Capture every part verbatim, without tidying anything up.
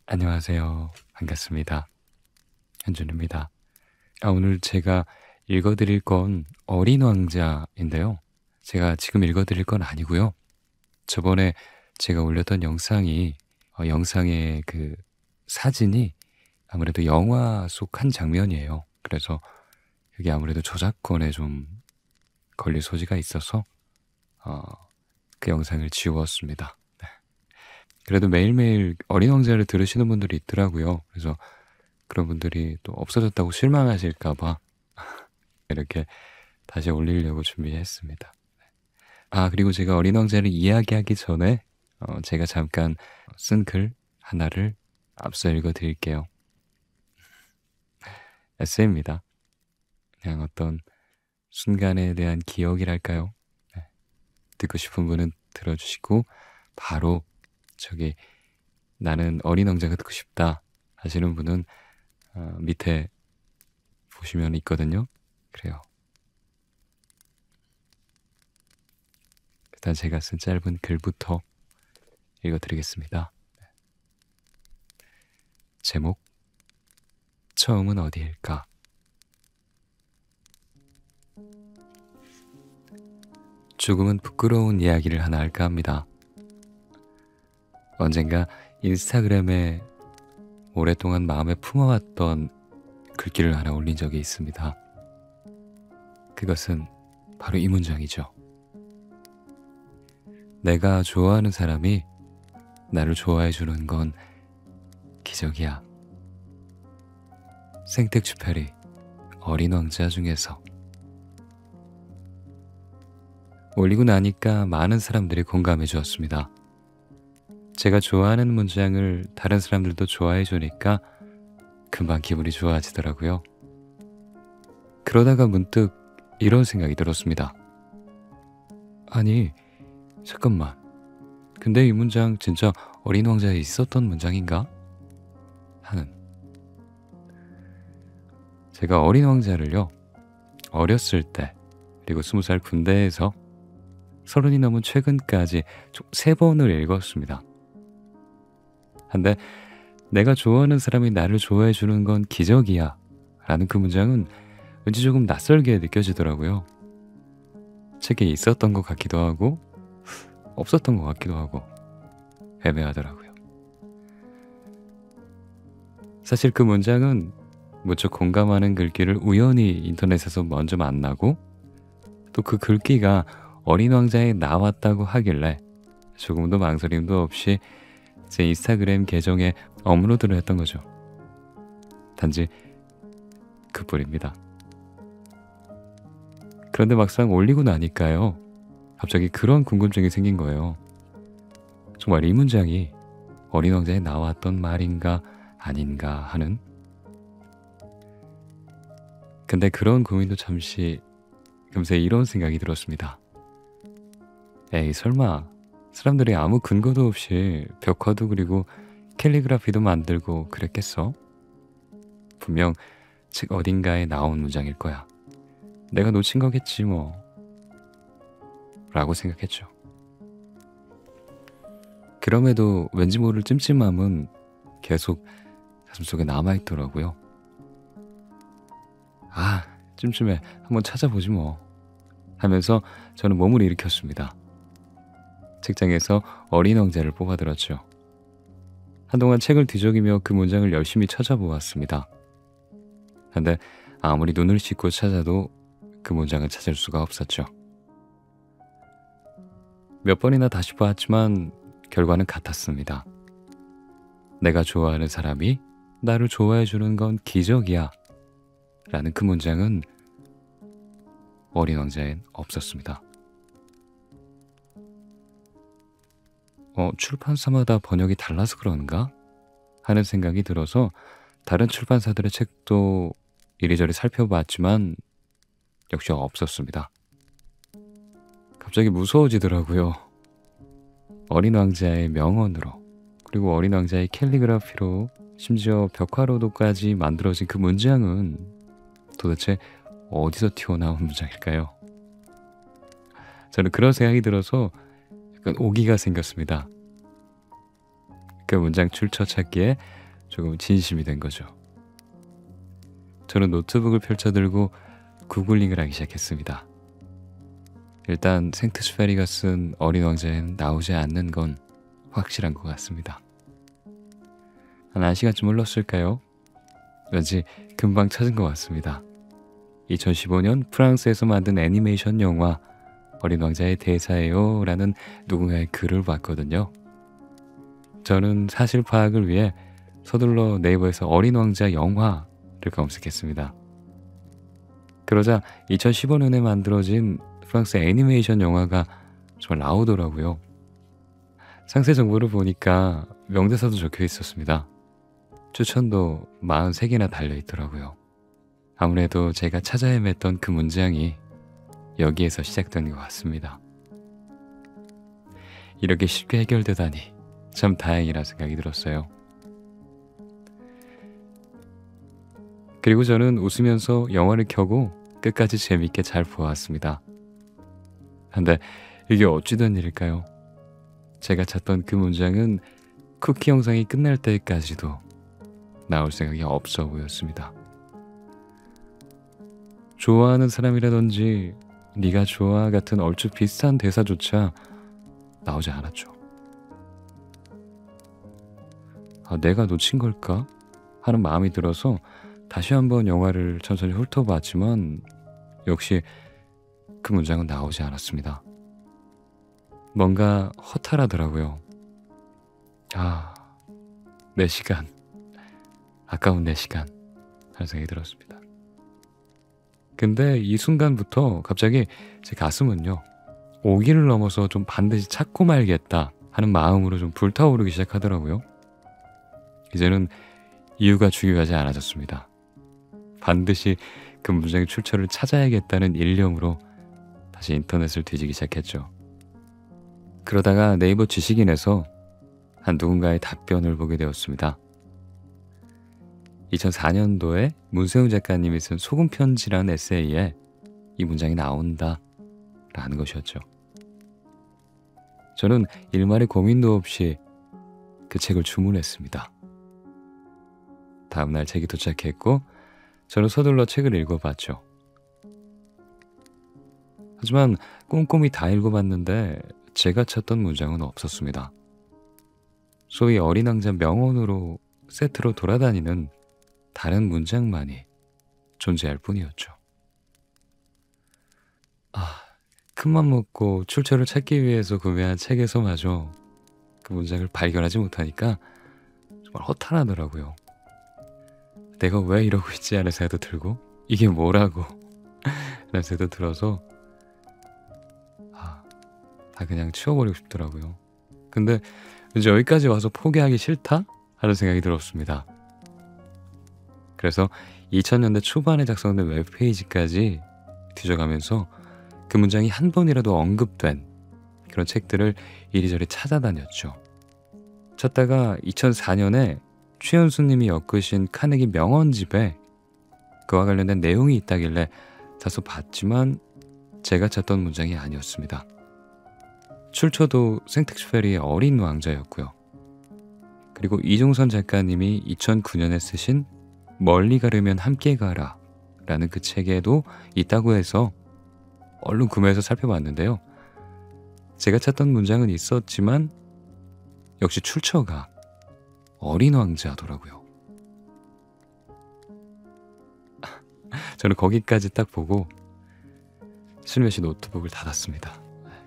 안녕하세요. 반갑습니다. 현준입니다. 아, 오늘 제가 읽어드릴 건 어린 왕자인데요. 제가 지금 읽어드릴 건 아니고요. 저번에 제가 올렸던 영상이 어, 영상의 그 사진이 아무래도 영화 속 한 장면이에요. 그래서 그게 아무래도 저작권에 좀 걸릴 소지가 있어서 어, 그 영상을 지웠습니다. 네. 그래도 매일매일 어린 왕자를 들으시는 분들이 있더라고요. 그래서 그런 분들이 또 없어졌다고 실망하실까봐 이렇게 다시 올리려고 준비했습니다. 아, 그리고 제가 어린 왕자를 이야기하기 전에 어, 제가 잠깐 쓴 글 하나를 앞서 읽어드릴게요. 에세이입니다. 그냥 어떤 순간에 대한 기억이랄까요? 네. 듣고 싶은 분은 들어주시고 바로 저기 나는 어린 왕자가 듣고 싶다 하시는 분은 어, 밑에 보시면 있거든요. 그래요. 일단 제가 쓴 짧은 글부터 읽어드리겠습니다. 제목, 처음은 어디일까? 조금은 부끄러운 이야기를 하나 할까 합니다. 언젠가 인스타그램에 오랫동안 마음에 품어왔던 글귀를 하나 올린 적이 있습니다. 그것은 바로 이 문장이죠. 내가 좋아하는 사람이 나를 좋아해주는 건 기적이야. 생텍쥐페리 어린 왕자 중에서. 올리고 나니까 많은 사람들이 공감해 주었습니다. 제가 좋아하는 문장을 다른 사람들도 좋아해 주니까 금방 기분이 좋아지더라고요. 그러다가 문득 이런 생각이 들었습니다. 아니, 잠깐만. 근데 이 문장 진짜 어린 왕자에 있었던 문장인가? 하는. 제가 어린 왕자를요, 어렸을 때, 그리고 스무 살 군대에서 서른이 넘은 최근까지 총 세 번을 읽었습니다. 근데 내가 좋아하는 사람이 나를 좋아해 주는 건 기적이야 라는 그 문장은 왠지 조금 낯설게 느껴지더라고요. 책에 있었던 것 같기도 하고 없었던 것 같기도 하고 애매하더라고요. 사실 그 문장은 무척 공감하는 글귀를 우연히 인터넷에서 먼저 만나고 또 그 글귀가 어린 왕자에 나왔다고 하길래 조금도 망설임도 없이 제 인스타그램 계정에 업로드를 했던 거죠. 단지 그뿐입니다. 그런데 막상 올리고 나니까요, 갑자기 그런 궁금증이 생긴 거예요. 정말 이 문장이 어린 왕자에 나왔던 말인가 아닌가 하는. 근데 그런 고민도 잠시 금세 이런 생각이 들었습니다. 에이, 설마 사람들이 아무 근거도 없이 벽화도 그리고 캘리그라피도 만들고 그랬겠어? 분명 책 어딘가에 나온 문장일 거야. 내가 놓친 거겠지 뭐 라고 생각했죠. 그럼에도 왠지 모를 찜찜함은 계속 가슴속에 남아있더라고요. 아, 찜찜해. 한번 찾아보지 뭐 하면서 저는 몸을 일으켰습니다. 책장에서 어린 왕자를 뽑아들었죠. 한동안 책을 뒤적이며 그 문장을 열심히 찾아보았습니다. 근데 아무리 눈을 씻고 찾아도 그 문장을 찾을 수가 없었죠. 몇 번이나 다시 보았지만 결과는 같았습니다. 내가 좋아하는 사람이 나를 좋아해주는 건 기적이야 라는 그 문장은 어린 왕자엔 없었습니다. 어, 출판사마다 번역이 달라서 그런가? 하는 생각이 들어서 다른 출판사들의 책도 이리저리 살펴봤지만 역시 없었습니다. 갑자기 무서워지더라고요. 어린 왕자의 명언으로, 그리고 어린 왕자의 캘리그라피로, 심지어 벽화로도까지 만들어진 그 문장은 도대체 어디서 튀어나온 문장일까요? 저는 그런 생각이 들어서 약간 오기가 생겼습니다. 그 문장 출처 찾기에 조금 진심이 된 거죠. 저는 노트북을 펼쳐들고 구글링을 하기 시작했습니다. 일단 생트슈페리가 쓴 어린 왕자에는 나오지 않는 건 확실한 것 같습니다. 한 한 시간쯤 흘렀을까요? 왠지 금방 찾은 것 같습니다. 이천십오 년 프랑스에서 만든 애니메이션 영화 어린 왕자의 대사예요 라는 누군가의 글을 봤거든요. 저는 사실 파악을 위해 서둘러 네이버에서 어린 왕자 영화를 검색했습니다. 그러자 이천십오 년에 만들어진 프랑스 애니메이션 영화가 정말 나오더라고요. 상세 정보를 보니까 명대사도 적혀 있었습니다. 추천도 사십삼 개나 달려있더라고요. 아무래도 제가 찾아 헤맸던 그 문장이 여기에서 시작된 것 같습니다. 이렇게 쉽게 해결되다니 참 다행이라 생각이 들었어요. 그리고 저는 웃으면서 영화를 켜고 끝까지 재밌게 잘 보았습니다. 근데 이게 어찌 된 일일까요? 제가 찾던 그 문장은 쿠키 영상이 끝날 때까지도 나올 생각이 없어 보였습니다. 좋아하는 사람이라든지 네가 좋아 같은 얼추 비슷한 대사조차 나오지 않았죠. 아, 내가 놓친 걸까? 하는 마음이 들어서 다시 한번 영화를 천천히 훑어봤지만 역시 그 문장은 나오지 않았습니다. 뭔가 허탈하더라고요. 아, 내 시간, 아까운 내 시간 하는 생각이 들었습니다. 근데 이 순간부터 갑자기 제 가슴은요, 오기를 넘어서 좀 반드시 찾고 말겠다 하는 마음으로 좀 불타오르기 시작하더라고요. 이제는 이유가 중요하지 않아졌습니다. 반드시 그 문장의 출처를 찾아야겠다는 일념으로 다시 인터넷을 뒤지기 시작했죠. 그러다가 네이버 지식인에서 한 누군가의 답변을 보게 되었습니다. 이천사 년도에 문세웅 작가님이 쓴 소금편지라는 에세이에 이 문장이 나온다 라는 것이었죠. 저는 일말의 고민도 없이 그 책을 주문했습니다. 다음날 책이 도착했고 저는 서둘러 책을 읽어봤죠. 하지만 꼼꼼히 다 읽어봤는데 제가 찾던 문장은 없었습니다. 소위 어린 왕자 명언으로 세트로 돌아다니는 다른 문장만이 존재할 뿐이었죠. 아, 큰맘 먹고 출처를 찾기 위해서 구매한 책에서마저 그 문장을 발견하지 못하니까 정말 허탈하더라고요. 내가 왜 이러고 있지 하는 생각도 들고 이게 뭐라고 라는 생각도 들어서 아, 다 그냥 치워버리고 싶더라고요. 근데 이제 여기까지 와서 포기하기 싫다 하는 생각이 들었습니다. 그래서 이천 년대 초반에 작성된 웹페이지까지 뒤져가면서 그 문장이 한 번이라도 언급된 그런 책들을 이리저리 찾아다녔죠. 찾다가 이천사 년에 최연수님이 엮으신 카네기 명언집에 그와 관련된 내용이 있다길래 사서 봤지만 제가 찾던 문장이 아니었습니다. 출처도 생텍슈페리의 어린 왕자였고요. 그리고 이종선 작가님이 이천구 년에 쓰신 멀리 가려면 함께 가라 라는 그 책에도 있다고 해서 얼른 구매해서 살펴봤는데요. 제가 찾던 문장은 있었지만 역시 출처가 어린 왕자더라고요. 저는 거기까지 딱 보고 슬며시 노트북을 닫았습니다.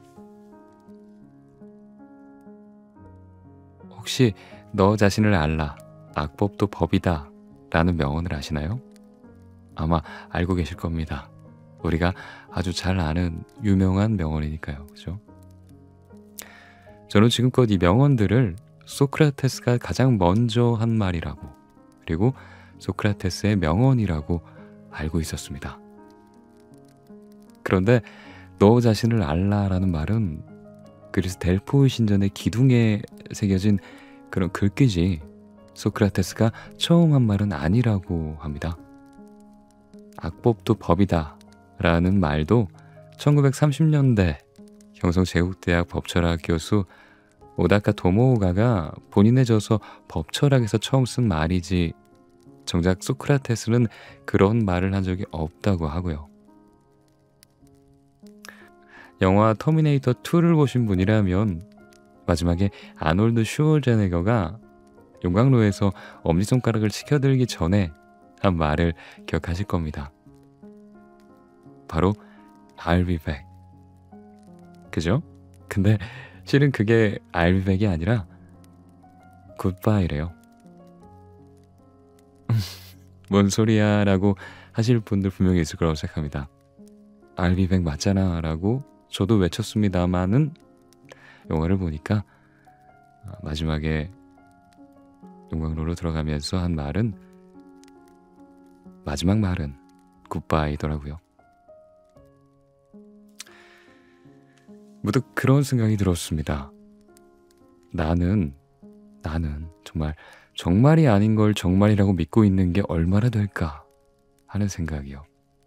혹시 너 자신을 알라, 악법도 법이다 라는 명언을 아시나요? 아마 알고 계실 겁니다. 우리가 아주 잘 아는 유명한 명언이니까요. 그죠? 저는 지금껏 이 명언들을 소크라테스가 가장 먼저 한 말이라고, 그리고 소크라테스의 명언이라고 알고 있었습니다. 그런데 너 자신을 알라라는 말은 그리스 델포이 신전의 기둥에 새겨진 그런 글귀지 소크라테스가 처음 한 말은 아니라고 합니다. 악법도 법이다 라는 말도 천구백삼십 년대 경성제국대학 법철학 교수 오다카 도모오가가 본인의 저서 법철학에서 처음 쓴 말이지 정작 소크라테스는 그런 말을 한 적이 없다고 하고요. 영화 터미네이터 투를 보신 분이라면 마지막에 아놀드 슈워제네거가 용광로에서 엄지손가락을 치켜들기 전에 한 말을 기억하실 겁니다. 바로 I'll be back. 그죠? 근데 실은 그게 I'll be back이 아니라 goodbye래요. 뭔 소리야 라고 하실 분들 분명히 있을 거라고 생각합니다. I'll be back 맞잖아 라고 저도 외쳤습니다만은 영화를 보니까 마지막에 용광로로 들어가면서 한 말은 마지막 말은 굿바이더라고요. 무득 그런 생각이 들었습니다. 나는 나는 정말 정말이 아닌 걸 정말이라고 믿고 있는 게 얼마나 될까 하는 생각이요.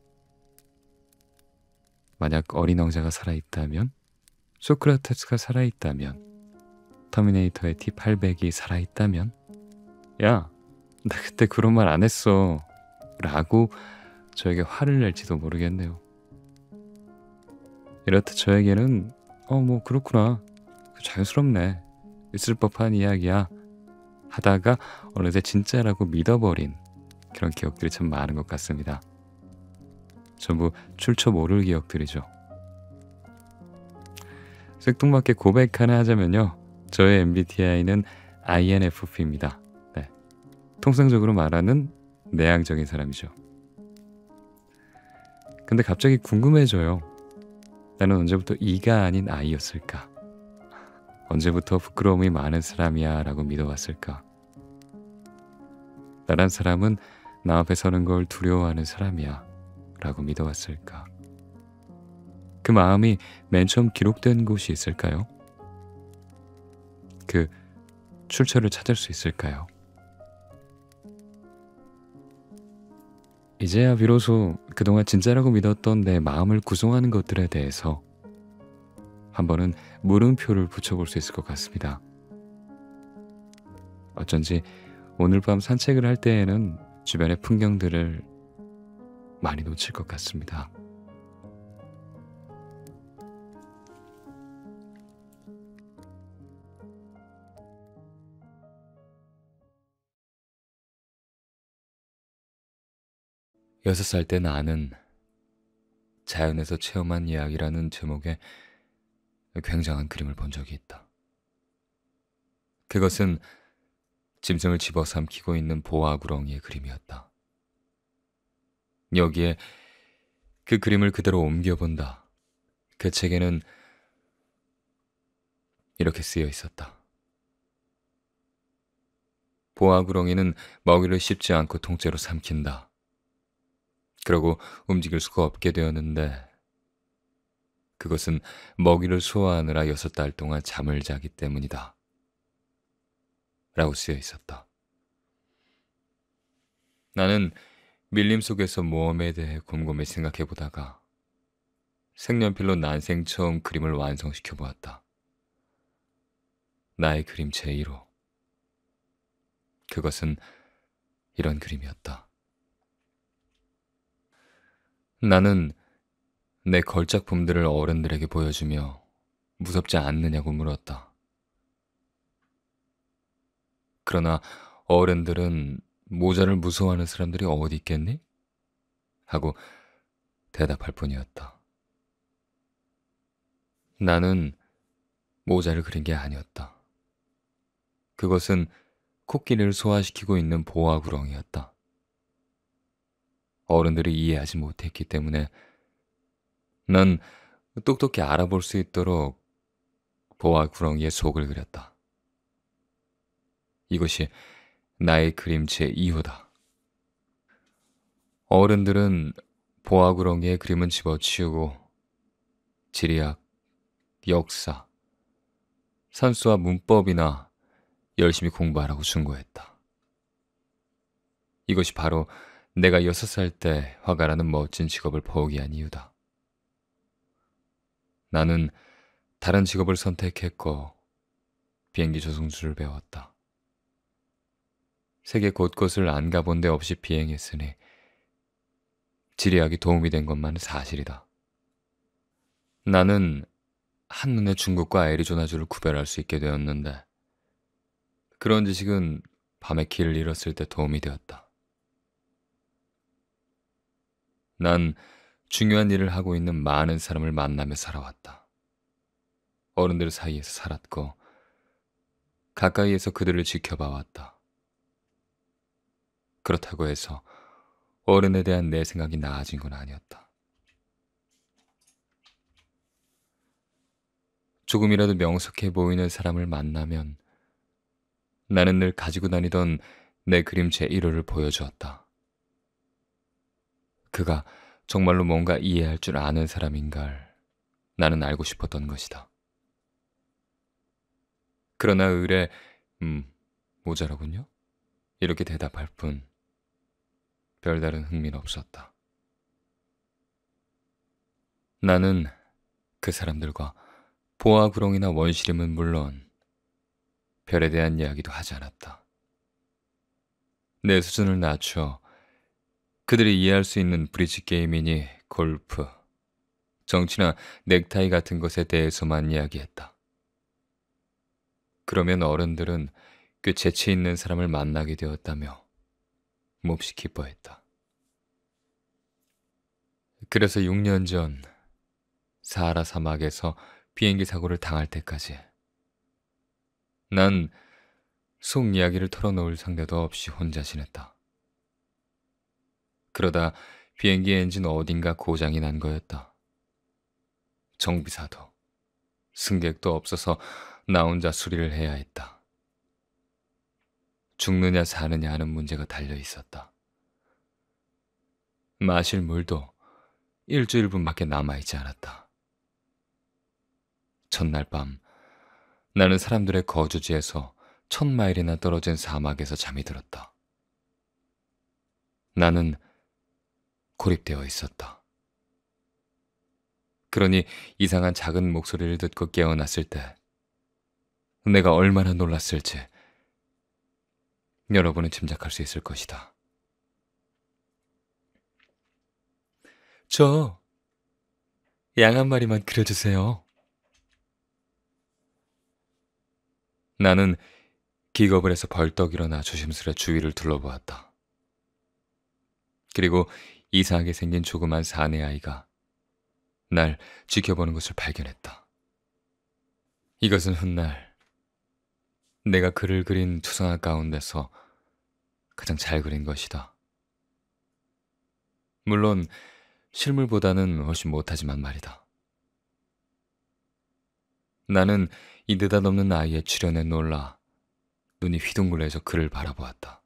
만약 어린 왕자가 살아있다면, 소크라테스가 살아있다면, 터미네이터의 티 팔백이 살아있다면, 야, 나 그때 그런 말 안 했어 라고 저에게 화를 낼지도 모르겠네요. 이렇듯 저에게는 어 뭐 그렇구나, 자연스럽네, 있을 법한 이야기야 하다가 어느새 진짜라고 믿어버린 그런 기억들이 참 많은 것 같습니다. 전부 출처 모를 기억들이죠. 생뚱맞게 고백 하나 하자면요, 저의 엠비티아이는 아이엔에프피입니다. 네. 통상적으로 말하는 내향적인 사람이죠. 근데 갑자기 궁금해져요. 나는 언제부터 E가 아닌 I였을까? 언제부터 부끄러움이 많은 사람이야 라고 믿어왔을까? 나란 사람은 나 앞에 서는 걸 두려워하는 사람이야 라고 믿어왔을까? 그 마음이 맨 처음 기록된 곳이 있을까요? 그 출처를 찾을 수 있을까요? 이제야 비로소 그동안 진짜라고 믿었던 내 마음을 구성하는 것들에 대해서 한 번은 물음표를 붙여볼 수 있을 것 같습니다. 어쩐지 오늘 밤 산책을 할 때에는 주변의 풍경들을 많이 놓칠 것 같습니다. 여섯 살 때 나는 자연에서 체험한 이야기라는 제목의 굉장한 그림을 본 적이 있다. 그것은 짐승을 집어삼키고 있는 보아구렁이의 그림이었다. 여기에 그 그림을 그대로 옮겨본다. 그 책에는 이렇게 쓰여 있었다. 보아구렁이는 먹이를 씹지 않고 통째로 삼킨다. 그러고 움직일 수가 없게 되었는데 그것은 먹이를 소화하느라 여섯 달 동안 잠을 자기 때문이다 라고 쓰여 있었다. 나는 밀림 속에서 모험에 대해 곰곰이 생각해 보다가 색연필로 난생 처음 그림을 완성시켜 보았다. 나의 그림 제일 호. 그것은 이런 그림이었다. 나는 내 걸작품들을 어른들에게 보여주며 무섭지 않느냐고 물었다. 그러나 어른들은 모자를 무서워하는 사람들이 어디 있겠니? 하고 대답할 뿐이었다. 나는 모자를 그린 게 아니었다. 그것은 코끼리를 소화시키고 있는 보아구렁이었다. 어른들이 이해하지 못했기 때문에 난 똑똑히 알아볼 수 있도록 보아구렁이의 속을 그렸다. 이것이 나의 그림 제이 호다. 어른들은 보아구렁이의 그림은 집어치우고 지리학, 역사, 산수와 문법이나 열심히 공부하라고 충고했다. 이것이 바로 내가 여섯 살 때 화가라는 멋진 직업을 포기한 이유다. 나는 다른 직업을 선택했고 비행기 조종술을 배웠다. 세계 곳곳을 안 가본 데 없이 비행했으니 지리학이 도움이 된 것만은 사실이다. 나는 한눈에 중국과 애리조나주를 구별할 수 있게 되었는데 그런 지식은 밤에 길을 잃었을 때 도움이 되었다. 난 중요한 일을 하고 있는 많은 사람을 만나며 살아왔다. 어른들 사이에서 살았고 가까이에서 그들을 지켜봐왔다. 그렇다고 해서 어른에 대한 내 생각이 나아진 건 아니었다. 조금이라도 명석해 보이는 사람을 만나면 나는 늘 가지고 다니던 내 그림 제일 호를 보여주었다. 그가 정말로 뭔가 이해할 줄 아는 사람인가를 나는 알고 싶었던 것이다. 그러나 을에 음, 모자라군요. 이렇게 대답할 뿐 별다른 흥미는 없었다. 나는 그 사람들과 보아구렁이나 원시림은 물론 별에 대한 이야기도 하지 않았다. 내 수준을 낮춰 그들이 이해할 수 있는 브리지 게임이니 골프, 정치나 넥타이 같은 것에 대해서만 이야기했다. 그러면 어른들은 꽤 재치 있는 사람을 만나게 되었다며 몹시 기뻐했다. 그래서 육 년 전 사하라 사막에서 비행기 사고를 당할 때까지 난 속 이야기를 털어놓을 상대도 없이 혼자 지냈다. 그러다 비행기 엔진 어딘가 고장이 난 거였다. 정비사도 승객도 없어서 나 혼자 수리를 해야 했다. 죽느냐 사느냐 하는 문제가 달려 있었다. 마실 물도 일주일분밖에 남아있지 않았다. 첫날 밤 나는 사람들의 거주지에서 천 마일이나 떨어진 사막에서 잠이 들었다. 나는 고립되어 있었다. 그러니 이상한 작은 목소리를 듣고 깨어났을 때 내가 얼마나 놀랐을지 여러분은 짐작할 수 있을 것이다. 저 양 한 마리만 그려주세요. 나는 기겁을 해서 벌떡 일어나 조심스레 주위를 둘러보았다. 그리고 이상하게 생긴 조그만 사내 아이가 날 지켜보는 것을 발견했다. 이것은 훗날 내가 그를 그린 투성화 가운데서 가장 잘 그린 것이다. 물론 실물보다는 훨씬 못하지만 말이다. 나는 이 느닷없는 아이의 출현에 놀라 눈이 휘둥그레져 그를 바라보았다.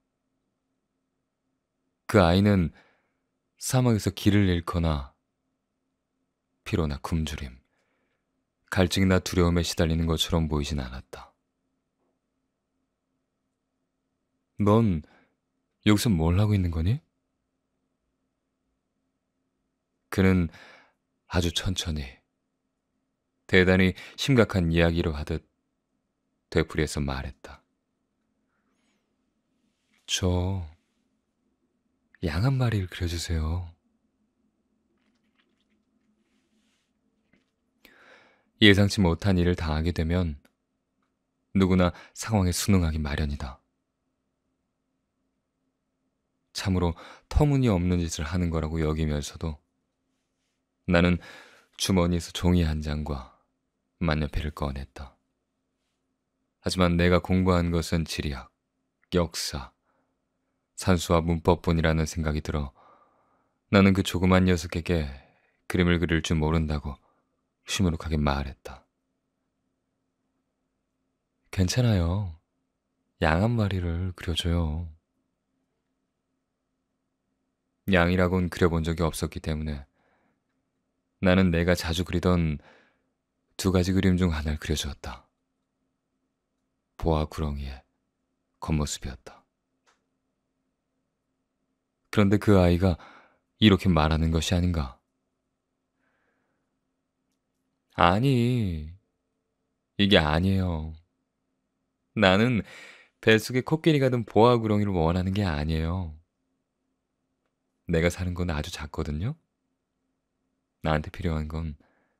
그 아이는 사막에서 길을 잃거나 피로나 굶주림, 갈증이나 두려움에 시달리는 것처럼 보이진 않았다. 넌 여기서 뭘 하고 있는 거니? 그는 아주 천천히, 대단히 심각한 이야기로 하듯 되풀이해서 말했다. 저 양 한 마리를 그려주세요. 예상치 못한 일을 당하게 되면 누구나 상황에 순응하기 마련이다. 참으로 터무니없는 짓을 하는 거라고 여기면서도 나는 주머니에서 종이 한 장과 만년필을 꺼냈다. 하지만 내가 공부한 것은 지리학, 역사, 산수와 문법뿐이라는 생각이 들어 나는 그 조그만 녀석에게 그림을 그릴 줄 모른다고 시무룩하게 말했다. 괜찮아요. 양 한 마리를 그려줘요. 양이라곤 그려본 적이 없었기 때문에 나는 내가 자주 그리던 두 가지 그림 중 하나를 그려주었다. 보아 구렁이의 겉모습이었다. 그런데 그 아이가 이렇게 말하는 것이 아닌가? 아니, 이게 아니에요. 나는 뱃속에 코끼리가 든 보아구렁이를 원하는 게 아니에요. 내가 사는 건 아주 작거든요. 나한테 필요한 건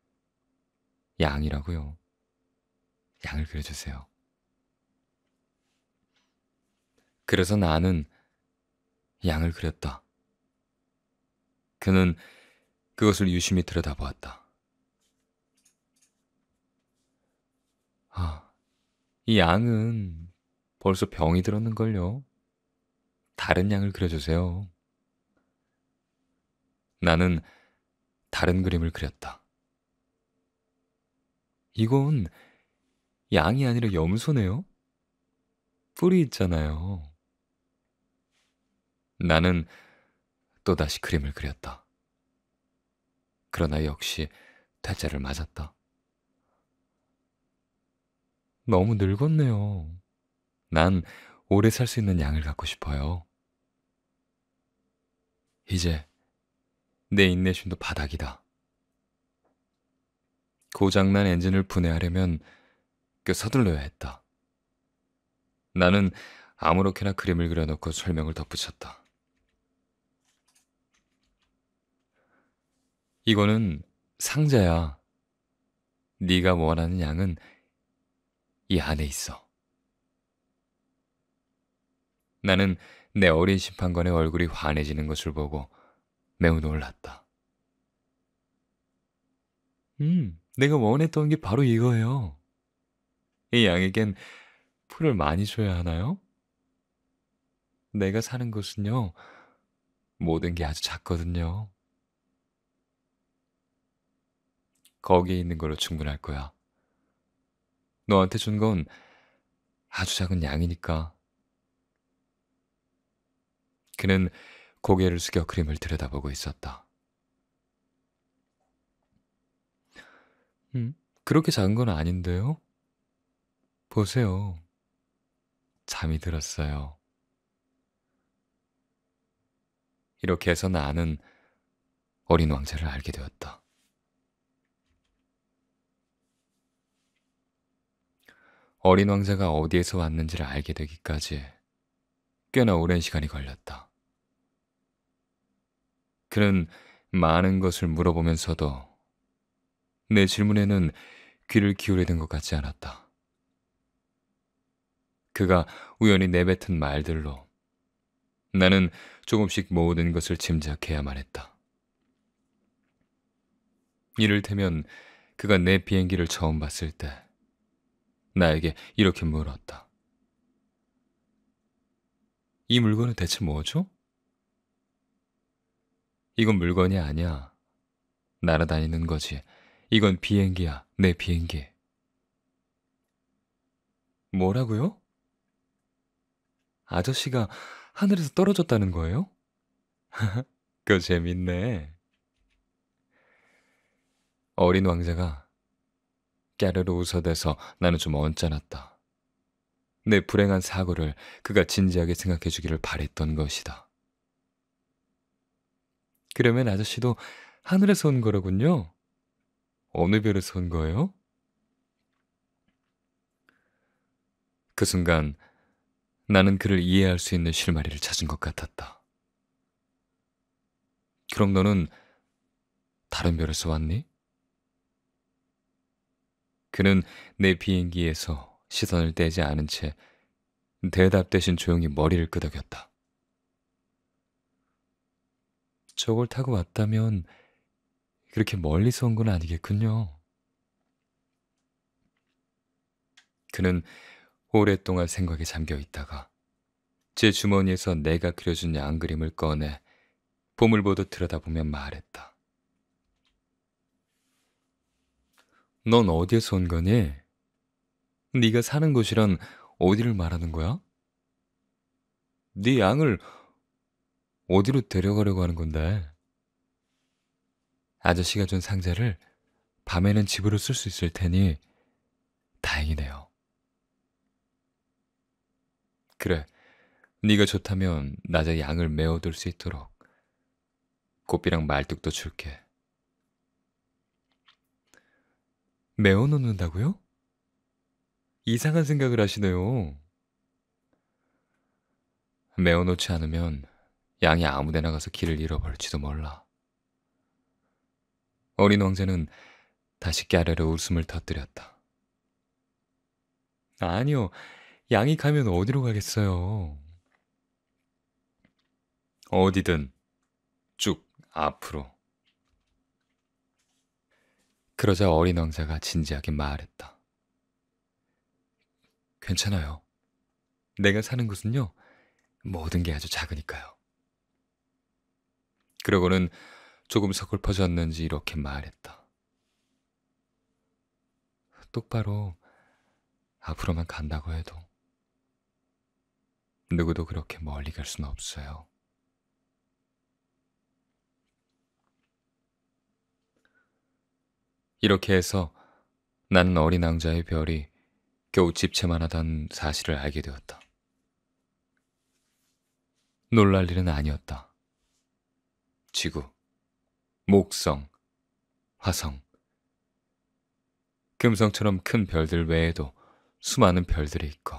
양이라고요. 양을 그려주세요. 그래서 나는 양을 그렸다. 그는 그것을 유심히 들여다보았다. 아, 이 양은 벌써 병이 들었는걸요. 다른 양을 그려주세요. 나는 다른 그림을 그렸다. 이건 양이 아니라 염소네요? 뿔이 있잖아요. 나는 또다시 그림을 그렸다. 그러나 역시 퇴짜를 맞았다. 너무 늙었네요. 난 오래 살 수 있는 양을 갖고 싶어요. 이제 내 인내심도 바닥이다. 고장난 엔진을 분해하려면 꽤 서둘러야 했다. 나는 아무렇게나 그림을 그려놓고 설명을 덧붙였다. 이거는 상자야. 네가 원하는 양은 이 안에 있어. 나는 내 어린 심판관의 얼굴이 환해지는 것을 보고 매우 놀랐다. 음, 내가 원했던 게 바로 이거예요. 이 양에겐 풀을 많이 줘야 하나요? 내가 사는 곳은요, 모든 게 아주 작거든요. 거기에 있는 걸로 충분할 거야. 너한테 준 건 아주 작은 양이니까. 그는 고개를 숙여 그림을 들여다보고 있었다. 음, 그렇게 작은 건 아닌데요? 보세요. 잠이 들었어요. 이렇게 해서 나는 어린 왕자를 알게 되었다. 어린 왕자가 어디에서 왔는지를 알게 되기까지 꽤나 오랜 시간이 걸렸다. 그는 많은 것을 물어보면서도 내 질문에는 귀를 기울이는 것 같지 않았다. 그가 우연히 내뱉은 말들로 나는 조금씩 모든 것을 짐작해야만 했다. 이를테면 그가 내 비행기를 처음 봤을 때 나에게 이렇게 물었다. 이 물건은 대체 뭐죠? 이건 물건이 아니야. 날아다니는 거지. 이건 비행기야. 내 비행기. 뭐라고요? 아저씨가 하늘에서 떨어졌다는 거예요? 그거 재밌네. 어린 왕자가 깨르르 웃어대서 나는 좀 언짢았다. 내 불행한 사고를 그가 진지하게 생각해 주기를 바랬던 것이다. 그러면 아저씨도 하늘에서 온 거로군요? 어느 별에서 온 거예요? 그 순간 나는 그를 이해할 수 있는 실마리를 찾은 것 같았다. 그럼 너는 다른 별에서 왔니? 그는 내 비행기에서 시선을 떼지 않은 채 대답 대신 조용히 머리를 끄덕였다. 저걸 타고 왔다면 그렇게 멀리서 온 건 아니겠군요. 그는 오랫동안 생각에 잠겨 있다가 제 주머니에서 내가 그려준 양 그림을 꺼내 봄을 보듯 들여다보며 말했다. 넌 어디에서 온 거니? 네가 사는 곳이란 어디를 말하는 거야? 네 양을 어디로 데려가려고 하는 건데? 아저씨가 준 상자를 밤에는 집으로 쓸 수 있을 테니 다행이네요. 그래, 네가 좋다면 낮에 양을 메워둘 수 있도록 고삐랑 말뚝도 줄게. 메워놓는다고요? 이상한 생각을 하시네요. 메어놓지 않으면 양이 아무데나 가서 길을 잃어버릴지도 몰라. 어린 왕자는 다시 깨르르 웃음을 터뜨렸다. 아니요, 양이 가면 어디로 가겠어요? 어디든 쭉 앞으로. 그러자 어린 왕자가 진지하게 말했다. 괜찮아요. 내가 사는 곳은요, 모든 게 아주 작으니까요. 그러고는 조금 서글퍼졌는지 이렇게 말했다. 똑바로 앞으로만 간다고 해도 누구도 그렇게 멀리 갈 수는 없어요. 이렇게 해서 나는 어린 왕자의 별이 겨우 집채만 하던 사실을 알게 되었다. 놀랄 일은 아니었다. 지구, 목성, 화성, 금성처럼 큰 별들 외에도 수많은 별들이 있고,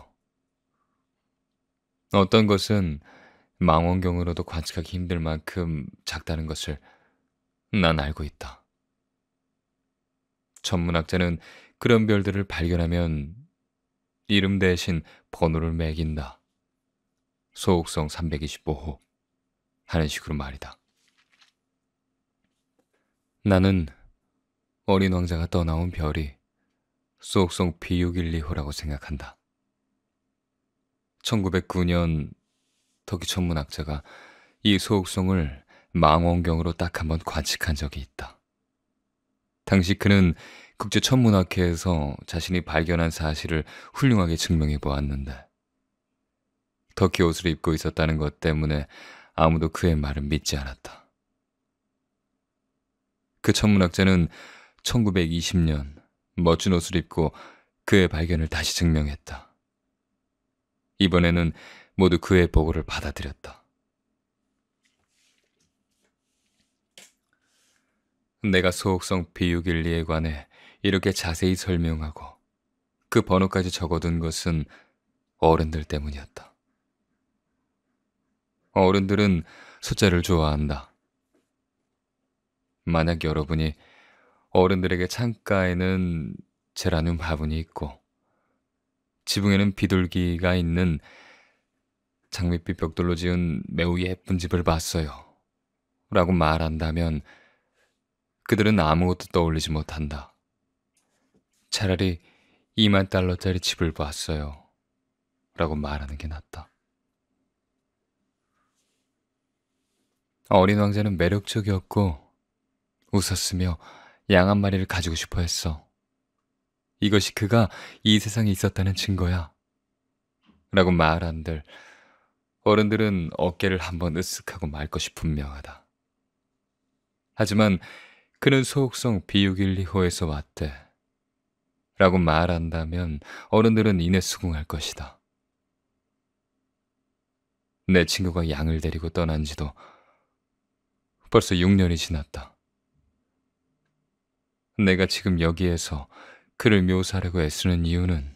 어떤 것은 망원경으로도 관측하기 힘들 만큼 작다는 것을 난 알고 있다. 천문학자는 그런 별들을 발견하면 이름 대신 번호를 매긴다. 소옥성 삼백이십오 호 하는 식으로 말이다. 나는 어린 왕자가 떠나온 별이 소옥성 비 육일이 호라고 생각한다. 천구백구 년 터키 천문학자가 이 소옥성을 망원경으로 딱 한 번 관측한 적이 있다. 당시 그는 국제천문학회에서 자신이 발견한 사실을 훌륭하게 증명해 보았는데, 터키 옷을 입고 있었다는 것 때문에 아무도 그의 말을 믿지 않았다. 그 천문학자는 천구백이십 년 멋진 옷을 입고 그의 발견을 다시 증명했다. 이번에는 모두 그의 보고를 받아들였다. 내가 소옥성 비 육일이에 관해 이렇게 자세히 설명하고 그 번호까지 적어둔 것은 어른들 때문이었다. 어른들은 숫자를 좋아한다. 만약 여러분이 어른들에게 창가에는 제라늄 화분이 있고 지붕에는 비둘기가 있는 장밋빛 벽돌로 지은 매우 예쁜 집을 봤어요 라고 말한다면 그들은 아무것도 떠올리지 못한다. 차라리 이만 달러짜리 집을 봤어요 라고 말하는 게 낫다. 어린 왕자는 매력적이었고 웃었으며 양 한 마리를 가지고 싶어 했어. 이것이 그가 이 세상에 있었다는 증거야 라고 말한들 어른들은 어깨를 한번 으쓱하고 말 것이 분명하다. 하지만 그는 소옥성 비 육일이 호에서 왔대 라고 말한다면 어른들은 이내 수긍할 것이다. 내 친구가 양을 데리고 떠난 지도 벌써 육 년이 지났다. 내가 지금 여기에서 그를 묘사하려고 애쓰는 이유는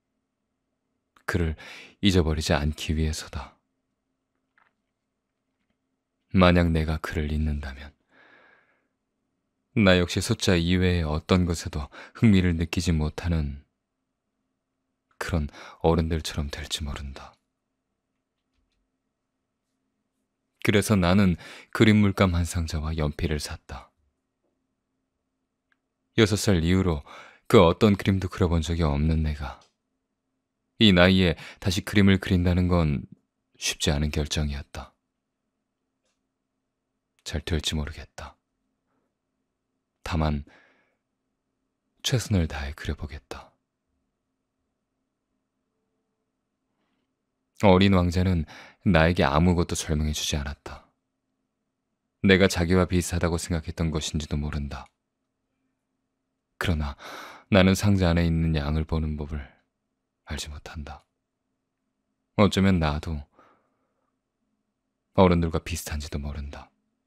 그를 잊어버리지 않기 위해서다. 만약 내가 그를 잊는다면 나 역시 숫자 이외의 어떤 것에도 흥미를 느끼지 못하는 그런 어른들처럼 될지 모른다. 그래서 나는 그림 물감 한 상자와 연필을 샀다. 여섯 살 이후로 그 어떤 그림도 그려본 적이 없는 내가 이 나이에 다시 그림을 그린다는 건 쉽지 않은 결정이었다. 잘 될지 모르겠다. 다만 최선을 다해 그려보겠다. 어린 왕자는 나에게 아무것도 설명해주지 않았다. 내가 자기와 비슷하다고 생각했던 것인지도 모른다. 그러나 나는 상자 안에 있는 양을 보는 법을 알지 못한다. 어쩌면 나도 어른들과 비슷한지도 모른다.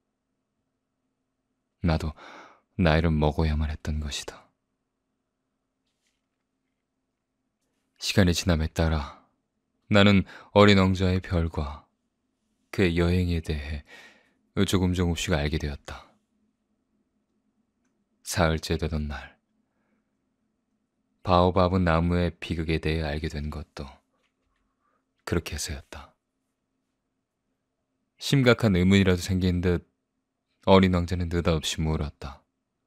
나도 나이를 먹어야만 했던 것이다. 시간이 지남에 따라 나는 어린 왕자의 별과 그의 여행에 대해 조금 조금씩 알게 되었다. 사흘째 되던 날, 바오바브 나무의 비극에 대해 알게 된 것도 그렇게 해서였다. 심각한 의문이라도 생긴 듯 어린 왕자는 느닷없이 물었다.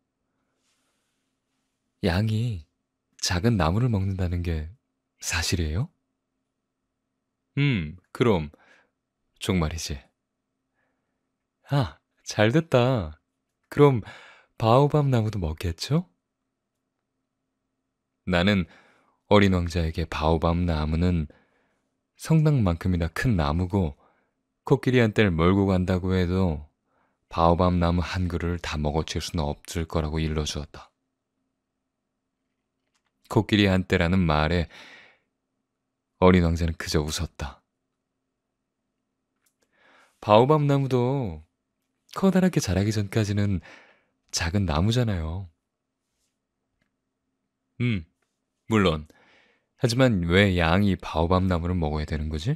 양이 작은 나무를 먹는다는 게 사실이에요? 음, 그럼 정말이지. 아, 잘 됐다. 그럼 바오밥 나무도 먹겠죠? 나는 어린 왕자에게 바오밥 나무는 성당만큼이나 큰 나무고 코끼리 한 떼를 몰고 간다고 해도 바오밥 나무 한 그루를 다 먹어칠 수는 없을 거라고 일러주었다. 코끼리 한 떼라는 말에 어린 왕자는 그저 웃었다. 바오밥 나무도 커다랗게 자라기 전까지는 작은 나무잖아요. 음, 물론. 하지만 왜 양이 바오밥 나무를 먹어야 되는 거지?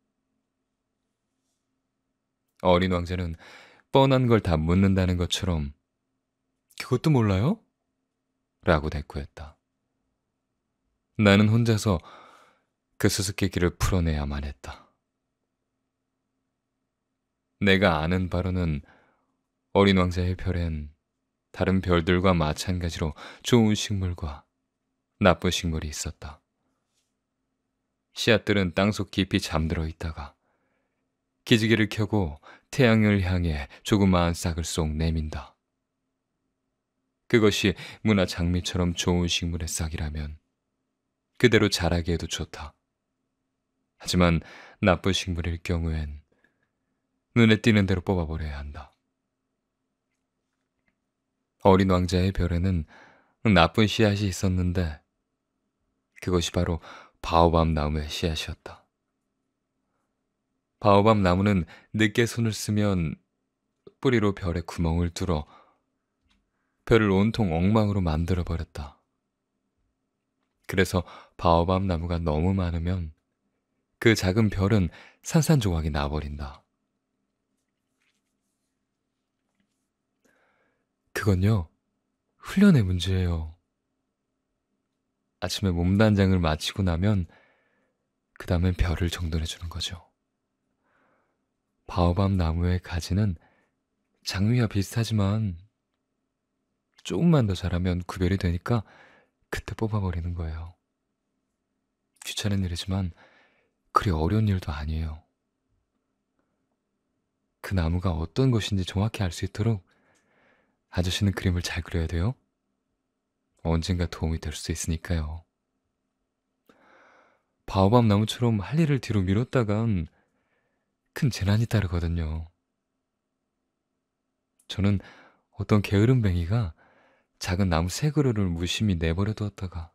어린 왕자는 뻔한 걸 다 묻는다는 것처럼 그것도 몰라요? 라고 대꾸했다. 나는 혼자서 그 수수께끼를 풀어내야만 했다. 내가 아는 바로는 어린 왕자의 별엔 다른 별들과 마찬가지로 좋은 식물과 나쁜 식물이 있었다. 씨앗들은 땅속 깊이 잠들어 있다가 기지개를 켜고 태양을 향해 조그마한 싹을 쏙 내민다. 그것이 문화 장미처럼 좋은 식물의 싹이라면 그대로 자라게 해도 좋다. 하지만 나쁜 식물일 경우엔 눈에 띄는 대로 뽑아버려야 한다. 어린 왕자의 별에는 나쁜 씨앗이 있었는데 그것이 바로 바오밥 나무의 씨앗이었다. 바오밥 나무는 늦게 손을 쓰면 뿌리로 별에 구멍을 뚫어 별을 온통 엉망으로 만들어버렸다. 그래서 바오밥 나무가 너무 많으면 그 작은 별은 산산조각이 나버린다. 그건요, 훈련의 문제예요. 아침에 몸단장을 마치고 나면 그 다음엔 별을 정돈해주는 거죠. 바오밥 나무의 가지는 장미와 비슷하지만 조금만 더 자라면 구별이 되니까 그때 뽑아버리는 거예요. 귀찮은 일이지만 그리 어려운 일도 아니에요. 그 나무가 어떤 것인지 정확히 알 수 있도록 아저씨는 그림을 잘 그려야 돼요. 언젠가 도움이 될 수 있으니까요. 바오밥 나무처럼 할 일을 뒤로 미뤘다간 큰 재난이 따르거든요. 저는 어떤 게으름뱅이가 작은 나무 세 그루를 무심히 내버려 두었다가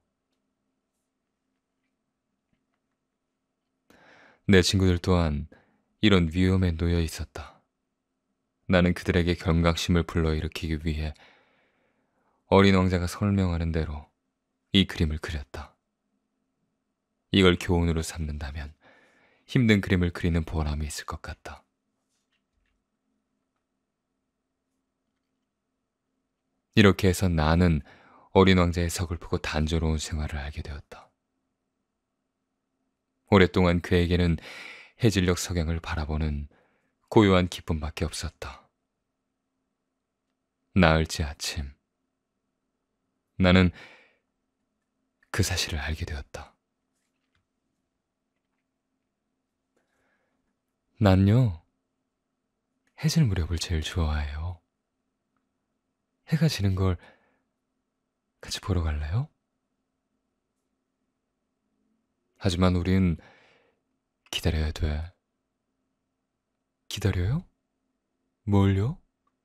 내 친구들 또한 이런 위험에 놓여 있었다. 나는 그들에게 경각심을 불러일으키기 위해 어린 왕자가 설명하는 대로 이 그림을 그렸다. 이걸 교훈으로 삼는다면 힘든 그림을 그리는 보람이 있을 것 같다. 이렇게 해서 나는 어린 왕자의 서글프고 단조로운 생활을 알게 되었다. 오랫동안 그에게는 해질녘 석양을 바라보는 고요한 기쁨밖에 없었다. 나흘째 아침, 나는 그 사실을 알게 되었다. 난요, 해질 무렵을 제일 좋아해요. 해가 지는 걸 같이 보러 갈래요? 하지만 우린 기다려야 돼. 기다려요? 뭘요?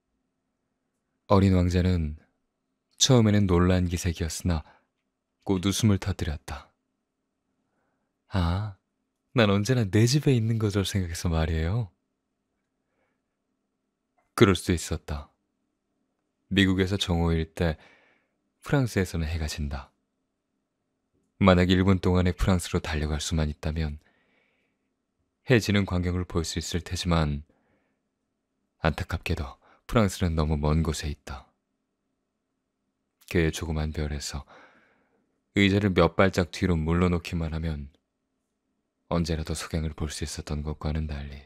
어린 왕자는 처음에는 놀란 기색이었으나 곧 웃음을 터뜨렸다. 아, 난 언제나 내 집에 있는 것을 생각해서 말이에요. 그럴 수 있었다. 미국에서 정오일 때 프랑스에서는 해가 진다. 만약 일 분 동안에 프랑스로 달려갈 수만 있다면 해 지는 광경을 볼 수 있을 테지만 안타깝게도 프랑스는 너무 먼 곳에 있다. 그의 조그만 별에서 의자를 몇 발짝 뒤로 물러놓기만 하면 언제라도 석양을 볼 수 있었던 것과는 달리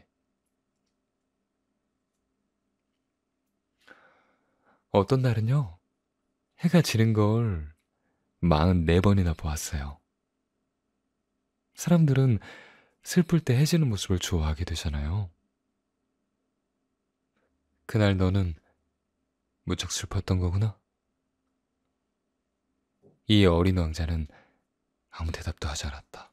어떤 날은요, 해가 지는 걸 마흔네 번이나 보았어요. 사람들은 슬플 때 해지는 모습을 좋아하게 되잖아요. 그날 너는 무척 슬펐던 거구나. 이 어린 왕자는 아무 대답도 하지 않았다.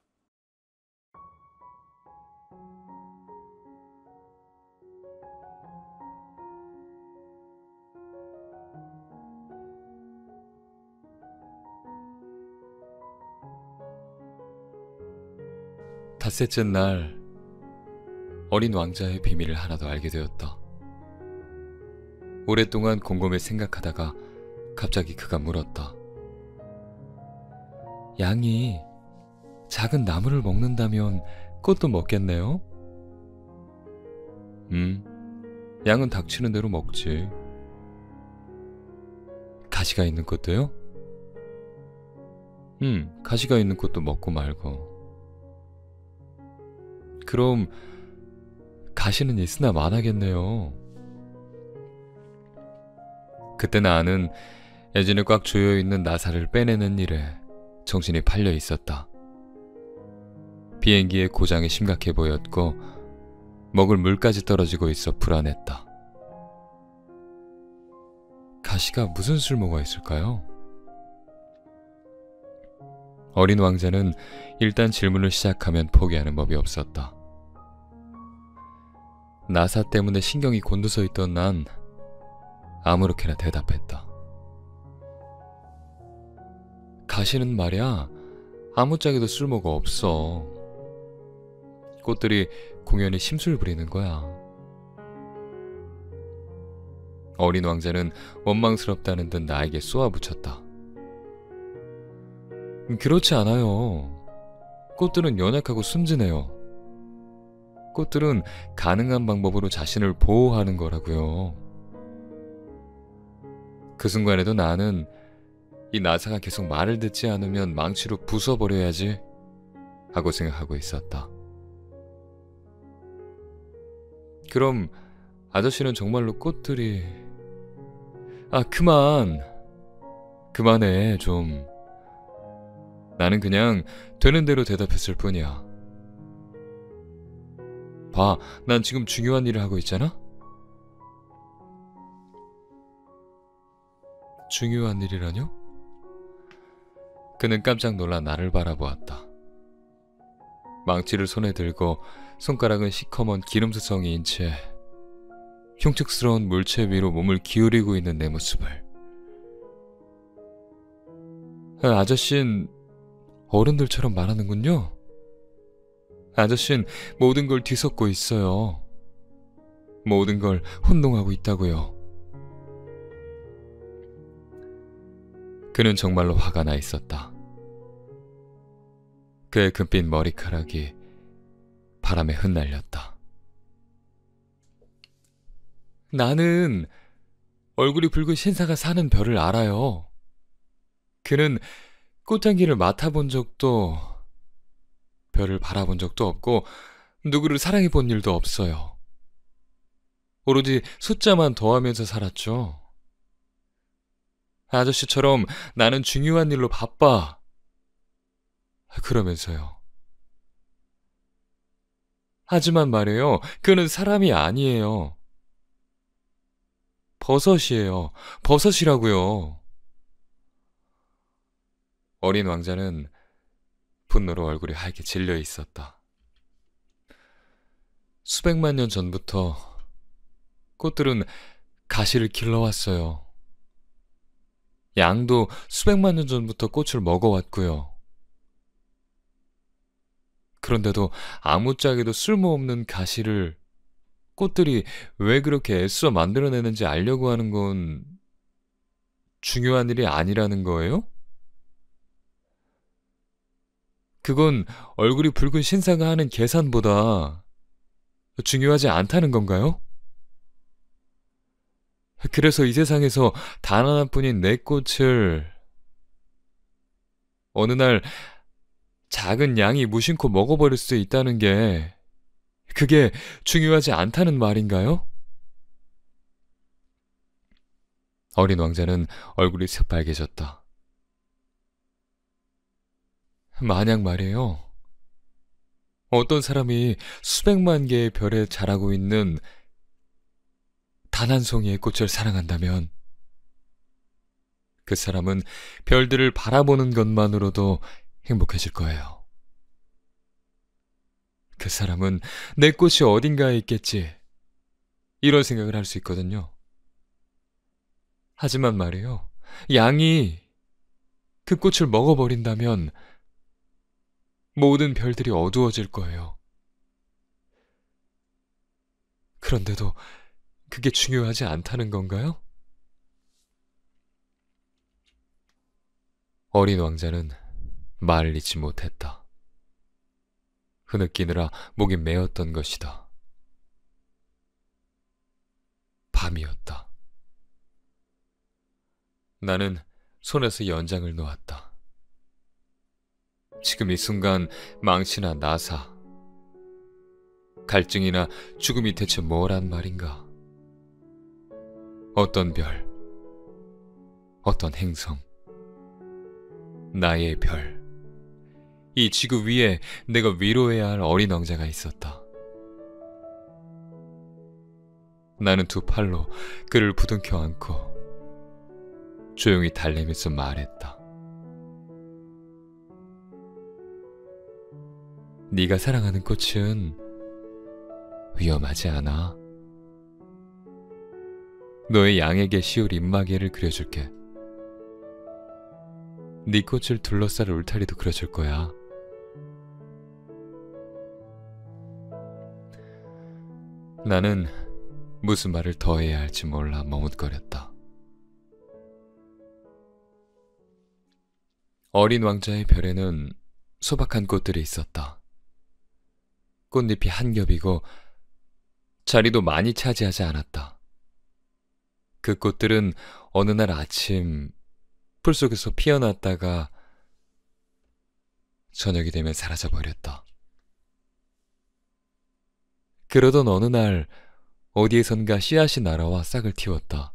닷새째 날 어린 왕자의 비밀을 하나 더 알게 되었다. 오랫동안 곰곰이 생각하다가 갑자기 그가 물었다. 양이 작은 나무를 먹는다면 꽃도 먹겠네요? 음, 양은 닥치는 대로 먹지. 가시가 있는 꽃도요? 음, 가시가 있는 꽃도 먹고 말고. 그럼 가시는 있으나 마나겠네요. 그때 나는 예전에 꽉 조여있는 나사를 빼내는 일에 정신이 팔려 있었다. 비행기의 고장이 심각해 보였고 먹을 물까지 떨어지고 있어 불안했다. 가시가 무슨 쓸모가 있을까요? 어린 왕자는 일단 질문을 시작하면 포기하는 법이 없었다. 나사 때문에 신경이 곤두서 있던 난 아무렇게나 대답했다. 가시는 말이야, 아무짝에도 쓸모가 없어. 꽃들이 공연히 심술 부리는 거야. 어린 왕자는 원망스럽다는 듯 나에게 쏘아붙였다. 그렇지 않아요. 꽃들은 연약하고 순진해요. 꽃들은 가능한 방법으로 자신을 보호하는 거라고요. 그 순간에도 나는 이 나사가 계속 말을 듣지 않으면 망치로 부숴버려야지 하고 생각하고 있었다. 그럼 아저씨는 정말로 꽃들이... 아, 그만! 그만해, 좀. 나는 그냥 되는 대로 대답했을 뿐이야. 봐, 난 지금 중요한 일을 하고 있잖아? 중요한 일이라뇨? 그는 깜짝 놀라 나를 바라보았다. 망치를 손에 들고 손가락은 시커먼 기름수성이인 채 흉측스러운 물체 위로 몸을 기울이고 있는 내 모습을. 아, 아저씨는 어른들처럼 말하는군요. 아저씨는 모든 걸 뒤섞고 있어요. 모든 걸 혼동하고 있다고요. 그는 정말로 화가 나 있었다. 그의 금빛 머리카락이 바람에 흩날렸다. 나는 얼굴이 붉은 신사가 사는 별을 알아요. 그는 꽃향기를 맡아본 적도, 별을 바라본 적도 없고 누구를 사랑해 본 일도 없어요. 오로지 숫자만 더하면서 살았죠. 아저씨처럼 나는 중요한 일로 바빠. 그러면서요. 하지만 말이에요. 그는 사람이 아니에요. 버섯이에요. 버섯이라고요. 어린 왕자는 분노로 얼굴이 하얗게 질려 있었다. 수백만 년 전부터 꽃들은 가시를 길러왔어요. 양도 수백만 년 전부터 꽃을 먹어왔고요. 그런데도 아무짝에도 쓸모없는 가시를 꽃들이 왜 그렇게 애써 만들어내는지 알려고 하는 건 중요한 일이 아니라는 거예요? 그건 얼굴이 붉은 신사가 하는 계산보다 중요하지 않다는 건가요? 그래서 이 세상에서 단 하나뿐인 내 꽃을 어느 날 작은 양이 무심코 먹어버릴 수 있다는 게 그게 중요하지 않다는 말인가요? 어린 왕자는 얼굴이 새빨개졌다. 만약 말이에요. 어떤 사람이 수백만 개의 별에 자라고 있는 단 한 송이의 꽃을 사랑한다면 그 사람은 별들을 바라보는 것만으로도 행복해질 거예요. 그 사람은 내 꽃이 어딘가에 있겠지, 이런 생각을 할 수 있거든요. 하지만 말이에요. 양이 그 꽃을 먹어버린다면 모든 별들이 어두워질 거예요. 그런데도 그게 중요하지 않다는 건가요? 어린 왕자는 말을 잇지 못했다. 흐느끼느라 목이 메었던 것이다. 밤이었다. 나는 손에서 연장을 놓았다. 지금 이 순간 망치나 나사, 갈증이나 죽음이 대체 뭐란 말인가? 어떤 별, 어떤 행성, 나의 별, 이 지구 위에 내가 위로해야 할 어린 왕자가 있었다. 나는 두 팔로 그를 부둥켜 안고 조용히 달래면서 말했다. 네가 사랑하는 꽃은 위험하지 않아. 너의 양에게 씌울 입마개를 그려줄게. 네 꽃을 둘러쌀 울타리도 그려줄 거야. 나는 무슨 말을 더 해야 할지 몰라 머뭇거렸다. 어린 왕자의 별에는 소박한 꽃들이 있었다. 꽃잎이 한 겹이고 자리도 많이 차지하지 않았다. 그 꽃들은 어느 날 아침 풀 속에서 피어났다가 저녁이 되면 사라져버렸다. 그러던 어느 날 어디에선가 씨앗이 날아와 싹을 틔웠다.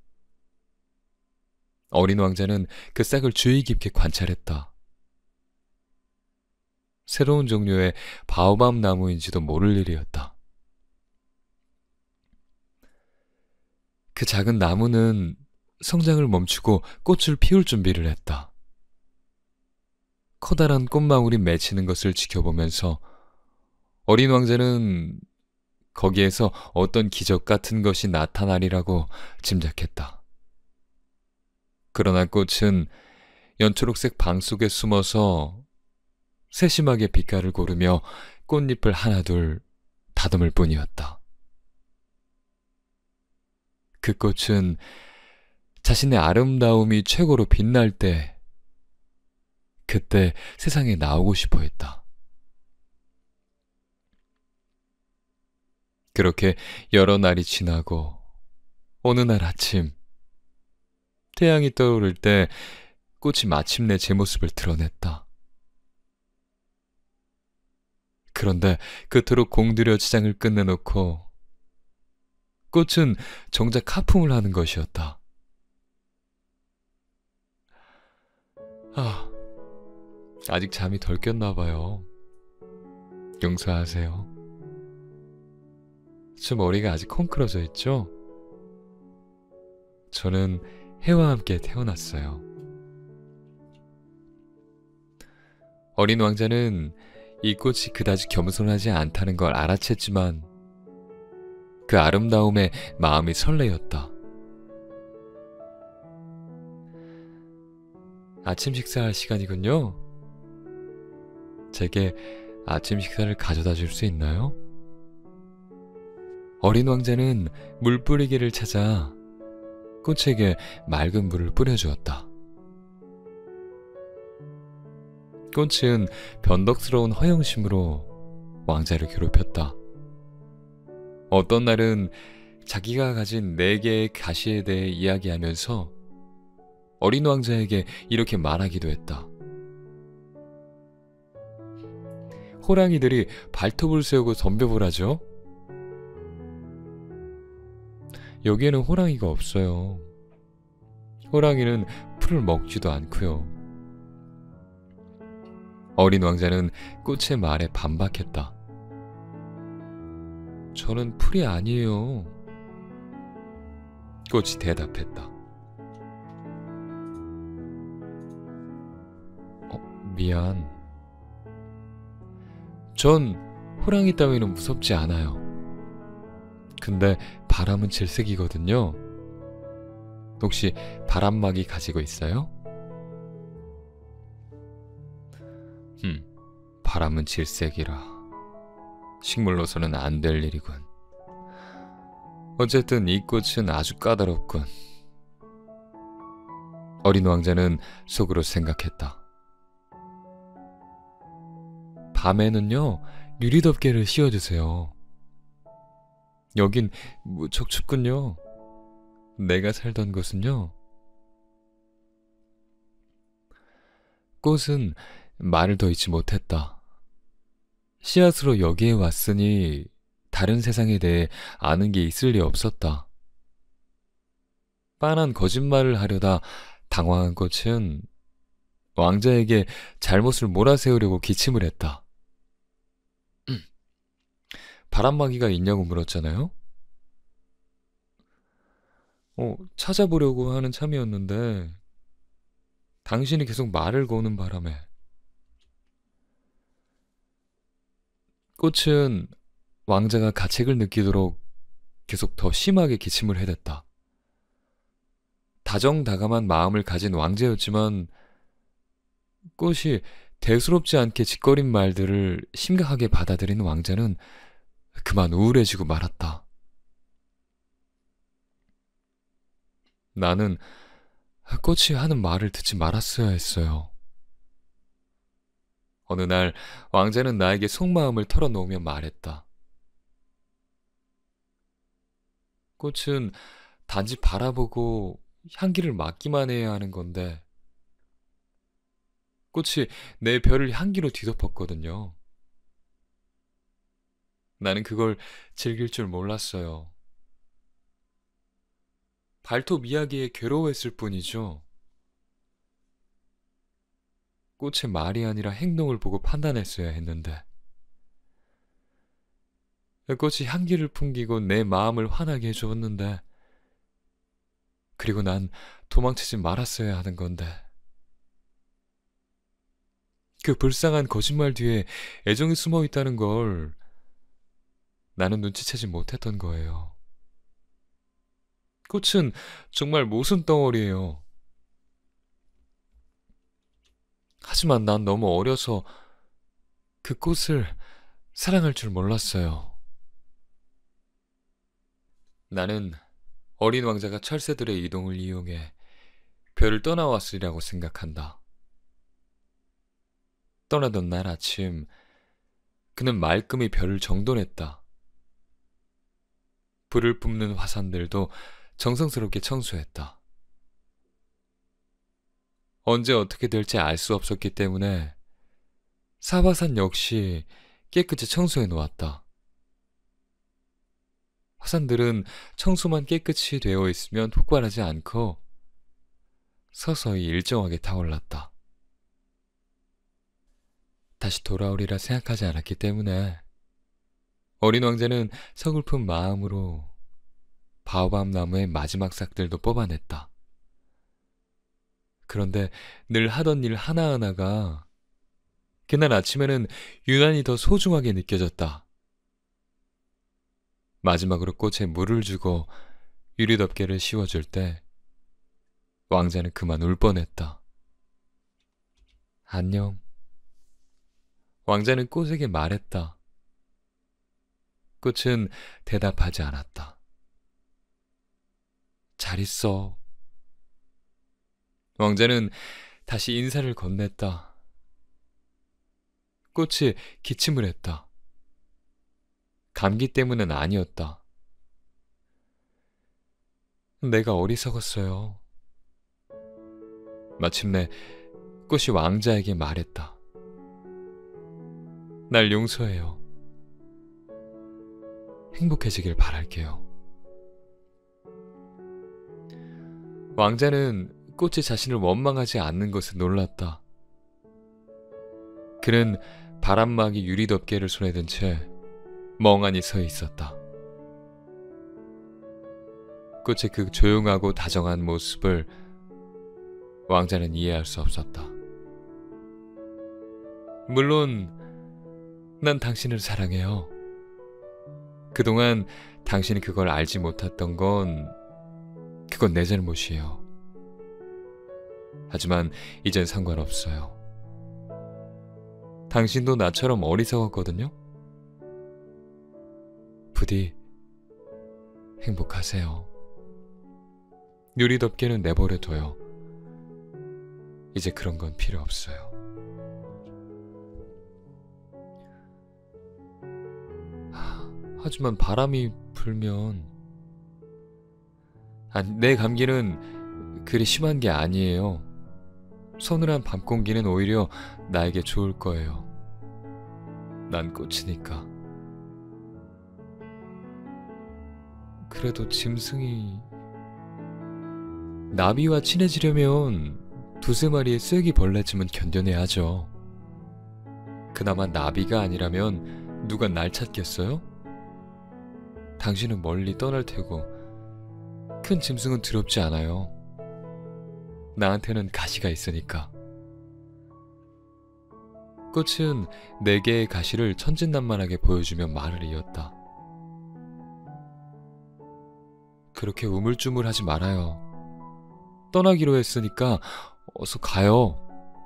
어린 왕자는 그 싹을 주의 깊게 관찰했다. 새로운 종류의 바오밤 나무인지도 모를 일이었다. 그 작은 나무는 성장을 멈추고 꽃을 피울 준비를 했다. 커다란 꽃망울이 맺히는 것을 지켜보면서 어린 왕자는 거기에서 어떤 기적 같은 것이 나타나리라고 짐작했다. 그러나 꽃은 연초록색 방 속에 숨어서 세심하게 빛깔을 고르며 꽃잎을 하나둘 다듬을 뿐이었다. 그 꽃은 자신의 아름다움이 최고로 빛날 때, 그때 세상에 나오고 싶어 했다. 그렇게 여러 날이 지나고 어느 날 아침 태양이 떠오를 때 꽃이 마침내 제 모습을 드러냈다. 그런데 그토록 공들여 치장을 끝내놓고 꽃은 정작 하품을 하는 것이었다. 아, 아직 잠이 덜 깼나 봐요. 용서하세요. 제 머리가 아직 콩크러져 있죠? 저는 해와 함께 태어났어요. 어린 왕자는 이 꽃이 그다지 겸손하지 않다는 걸 알아챘지만 그 아름다움에 마음이 설레었다. 아침 식사할 시간이군요. 제게 아침 식사를 가져다 줄 수 있나요? 어린 왕자는 물 뿌리개를 찾아 꽃에게 맑은 물을 뿌려주었다. 꽃은 변덕스러운 허영심으로 왕자를 괴롭혔다. 어떤 날은 자기가 가진 네 개의 가시에 대해 이야기하면서 어린 왕자에게 이렇게 말하기도 했다. 호랑이들이 발톱을 세우고 덤벼볼 하죠? 여기에는 호랑이가 없어요. 호랑이는 풀을 먹지도 않고요. 어린 왕자는 꽃의 말에 반박했다. 저는 풀이 아니에요. 꽃이 대답했다. 어, 미안. 전 호랑이 따위는 무섭지 않아요. 근데 바람은 질색이거든요. 혹시 바람막이 가지고 있어요? 음, 바람은 질색이라. 식물로서는 안 될 일이군. 어쨌든 이 꽃은 아주 까다롭군. 어린 왕자는 속으로 생각했다. 밤에는요, 유리덮개를 씌워주세요. 여긴 무척 춥군요. 내가 살던 곳은요. 꽃은 말을 더 잊지 못했다. 씨앗으로 여기에 왔으니 다른 세상에 대해 아는 게 있을 리 없었다. 빤한 거짓말을 하려다 당황한 꽃은 왕자에게 잘못을 몰아세우려고 기침을 했다. 바람막이가 있냐고 물었잖아요? 어, 찾아보려고 하는 참이었는데 당신이 계속 말을 거는 바람에 꽃은 왕자가 가책을 느끼도록 계속 더 심하게 기침을 해댔다. 다정다감한 마음을 가진 왕자였지만 꽃이 대수롭지 않게 짓거린 말들을 심각하게 받아들이는 왕자는 그만 우울해지고 말았다. 나는 꽃이 하는 말을 듣지 말았어야 했어요. 어느 날 왕자는 나에게 속마음을 털어놓으며 말했다. 꽃은 단지 바라보고 향기를 맡기만 해야 하는 건데 꽃이 내 별을 향기로 뒤덮었거든요. 나는 그걸 즐길 줄 몰랐어요. 발톱 이야기에 괴로워했을 뿐이죠. 꽃의 말이 아니라 행동을 보고 판단했어야 했는데 꽃이 향기를 풍기고 내 마음을 환하게 해주었는데 그리고 난 도망치지 말았어야 하는 건데 그 불쌍한 거짓말 뒤에 애정이 숨어 있다는 걸 나는 눈치채지 못했던 거예요. 꽃은 정말 모순 덩어리예요. 하지만 난 너무 어려서 그 꽃을 사랑할 줄 몰랐어요. 나는 어린 왕자가 철새들의 이동을 이용해 별을 떠나왔으리라고 생각한다. 떠나던 날 아침 그는 말끔히 별을 정돈했다. 불을 뿜는 화산들도 정성스럽게 청소했다. 언제 어떻게 될지 알 수 없었기 때문에 사화산 역시 깨끗이 청소해 놓았다. 화산들은 청소만 깨끗이 되어 있으면 폭발하지 않고 서서히 일정하게 타올랐다. 다시 돌아오리라 생각하지 않았기 때문에 어린 왕자는 서글픈 마음으로 바오밤 나무의 마지막 싹들도 뽑아냈다. 그런데 늘 하던 일 하나하나가 그날 아침에는 유난히 더 소중하게 느껴졌다. 마지막으로 꽃에 물을 주고 유리덮개를 씌워줄 때 왕자는 그만 울 뻔했다. 안녕. 왕자는 꽃에게 말했다. 꽃은 대답하지 않았다. 잘 있어. 왕자는 다시 인사를 건넸다. 꽃이 기침을 했다. 감기 때문은 아니었다. 내가 어리석었어요. 마침내 꽃이 왕자에게 말했다. 날 용서해요. 행복해지길 바랄게요. 왕자는 꽃이 자신을 원망하지 않는 것에 놀랐다. 그는 바람막이 유리덮개를 손에 든 채 멍하니 서 있었다. 꽃의 그 조용하고 다정한 모습을 왕자는 이해할 수 없었다. 물론 난 당신을 사랑해요. 그동안 당신이 그걸 알지 못했던 건 그건 내 잘못이에요. 하지만 이젠 상관없어요. 당신도 나처럼 어리석었거든요. 부디 행복하세요. 유리덮개는 내버려둬요. 이제 그런 건 필요 없어요. 하지만 바람이 불면 아, 내 감기는 그리 심한 게 아니에요. 서늘한 밤 공기는 오히려 나에게 좋을 거예요. 난 꽃이니까. 그래도 짐승이 나비와 친해지려면 두세 마리의 쐐기 벌레쯤은 견뎌내야죠. 그나마 나비가 아니라면 누가 날 찾겠어요? 당신은 멀리 떠날 테고 큰 짐승은 두렵지 않아요. 나한테는 가시가 있으니까. 꽃은 네 개의 가시를 천진난만하게 보여주며 말을 이었다. 그렇게 우물쭈물하지 말아요. 떠나기로 했으니까 어서 가요.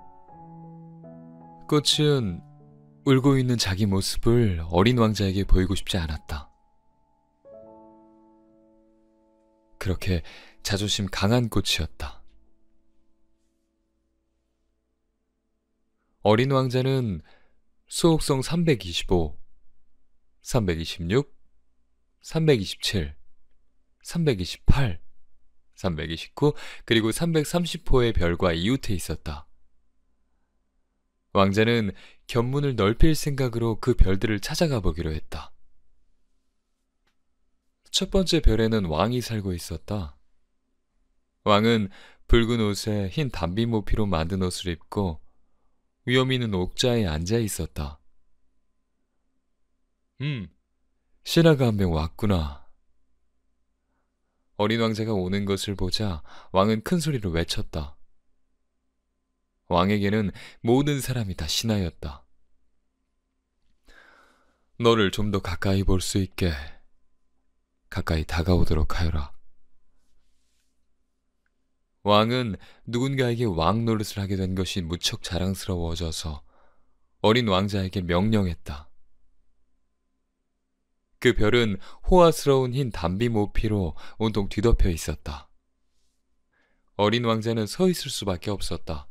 꽃은 울고 있는 자기 모습을 어린 왕자에게 보이고 싶지 않았다. 그렇게 자존심 강한 꽃이었다. 어린 왕자는 수호성 삼백이십오, 삼백이십육, 삼백이십칠, 삼백이십팔, 삼백이십구, 그리고 삼백삼십 호의 별과 이웃해 있었다. 왕자는 견문을 넓힐 생각으로 그 별들을 찾아가 보기로 했다. 첫 번째 별에는 왕이 살고 있었다. 왕은 붉은 옷에 흰 담비모피로 만든 옷을 입고 위험 있는 옥자에 앉아 있었다. 음, 신하가 한 명 왔구나. 어린 왕자가 오는 것을 보자 왕은 큰 소리로 외쳤다. 왕에게는 모든 사람이 다 신하였다. 너를 좀 더 가까이 볼 수 있게 가까이 다가오도록 하여라. 왕은 누군가에게 왕 노릇을 하게 된 것이 무척 자랑스러워져서 어린 왕자에게 명령했다. 그 별은 호화스러운 흰 담비 모피로 온통 뒤덮여 있었다. 어린 왕자는 서 있을 수밖에 없었다.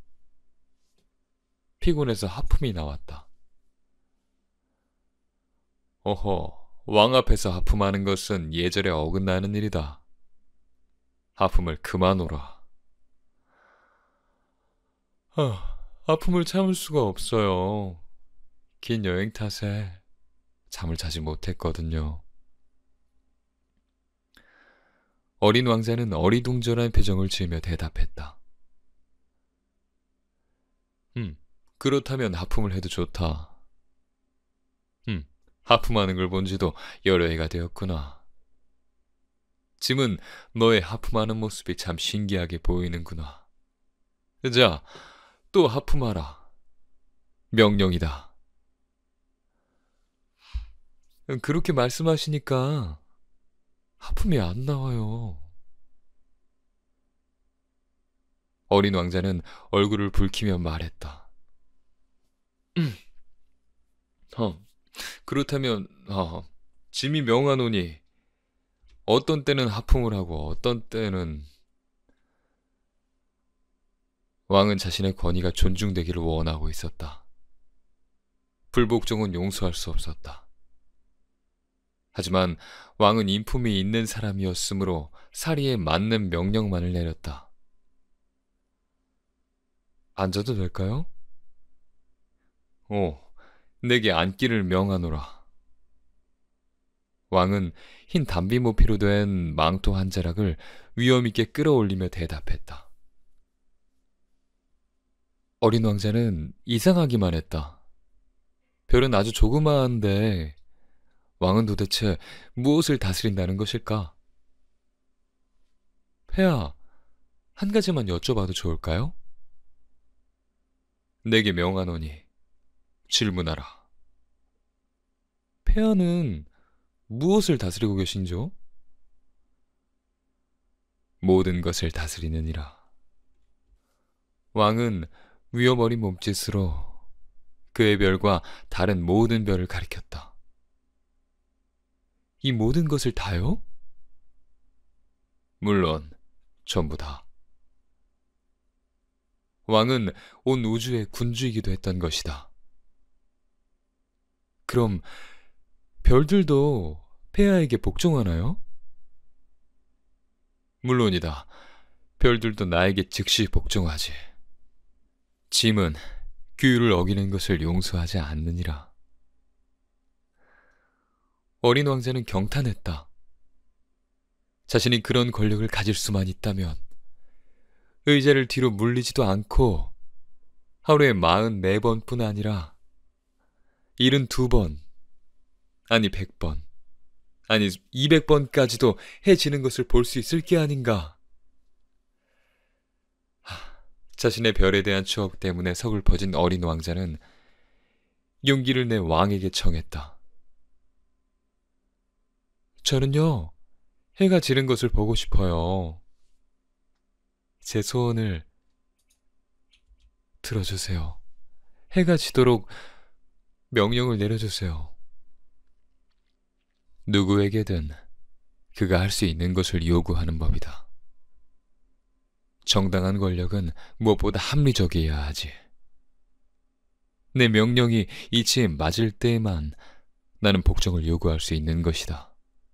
피곤해서 하품이 나왔다. 어허, 왕 앞에서 하품하는 것은 예절에 어긋나는 일이다. 하품을 그만오라. 아, 아픔을 참을 수가 없어요. 긴 여행 탓에 잠을 자지 못했거든요. 어린 왕자는 어리둥절한 표정을 지으며 대답했다. 음, 그렇다면 하품을 해도 좋다. 음, 하품하는 걸 본 지도 여러 해가 되었구나. 짐은 너의 하품하는 모습이 참 신기하게 보이는구나. 자, 또 하품하라. 명령이다. 그렇게 말씀하시니까 하품이 안 나와요. 어린 왕자는 얼굴을 붉히며 말했다. 음, 어, 그렇다면 어, 짐이 명하노니 어떤 때는 하품을 하고 어떤 때는... 왕은 자신의 권위가 존중되기를 원하고 있었다. 불복종은 용서할 수 없었다. 하지만 왕은 인품이 있는 사람이었으므로 사리에 맞는 명령만을 내렸다. 앉아도 될까요? 오, 내게 앉기를 명하노라. 왕은 흰 담비모피로 된 망토 한 자락을 위엄있게 끌어올리며 대답했다. 어린 왕자는 이상하기만 했다. 별은 아주 조그마한데 왕은 도대체 무엇을 다스린다는 것일까? 폐하, 한 가지만 여쭤봐도 좋을까요? 내게 명하노니 질문하라. 폐하는 무엇을 다스리고 계신죠? 모든 것을 다스리느니라. 왕은 위어버린 몸짓으로 그의 별과 다른 모든 별을 가리켰다. 이 모든 것을 다요? 물론 전부 다. 왕은 온 우주의 군주이기도 했던 것이다. 그럼 별들도 폐하에게 복종하나요? 물론이다. 별들도 나에게 즉시 복종하지. 짐은 규율을 어기는 것을 용서하지 않느니라. 어린 왕자는 경탄했다. 자신이 그런 권력을 가질 수만 있다면 의자를 뒤로 물리지도 않고 하루에 마흔네 번뿐 아니라 일흔두 번, 아니 백 번, 아니 이백 번까지도 해지는 것을 볼 수 있을 게 아닌가. 하, 자신의 별에 대한 추억 때문에 서글퍼진 어린 왕자는 용기를 내 왕에게 청했다. 저는요, 해가 지는 것을 보고 싶어요. 제 소원을 들어주세요. 해가 지도록 명령을 내려주세요. 누구에게든 그가 할 수 있는 것을 요구하는 법이다. 정당한 권력은 무엇보다 합리적이어야 하지. 내 명령이 이치에 맞을 때에만 나는 복종을 요구할 수 있는 것이다.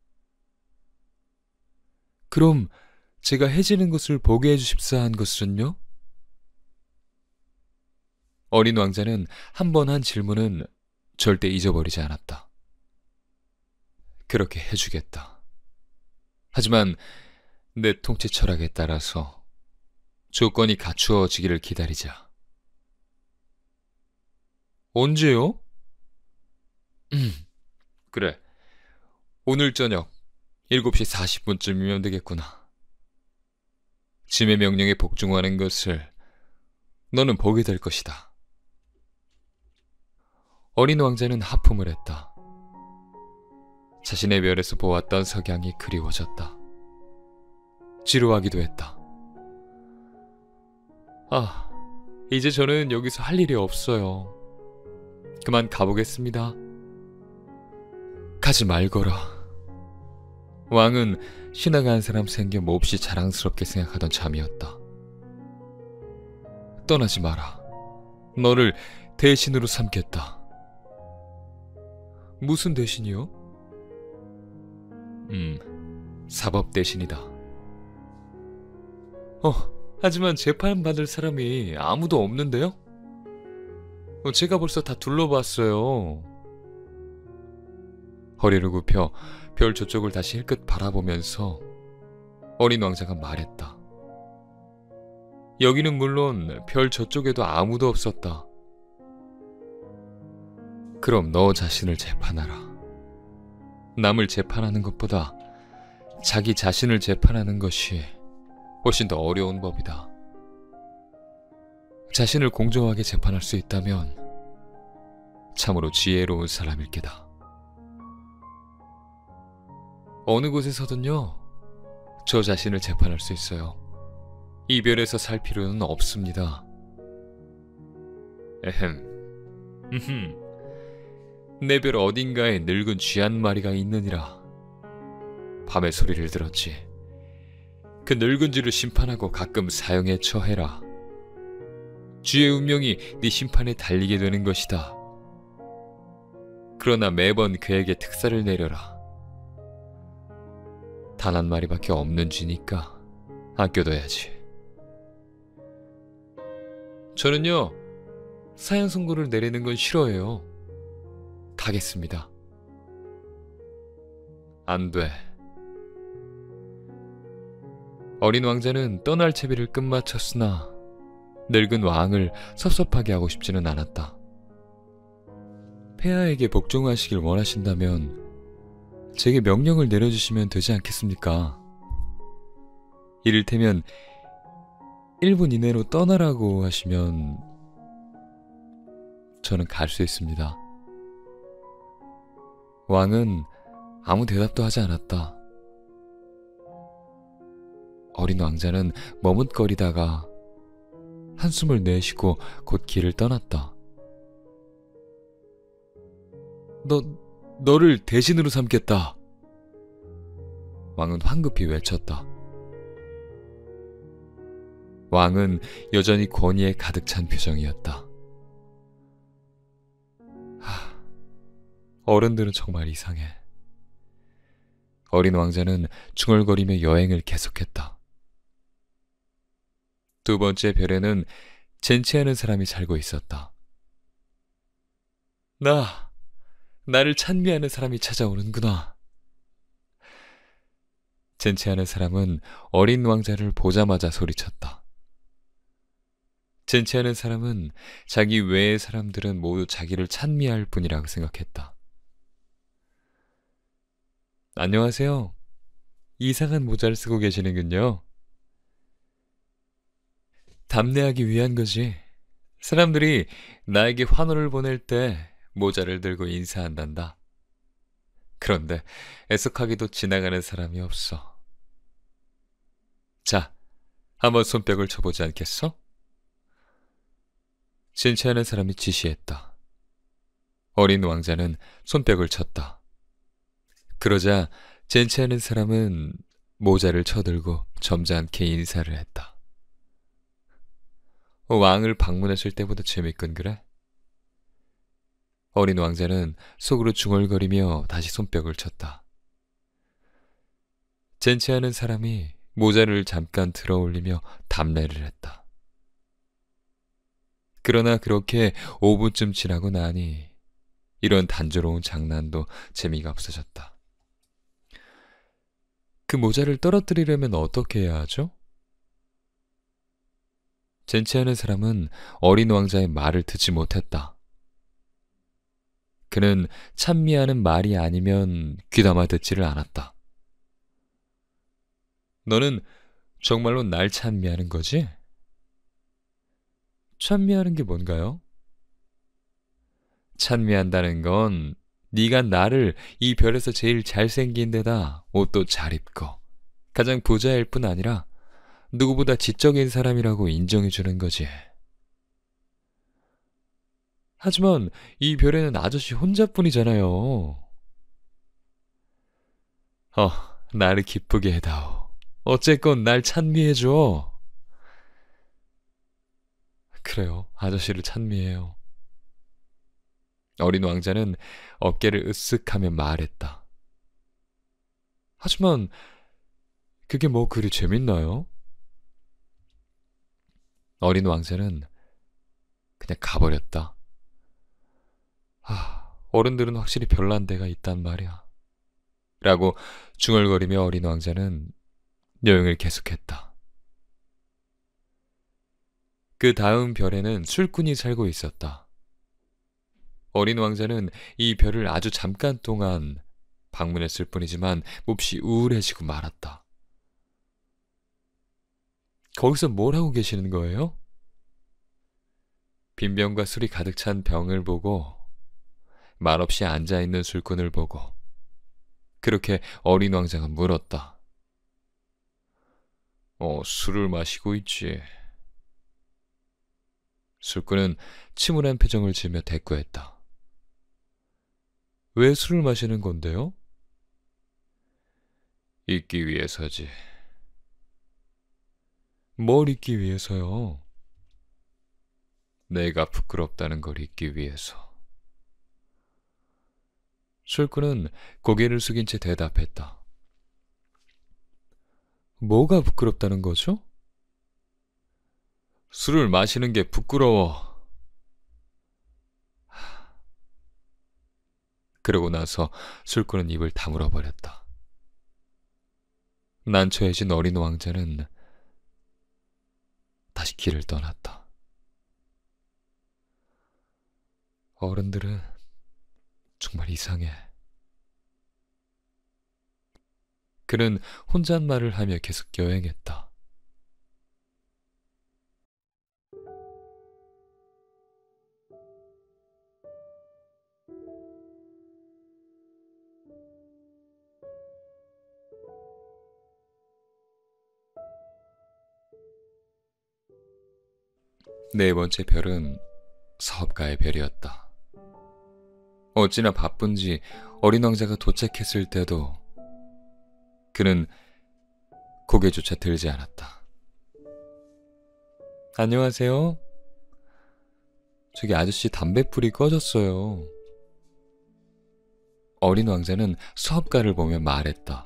그럼 제가 해지는 것을 보게 해주십사 한 것은요? 어린 왕자는 한 번 한 질문은 절대 잊어버리지 않았다. 그렇게 해주겠다. 하지만 내 통치 철학에 따라서 조건이 갖추어지기를 기다리자. 언제요? 음, 그래. 오늘 저녁 일곱 시 사십 분쯤이면 되겠구나. 짐의 명령에 복종하는 것을 너는 보게 될 것이다. 어린 왕자는 하품을 했다. 자신의 별에서 보았던 석양이 그리워졌다. 지루하기도 했다. 아, 이제 저는 여기서 할 일이 없어요. 그만 가보겠습니다. 가지 말거라. 왕은 신앙한 사람 생겨 몹시 자랑스럽게 생각하던 참이었다. 떠나지 마라. 너를 대신으로 삼겠다. 무슨 대신이요? 음, 사법 대신이다. 어, 하지만 재판받을 사람이 아무도 없는데요? 어, 제가 벌써 다 둘러봤어요. 허리를 굽혀 별 저쪽을 다시 힐끗 바라보면서 어린 왕자가 말했다. 여기는 물론 별 저쪽에도 아무도 없었다. 그럼 너 자신을 재판하라. 남을 재판하는 것보다 자기 자신을 재판하는 것이 훨씬 더 어려운 법이다. 자신을 공정하게 재판할 수 있다면 참으로 지혜로운 사람일 게다. 어느 곳에서든요, 저 자신을 재판할 수 있어요. 이별에서 살 필요는 없습니다. 에헴, 음흠, 내 별 어딘가에 늙은 쥐 한 마리가 있느니라. 밤에 소리를 들었지. 그 늙은 쥐를 심판하고 가끔 사형에 처해라. 쥐의 운명이 네 심판에 달리게 되는 것이다. 그러나 매번 그에게 특사를 내려라. 단 한 마리밖에 없는 쥐니까 아껴둬야지. 저는요, 사형 선고를 내리는 건 싫어해요. 가겠습니다. 안 돼. 어린 왕자는 떠날 채비를 끝마쳤으나 늙은 왕을 섭섭하게 하고 싶지는 않았다. 폐하에게 복종하시길 원하신다면 제게 명령을 내려주시면 되지 않겠습니까? 이를테면 일 분 이내로 떠나라고 하시면 저는 갈 수 있습니다. 왕은 아무 대답도 하지 않았다. 어린 왕자는 머뭇거리다가 한숨을 내쉬고 곧 길을 떠났다. 너, 너를 대신으로 삼겠다. 왕은 황급히 외쳤다. 왕은 여전히 권위에 가득 찬 표정이었다. 하, 어른들은 정말 이상해. 어린 왕자는 중얼거리며 여행을 계속했다. 두 번째 별에는 젠치하는 사람이 살고 있었다. 나, 나를 찬미하는 사람이 찾아오는구나. 젠치하는 사람은 어린 왕자를 보자마자 소리쳤다. 젠치하는 사람은 자기 외의 사람들은 모두 자기를 찬미할 뿐이라고 생각했다. 안녕하세요. 이상한 모자를 쓰고 계시는군요. 답례하기 위한 거지. 사람들이 나에게 환호를 보낼 때 모자를 들고 인사한단다. 그런데 애석하게도 지나가는 사람이 없어. 자, 한번 손뼉을 쳐보지 않겠어? 젠치하는 사람이 지시했다. 어린 왕자는 손뼉을 쳤다. 그러자 젠치하는 사람은 모자를 쳐들고 점잖게 인사를 했다. 왕을 방문했을 때보다 재밌군 그래? 어린 왕자는 속으로 중얼거리며 다시 손뼉을 쳤다. 젠치하는 사람이 모자를 잠깐 들어올리며 답례를 했다. 그러나 그렇게 오 분쯤 지나고 나니 이런 단조로운 장난도 재미가 없어졌다. 그 모자를 떨어뜨리려면 어떻게 해야 하죠? 젠치하는 사람은 어린 왕자의 말을 듣지 못했다. 그는 찬미하는 말이 아니면 귀담아 듣지를 않았다. 너는 정말로 날 찬미하는 거지? 찬미하는 게 뭔가요? 찬미한다는 건 네가 나를 이 별에서 제일 잘생긴 데다 옷도 잘 입고 가장 부자일 뿐 아니라 누구보다 지적인 사람이라고 인정해주는 거지. 하지만 이 별에는 아저씨 혼자뿐이잖아요. 어, 나를 기쁘게 해다오. 어쨌건 날 찬미해줘. 그래요, 아저씨를 찬미해요. 어린 왕자는 어깨를 으쓱하며 말했다. 하지만 그게 뭐 그리 재밌나요? 어린 왕자는 그냥 가버렸다. 아, 어른들은 확실히 별난 데가 있단 말이야. 라고 중얼거리며 어린 왕자는 여행을 계속했다. 그 다음 별에는 술꾼이 살고 있었다. 어린 왕자는 이 별을 아주 잠깐 동안 방문했을 뿐이지만 몹시 우울해지고 말았다. 거기서 뭘 하고 계시는 거예요? 빈병과 술이 가득 찬 병을 보고 말없이 앉아있는 술꾼을 보고 그렇게 어린 왕자가 물었다. 어, 술을 마시고 있지. 술꾼은 침울한 표정을 지으며 대꾸했다. 왜 술을 마시는 건데요? 잊기 위해서지. 뭘 잊기 위해서요? 내가 부끄럽다는 걸 잊기 위해서. 술꾼은 고개를 숙인 채 대답했다. 뭐가 부끄럽다는 거죠? 술을 마시는 게 부끄러워. 그러고 나서 술꾼은 입을 다물어 버렸다. 난처해진 어린 왕자는 다시 길을 떠났다. 어른들은 정말 이상해. 그는 혼잣말을 하며 계속 여행했다. 네 번째 별은 사업가의 별이었다. 어찌나 바쁜지 어린 왕자가 도착했을 때도 그는 고개조차 들지 않았다. 안녕하세요. 저기 아저씨 담뱃불이 꺼졌어요. 어린 왕자는 사업가를 보며 말했다.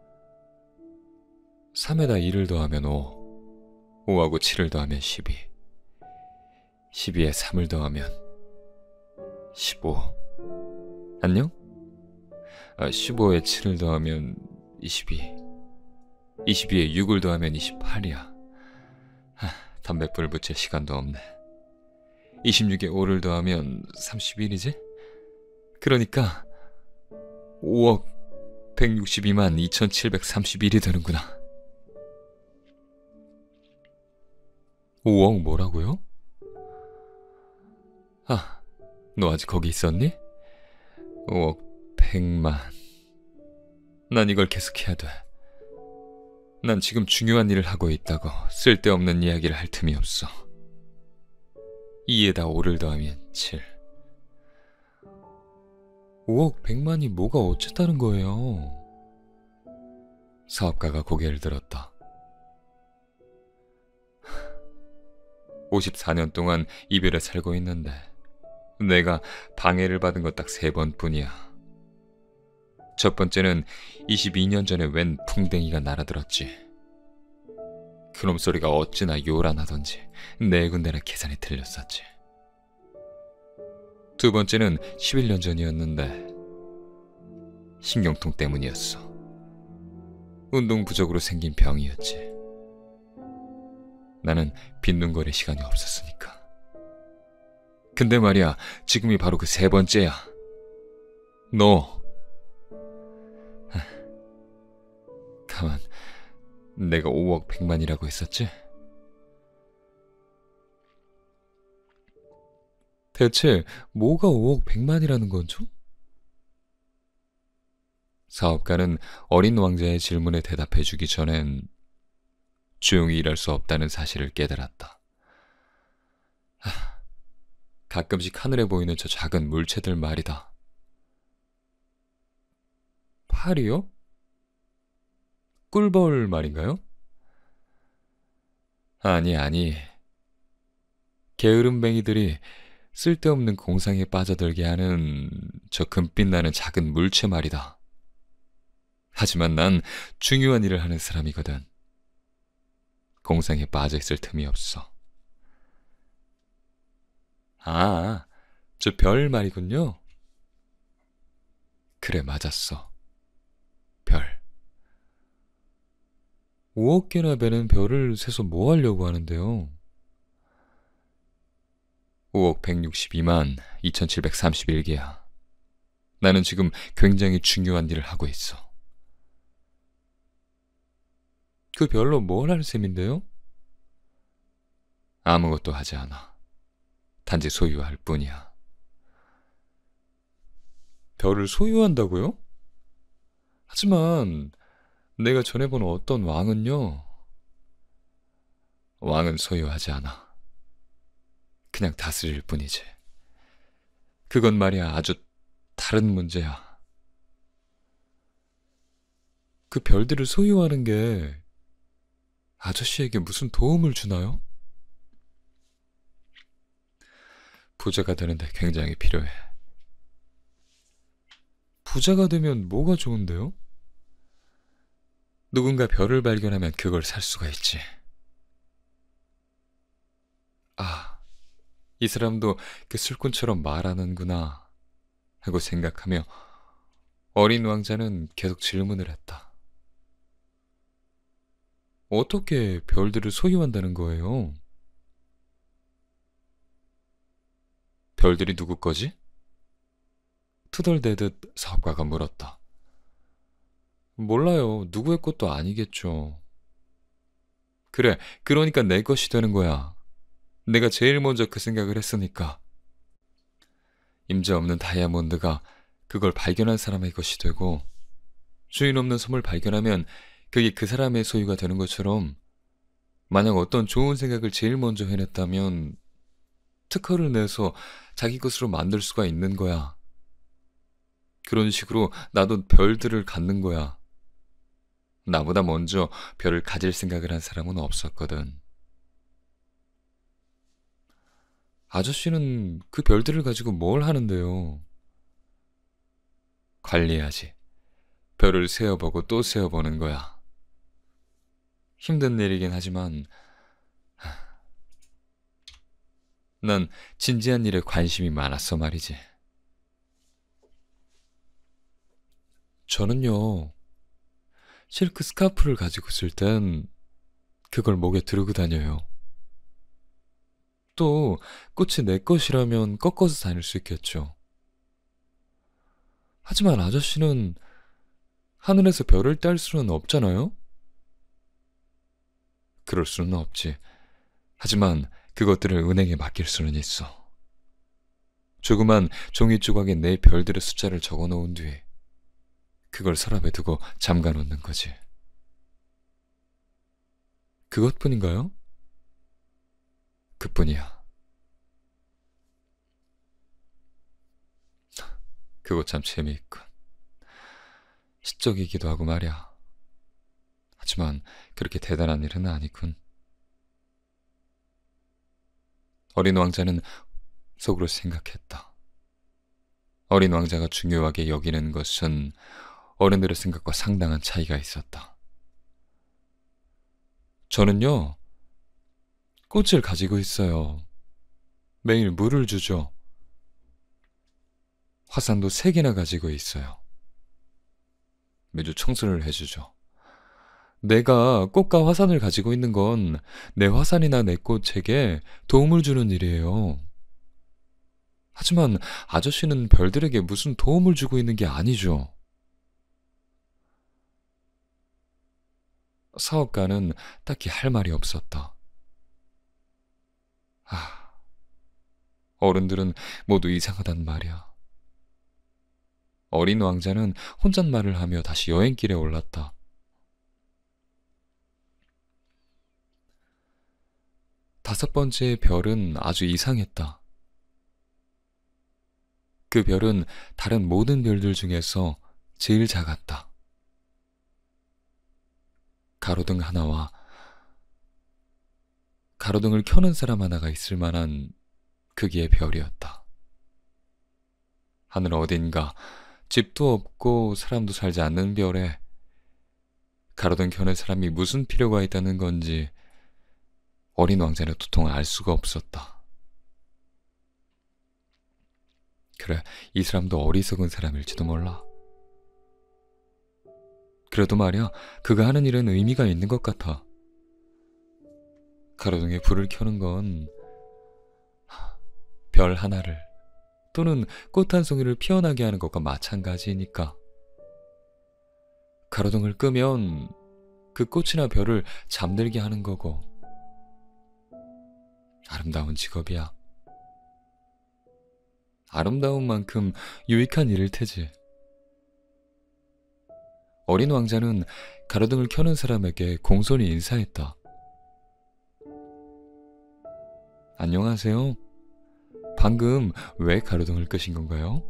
삼에다 일을 더하면 오, 오하고 칠을 더하면 십이, 십이에 삼을 더하면 십오. 안녕? 아, 십오에 칠을 더하면 이십이, 이십이에 육을 더하면 이십팔이야. 하, 담뱃불 붙일 시간도 없네. 이십육에 오를 더하면 삼십일이지? 그러니까 오억 백육십이만 이천칠백삼십일이 되는구나. 오억 뭐라고요? 아, 너 아직 거기 있었니? 오억 백만. 난 이걸 계속해야 돼. 난 지금 중요한 일을 하고 있다고 쓸데없는 이야기를 할 틈이 없어. 이에다 오를 더하면 칠. 오억 백만이 뭐가 어쨌다는 거예요? 사업가가 고개를 들었다. 오십사 년 동안 이별에 살고 있는데 내가 방해를 받은 건 딱 세 번뿐이야. 첫 번째는 이십이 년 전에 웬 풍뎅이가 날아들었지. 그놈 소리가 어찌나 요란하던지 네 군데나 계산이 틀렸었지. 두 번째는 십일 년 전이었는데 신경통 때문이었어. 운동 부족으로 생긴 병이었지. 나는 빈둥거릴 시간이 없었으니까. 근데 말이야, 지금이 바로 그 세 번째야. 너. 가만, 내가 오억 백만이라고 했었지? 대체 뭐가 오억 백만이라는 거죠? 사업가는 어린 왕자의 질문에 대답해주기 전엔 조용히 일할 수 없다는 사실을 깨달았다. 하, 가끔씩 하늘에 보이는 저 작은 물체들 말이다. 파리요? 꿀벌 말인가요? 아니, 아니. 게으름뱅이들이 쓸데없는 공상에 빠져들게 하는 저 금빛 나는 작은 물체 말이다. 하지만 난 중요한 일을 하는 사람이거든. 공상에 빠져있을 틈이 없어. 아, 저 별 말이군요. 그래, 맞았어. 별. 오억 개나 되는 별을 세서 뭐 하려고 하는데요? 오억 백육십이만 이천칠백삼십일 개야. 나는 지금 굉장히 중요한 일을 하고 있어. 그 별로 뭘 할 셈인데요? 아무것도 하지 않아. 단지 소유할 뿐이야. 별을 소유한다고요? 하지만 내가 전에 본 어떤 왕은요, 왕은 소유하지 않아. 그냥 다스릴 뿐이지. 그건 말이야 아주 다른 문제야. 그 별들을 소유하는 게 아저씨에게 무슨 도움을 주나요? 부자가 되는데 굉장히 필요해. 부자가 되면 뭐가 좋은데요? 누군가 별을 발견하면 그걸 살 수가 있지. 아, 이 사람도 그 술꾼처럼 말하는구나 하고 생각하며 어린 왕자는 계속 질문을 했다. 어떻게 별들을 소유한다는 거예요? 별들이 누구 거지? 투덜대듯 사업가가 물었다. 몰라요. 누구의 것도 아니겠죠. 그래, 그러니까 내 것이 되는 거야. 내가 제일 먼저 그 생각을 했으니까. 임자 없는 다이아몬드가 그걸 발견한 사람의 것이 되고, 주인 없는 섬을 발견하면 그게 그 사람의 소유가 되는 것처럼, 만약 어떤 좋은 생각을 제일 먼저 해냈다면 특허를 내서 자기 것으로 만들 수가 있는 거야. 그런 식으로 나도 별들을 갖는 거야. 나보다 먼저 별을 가질 생각을 한 사람은 없었거든. 아저씨는 그 별들을 가지고 뭘 하는데요? 관리하지. 별을 세어보고 또 세어보는 거야. 힘든 일이긴 하지만 난 진지한 일에 관심이 많았어 말이지. 저는요, 실크 스카프를 가지고 있을 땐 그걸 목에 두르고 다녀요. 또 꽃이 내 것이라면 꺾어서 다닐 수 있겠죠. 하지만 아저씨는 하늘에서 별을 딸 수는 없잖아요? 그럴 수는 없지. 하지만 그것들을 은행에 맡길 수는 있어. 조그만 종이 조각에 내 별들의 숫자를 적어 놓은 뒤에 그걸 서랍에 두고 잠가 놓는 거지. 그것뿐인가요? 그뿐이야. 그거 참 재미있군. 시적이기도 하고 말이야. 하지만 그렇게 대단한 일은 아니군. 어린 왕자는 속으로 생각했다. 어린 왕자가 중요하게 여기는 것은 어른들의 생각과 상당한 차이가 있었다. 저는요, 꽃을 가지고 있어요. 매일 물을 주죠. 화산도 세 개나 가지고 있어요. 매주 청소를 해주죠. 내가 꽃과 화산을 가지고 있는 건 내 화산이나 내 꽃에게 도움을 주는 일이에요. 하지만 아저씨는 별들에게 무슨 도움을 주고 있는 게 아니죠. 사업가는 딱히 할 말이 없었다. 아, 어른들은 모두 이상하단 말이야. 어린 왕자는 혼잣말을 하며 다시 여행길에 올랐다. 다섯 번째 별은 아주 이상했다. 그 별은 다른 모든 별들 중에서 제일 작았다. 가로등 하나와 가로등을 켜는 사람 하나가 있을 만한 크기의 별이었다. 하늘 어딘가 집도 없고 사람도 살지 않는 별에 가로등 켜는 사람이 무슨 필요가 있다는 건지 어린 왕자는 도통 알 수가 없었다. 그래, 이 사람도 어리석은 사람일지도 몰라. 그래도 말이야, 그가 하는 일은 의미가 있는 것 같아. 가로등에 불을 켜는 건 별 하나를 또는 꽃 한 송이를 피어나게 하는 것과 마찬가지니까. 가로등을 끄면 그 꽃이나 별을 잠들게 하는 거고. 아름다운 직업이야. 아름다운 만큼 유익한 일일 테지. 어린 왕자는 가로등을 켜는 사람에게 공손히 인사했다. 안녕하세요. 방금 왜 가로등을 끄신 건가요?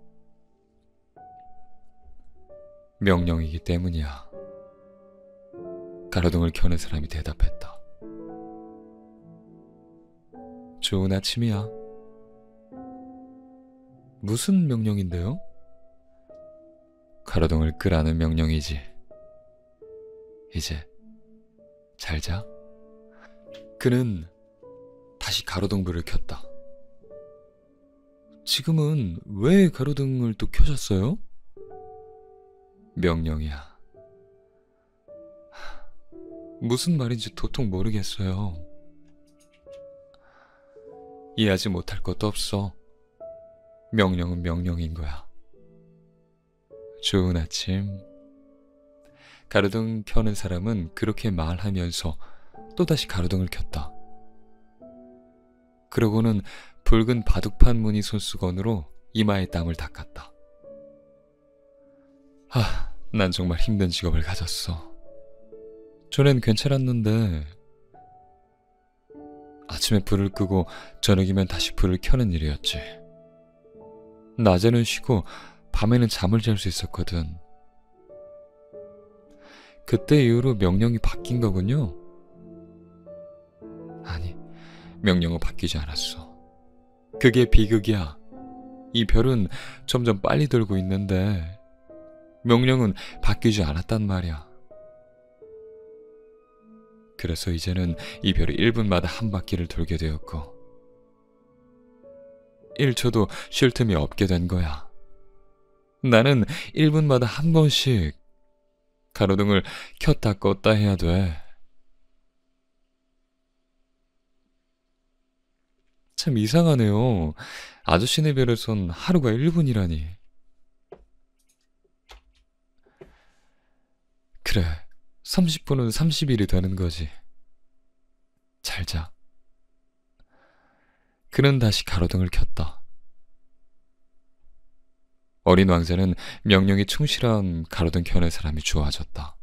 명령이기 때문이야. 가로등을 켜는 사람이 대답했다. 좋은 아침이야. 무슨 명령인데요? 가로등을 끄라는 명령이지. 이제 잘 자. 그는 다시 가로등 불을 켰다. 지금은 왜 가로등을 또 켜셨어요? 명령이야. 무슨 말인지 도통 모르겠어요. 이해하지 못할 것도 없어. 명령은 명령인 거야. 좋은 아침. 가로등 켜는 사람은 그렇게 말하면서 또다시 가로등을 켰다. 그러고는 붉은 바둑판 무늬 손수건으로 이마에 땀을 닦았다. 하, 난 정말 힘든 직업을 가졌어. 전엔 괜찮았는데 아침에 불을 끄고 저녁이면 다시 불을 켜는 일이었지. 낮에는 쉬고 밤에는 잠을 잘 수 있었거든. 그때 이후로 명령이 바뀐 거군요. 아니, 명령은 바뀌지 않았어. 그게 비극이야. 이 별은 점점 빨리 돌고 있는데 명령은 바뀌지 않았단 말이야. 그래서 이제는 이 별이 일 분마다 한 바퀴를 돌게 되었고 일 초도 쉴 틈이 없게 된 거야. 나는 일 분마다 한 번씩 가로등을 켰다 껐다 해야 돼. 참 이상하네요. 아저씨네 별에선 하루가 일 분이라니. 그래, 삼십 분은 삼십 일이 되는 거지. 잘 자. 그는 다시 가로등을 켰다. 어린 왕자는 명령에 충실한 가로등 켜는 사람이 좋아졌다.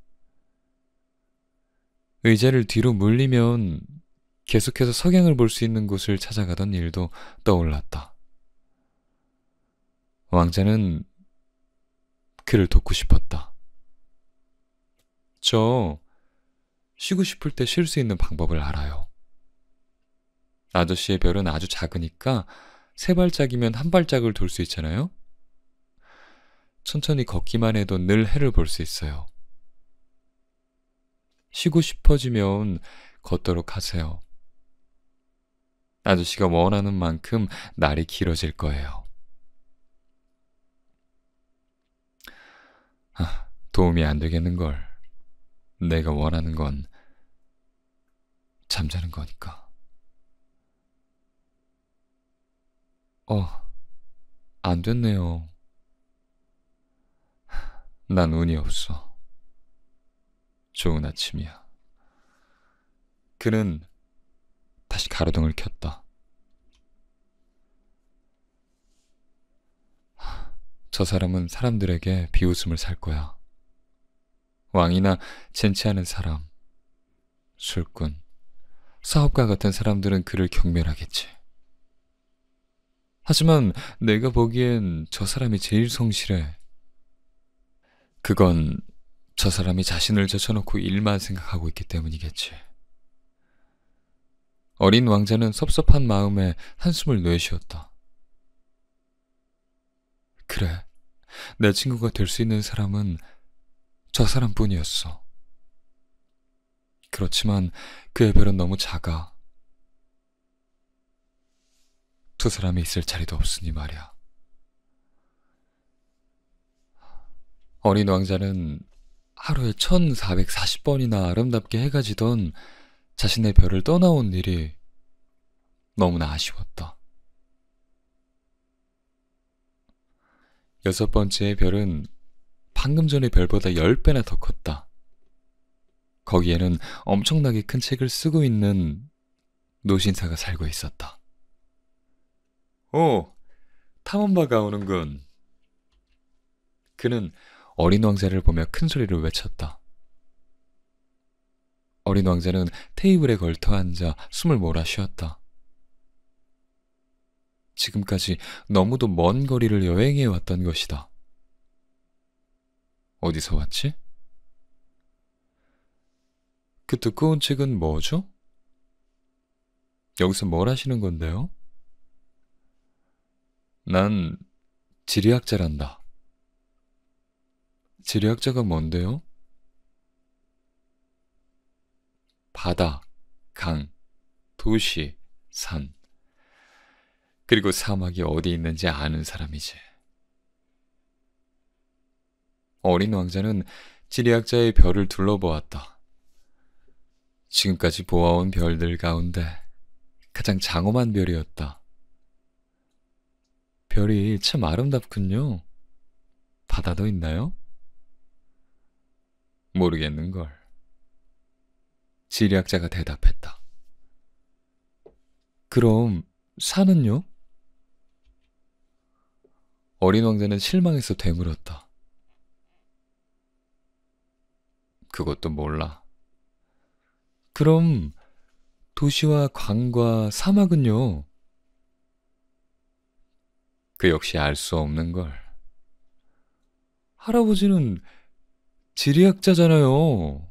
의자를 뒤로 물리면 계속해서 석양을 볼 수 있는 곳을 찾아가던 일도 떠올랐다. 왕자는 그를 돕고 싶었다. 저 쉬고 싶을 때 쉴 수 있는 방법을 알아요. 아저씨의 별은 아주 작으니까 세 발짝이면 한 발짝을 돌 수 있잖아요. 천천히 걷기만 해도 늘 해를 볼 수 있어요. 쉬고 싶어지면 걷도록 하세요. 아저씨가 원하는 만큼 날이 길어질 거예요. 아, 도움이 안 되겠는걸. 내가 원하는 건 잠자는 거니까. 어, 안 됐네요. 난 운이 없어. 좋은 아침이야. 그는 다시 가로등을 켰다. 저 사람은 사람들에게 비웃음을 살 거야. 왕이나 젠치 않은 사람, 술꾼, 사업가 같은 사람들은 그를 경멸하겠지. 하지만 내가 보기엔 저 사람이 제일 성실해. 그건 저 사람이 자신을 제쳐놓고 일만 생각하고 있기 때문이겠지. 어린 왕자는 섭섭한 마음에 한숨을 내쉬었다. 그래, 내 친구가 될 수 있는 사람은 저 사람뿐이었어. 그렇지만 그의 별은 너무 작아. 두 사람이 있을 자리도 없으니 말이야. 어린 왕자는 하루에 천사백사십 번이나 아름답게 해가 지던 자신의 별을 떠나온 일이 너무나 아쉬웠다. 여섯 번째의 별은 방금 전의 별보다 열 배나 더 컸다. 거기에는 엄청나게 큰 책을 쓰고 있는 노신사가 살고 있었다. 오, 탐험바가 오는군. 그는 어린 왕자를 보며 큰 소리로 외쳤다. 어린 왕자는 테이블에 걸터 앉아 숨을 몰아 쉬었다. 지금까지 너무도 먼 거리를 여행해 왔던 것이다. 어디서 왔지? 그 두꺼운 책은 뭐죠? 여기서 뭘 하시는 건데요? 난 지리학자란다. 지리학자가 뭔데요? 바다, 강, 도시, 산, 그리고 사막이 어디 있는지 아는 사람이지. 어린 왕자는 지리학자의 별을 둘러보았다. 지금까지 보아온 별들 가운데 가장 장엄한 별이었다. 별이 참 아름답군요. 바다도 있나요? 모르겠는걸. 지리학자가 대답했다. 그럼 산은요? 어린 왕자는 실망해서 되물었다. 그것도 몰라. 그럼 도시와 강과 사막은요? 그 역시 알 수 없는 걸. 할아버지는 지리학자잖아요.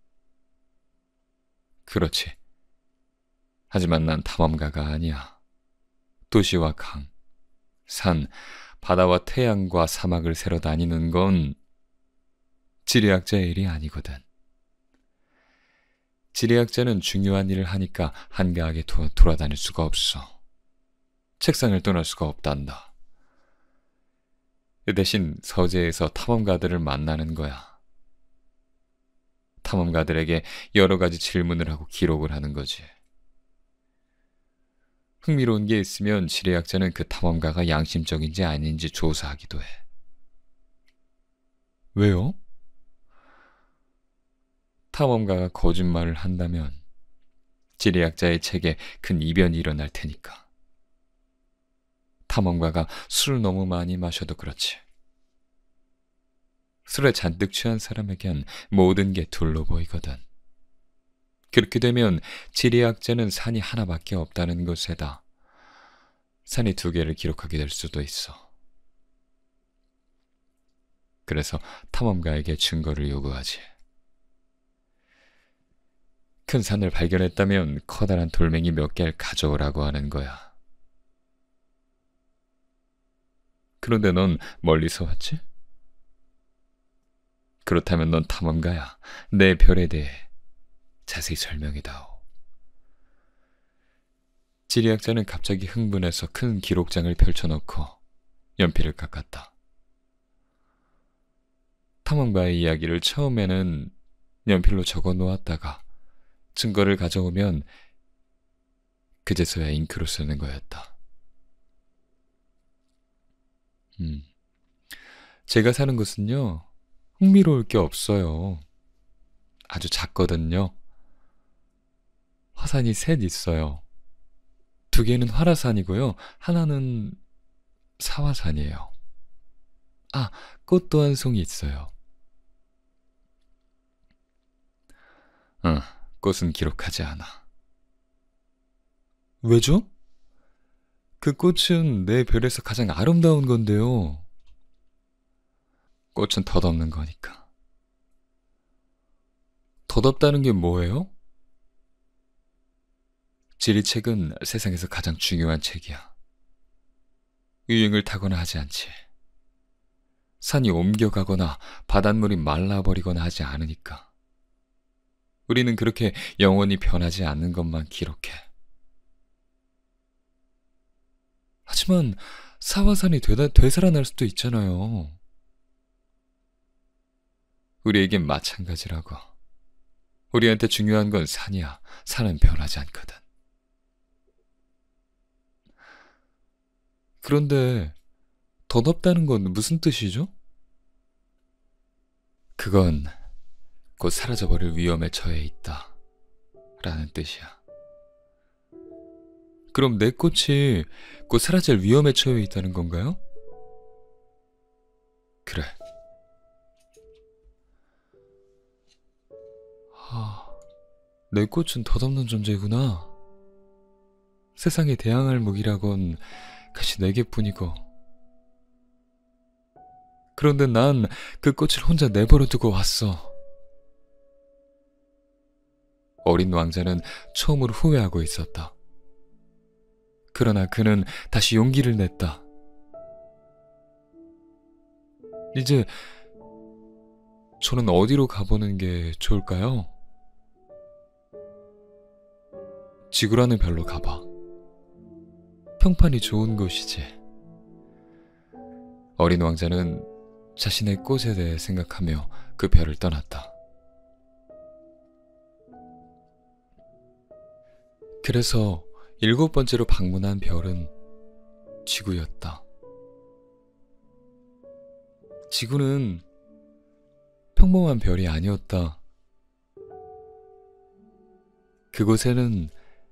그렇지. 하지만 난 탐험가가 아니야. 도시와 강, 산, 바다와 태양과 사막을 새러 다니는 건 지리학자의 일이 아니거든. 지리학자는 중요한 일을 하니까 한가하게 도, 돌아다닐 수가 없어. 책상을 떠날 수가 없단다. 대신 서재에서 탐험가들을 만나는 거야. 탐험가들에게 여러 가지 질문을 하고 기록을 하는 거지. 흥미로운 게 있으면 지리학자는 그 탐험가가 양심적인지 아닌지 조사하기도 해. 왜요? 탐험가가 거짓말을 한다면 지리학자의 책에 큰 이변이 일어날 테니까. 탐험가가 술을 너무 많이 마셔도 그렇지. 술에 잔뜩 취한 사람에겐 모든 게 둘로 보이거든. 그렇게 되면 지리학자는 산이 하나밖에 없다는 것에다 산이 두 개를 기록하게 될 수도 있어. 그래서 탐험가에게 증거를 요구하지. 큰 산을 발견했다면 커다란 돌멩이 몇 개를 가져오라고 하는 거야. 그런데 넌 멀리서 왔지? 그렇다면 넌 탐험가야. 내 별에 대해 자세히 설명해다오. 지리학자는 갑자기 흥분해서 큰 기록장을 펼쳐놓고 연필을 깎았다. 탐험가의 이야기를 처음에는 연필로 적어 놓았다가 증거를 가져오면 그제서야 잉크로 쓰는 거였다. 음, 제가 사는 곳은요, 흥미로울 게 없어요. 아주 작거든요. 화산이 셋 있어요. 두 개는 활화산이고요. 하나는 사화산이에요. 아, 꽃도 한 송이 있어요. 응, 꽃은 기록하지 않아. 왜죠? 그 꽃은 내 별에서 가장 아름다운 건데요. 꽃은 덧없는 거니까. 덧없다는 게 뭐예요? 지리책은 세상에서 가장 중요한 책이야. 유행을 타거나 하지 않지. 산이 옮겨가거나 바닷물이 말라버리거나 하지 않으니까. 우리는 그렇게 영원히 변하지 않는 것만 기록해. 하지만 사화산이 되다, 되살아날 수도 있잖아요. 우리에겐 마찬가지라고. 우리한테 중요한 건 산이야. 산은 변하지 않거든. 그런데 덧없다는 건 무슨 뜻이죠? 그건 곧 사라져버릴 위험에 처해 있다 라는 뜻이야. 그럼 내 꽃이 곧 사라질 위험에 처해 있다는 건가요? 그래. 아, 내 꽃은 덧없는 존재구나. 세상에 대항할 무기라곤 가시 네 개뿐이고. 그런데 난 그 꽃을 혼자 내버려 두고 왔어. 어린 왕자는 처음으로 후회하고 있었다. 그러나 그는 다시 용기를 냈다. 이제 저는 어디로 가보는 게 좋을까요? 지구라는 별로 가봐. 평판이 좋은 곳이지. 어린 왕자는 자신의 꽃에 대해 생각하며 그 별을 떠났다. 그래서 일곱 번째로 방문한 별은 지구였다. 지구는 평범한 별이 아니었다. 그곳에는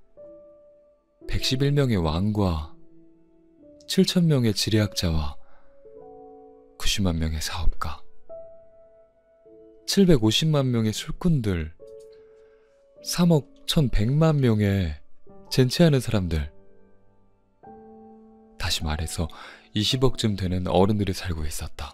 백십일 명의 왕과 칠천 명의 지리학자와 구십만 명의 사업가, 칠백오십만 명의 술꾼들, 삼억 천백만 명의 젠치하는 사람들, 다시 말해서 이십억쯤 되는 어른들이 살고 있었다.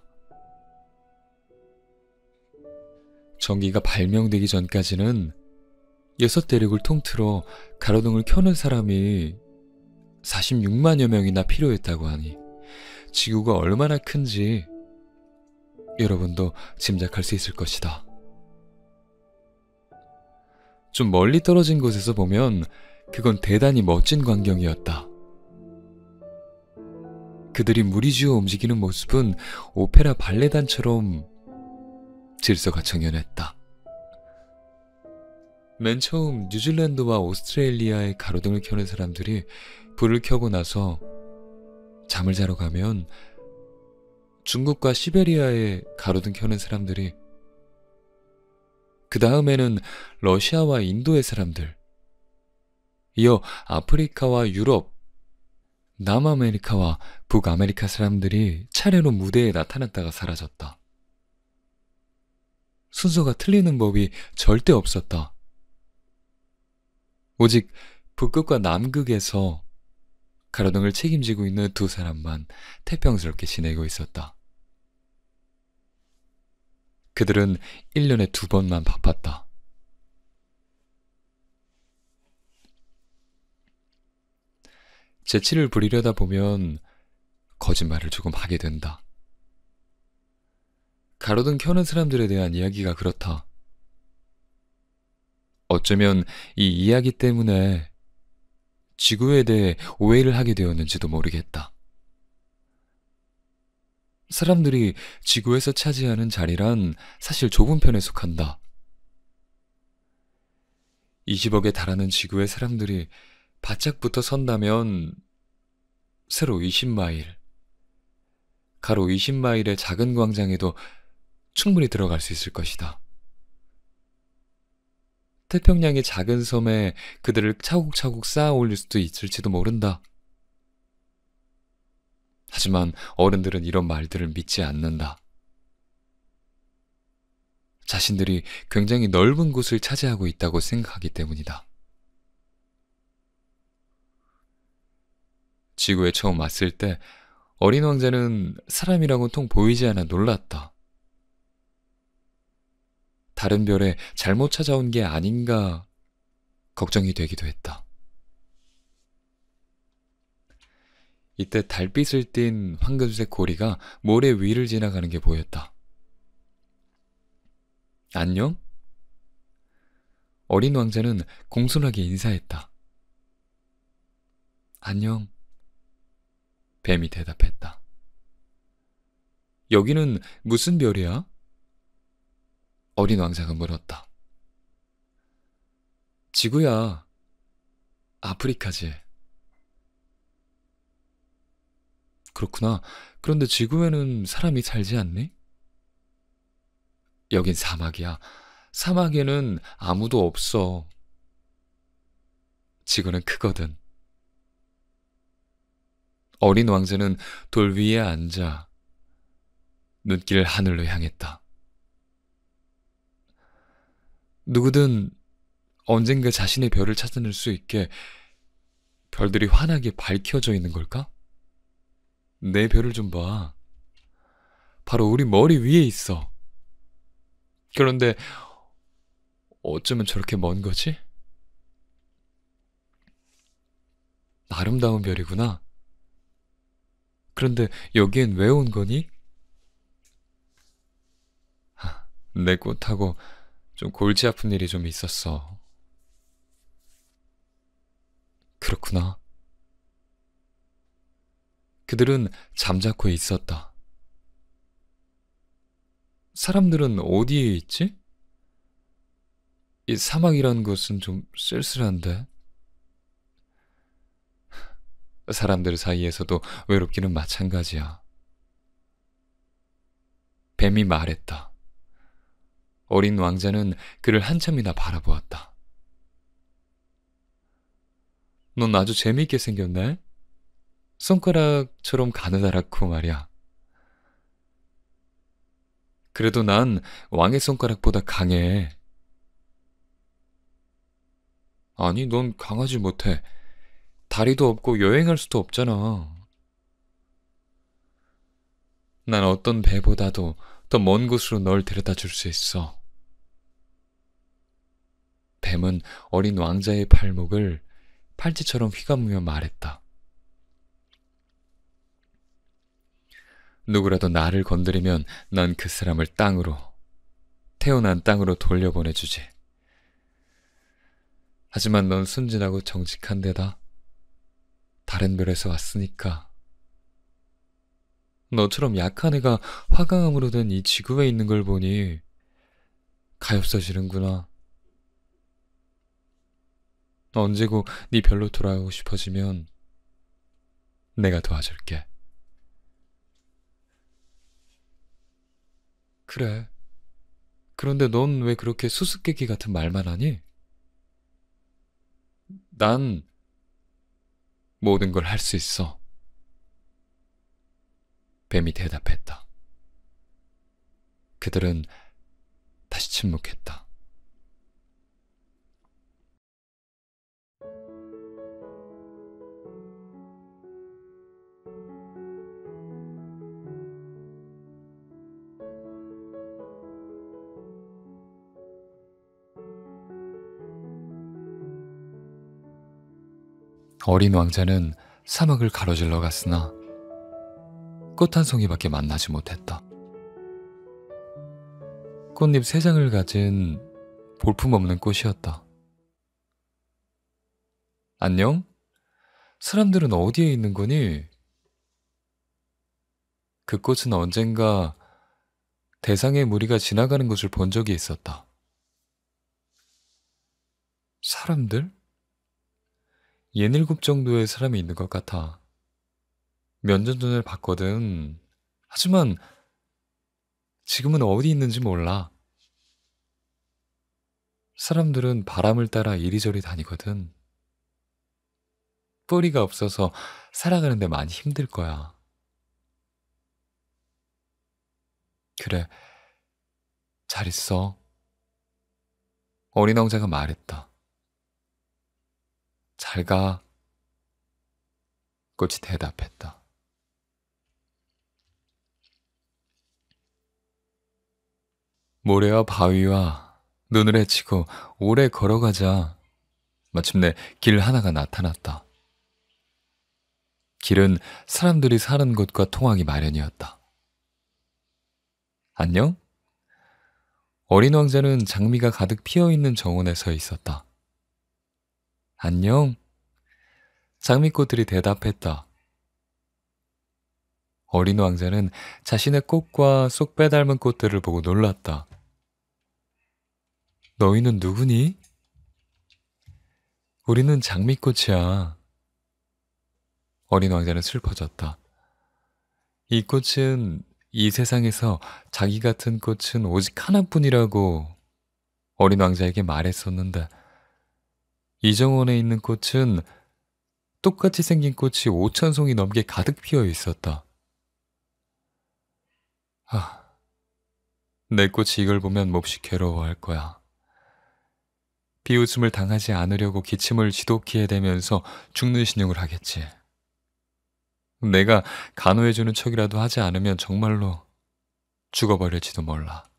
전기가 발명되기 전까지는 여섯 대륙을 통틀어 가로등을 켜는 사람이 사십육만여 명이나 필요했다고 하니 지구가 얼마나 큰지 여러분도 짐작할 수 있을 것이다. 좀 멀리 떨어진 곳에서 보면 그건 대단히 멋진 광경이었다. 그들이 무리지어 움직이는 모습은 오페라 발레단처럼 질서가 정연했다. 맨 처음 뉴질랜드와 오스트레일리아의 가로등을 켜는 사람들이 불을 켜고 나서 잠을 자러 가면 중국과 시베리아의 가로등 켜는 사람들이, 그 다음에는 러시아와 인도의 사람들, 이어 아프리카와 유럽, 남아메리카와 북아메리카 사람들이 차례로 무대에 나타났다가 사라졌다. 순서가 틀리는 법이 절대 없었다. 오직 북극과 남극에서 가로등을 책임지고 있는 두 사람만 태평스럽게 지내고 있었다. 그들은 일 년에 두 번만 바빴다. 재치를 부리려다 보면 거짓말을 조금 하게 된다. 가로등 켜는 사람들에 대한 이야기가 그렇다. 어쩌면 이 이야기 때문에 지구에 대해 오해를 하게 되었는지도 모르겠다. 사람들이 지구에서 차지하는 자리란 사실 좁은 편에 속한다. 이십억에 달하는 지구의 사람들이 바짝 붙어 선다면 세로 이십 마일, 가로 이십 마일의 작은 광장에도 충분히 들어갈 수 있을 것이다. 태평양의 작은 섬에 그들을 차곡차곡 쌓아 올릴 수도 있을지도 모른다. 하지만 어른들은 이런 말들을 믿지 않는다. 자신들이 굉장히 넓은 곳을 차지하고 있다고 생각하기 때문이다. 지구에 처음 왔을 때 어린 왕자는 사람이라고는 통 보이지 않아 놀랐다. 다른 별에 잘못 찾아온 게 아닌가 걱정이 되기도 했다. 이때 달빛을 띤 황금색 고리가 모래 위를 지나가는 게 보였다. 안녕? 어린 왕자는 공손하게 인사했다. 안녕. 뱀이 대답했다. 여기는 무슨 별이야? 어린 왕자가 물었다. 지구야. 아프리카지. 그렇구나. 그런데 지구에는 사람이 살지 않니? 여긴 사막이야. 사막에는 아무도 없어. 지구는 크거든. 어린 왕자는 돌 위에 앉아 눈길을 하늘로 향했다. 누구든 언젠가 자신의 별을 찾아낼 수 있게 별들이 환하게 밝혀져 있는 걸까? 내 별을 좀 봐. 바로 우리 머리 위에 있어. 그런데 어쩌면 저렇게 먼 거지? 아름다운 별이구나. 그런데 여기엔 왜 온 거니? 내 꽃하고 좀 골치 아픈 일이 좀 있었어. 그렇구나. 그들은 잠자코 있었다. 사람들은 어디에 있지? 이 사막이란 곳은 좀 쓸쓸한데. 사람들 사이에서도 외롭기는 마찬가지야. 뱀이 말했다. 어린 왕자는 그를 한참이나 바라보았다. 넌 아주 재미있게 생겼네? 손가락처럼 가느다랗고 말이야. 그래도 난 왕의 손가락보다 강해. 아니, 넌 강하지 못해. 다리도 없고 여행할 수도 없잖아. 난 어떤 배보다도 더 먼 곳으로 널 데려다 줄 수 있어. 뱀은 어린 왕자의 팔목을 팔찌처럼 휘감으며 말했다. 누구라도 나를 건드리면 난 그 사람을 땅으로, 태어난 땅으로 돌려보내주지. 하지만 넌 순진하고 정직한 데다 다른 별에서 왔으니까. 너처럼 약한 애가 화강암으로 된 이 지구에 있는 걸 보니 가엾어지는구나. 언제고 네 별로 돌아가고 싶어지면 내가 도와줄게. 그래. 그런데 넌 왜 그렇게 수수께끼 같은 말만 하니? 난 모든 걸 할 수 있어. 뱀이 대답했다. 그들은 다시 침묵했다. 어린 왕자는 사막을 가로질러 갔으나 꽃 한 송이밖에 만나지 못했다. 꽃잎 세 장을 가진 볼품없는 꽃이었다. 안녕? 사람들은 어디에 있는 거니? 그 꽃은 언젠가 대상의 무리가 지나가는 것을 본 적이 있었다. 사람들? 예닐곱 정도의 사람이 있는 것 같아. 몇 년 전에 봤거든. 하지만 지금은 어디 있는지 몰라. 사람들은 바람을 따라 이리저리 다니거든. 뿌리가 없어서 살아가는데 많이 힘들 거야. 그래, 잘 있어. 어린 왕자가 말했다. 잘 가. 꽃이 대답했다. 모래와 바위와 눈을 헤치고 오래 걸어가자 마침내 길 하나가 나타났다. 길은 사람들이 사는 곳과 통하기 마련이었다. 안녕? 어린 왕자는 장미가 가득 피어있는 정원에 서 있었다. 안녕? 장미꽃들이 대답했다. 어린 왕자는 자신의 꽃과 쏙 빼닮은 꽃들을 보고 놀랐다. 너희는 누구니? 우리는 장미꽃이야. 어린 왕자는 슬퍼졌다. 이 꽃은 이 세상에서 자기 같은 꽃은 오직 하나뿐이라고 어린 왕자에게 말했었는데 이 정원에 있는 꽃은 똑같이 생긴 꽃이 오천 송이 넘게 가득 피어 있었다. 아, 내 꽃이 이걸 보면 몹시 괴로워할 거야. 비웃음을 당하지 않으려고 기침을 지독히 해대면서 죽는 신용을 하겠지. 내가 간호해주는 척이라도 하지 않으면 정말로 죽어버릴지도 몰라.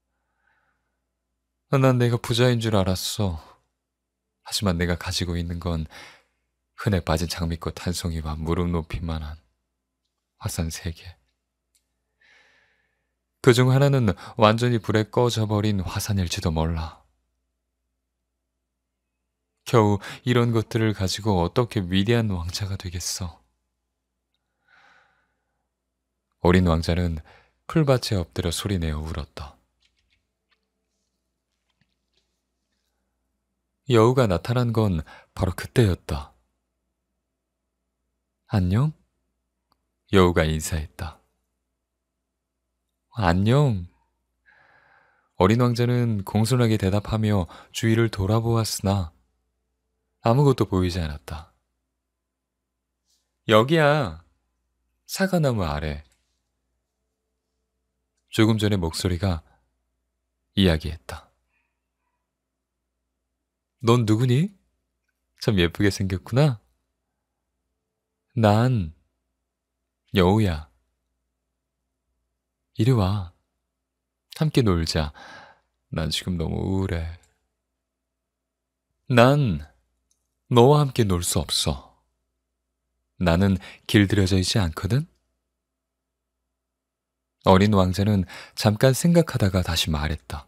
난 내가 부자인 줄 알았어. 하지만 내가 가지고 있는 건 흔해 빠진 장미꽃 한 송이와 무릎 높이만한 화산 세 개. 그중 하나는 완전히 불에 꺼져 버린 화산일지도 몰라. 겨우 이런 것들을 가지고 어떻게 위대한 왕자가 되겠어. 어린 왕자는 풀밭에 엎드려 소리내어 울었다. 여우가 나타난 건 바로 그때였다. 안녕? 여우가 인사했다. 안녕. 어린 왕자는 공손하게 대답하며 주위를 돌아보았으나 아무것도 보이지 않았다. 여기야. 사과나무 아래. 조금 전에 목소리가 이야기했다. 넌 누구니? 참 예쁘게 생겼구나. 난 여우야. 이리 와. 함께 놀자. 난 지금 너무 우울해. 난 너와 함께 놀 수 없어. 나는 길들여져 있지 않거든? 어린 왕자는 잠깐 생각하다가 다시 말했다.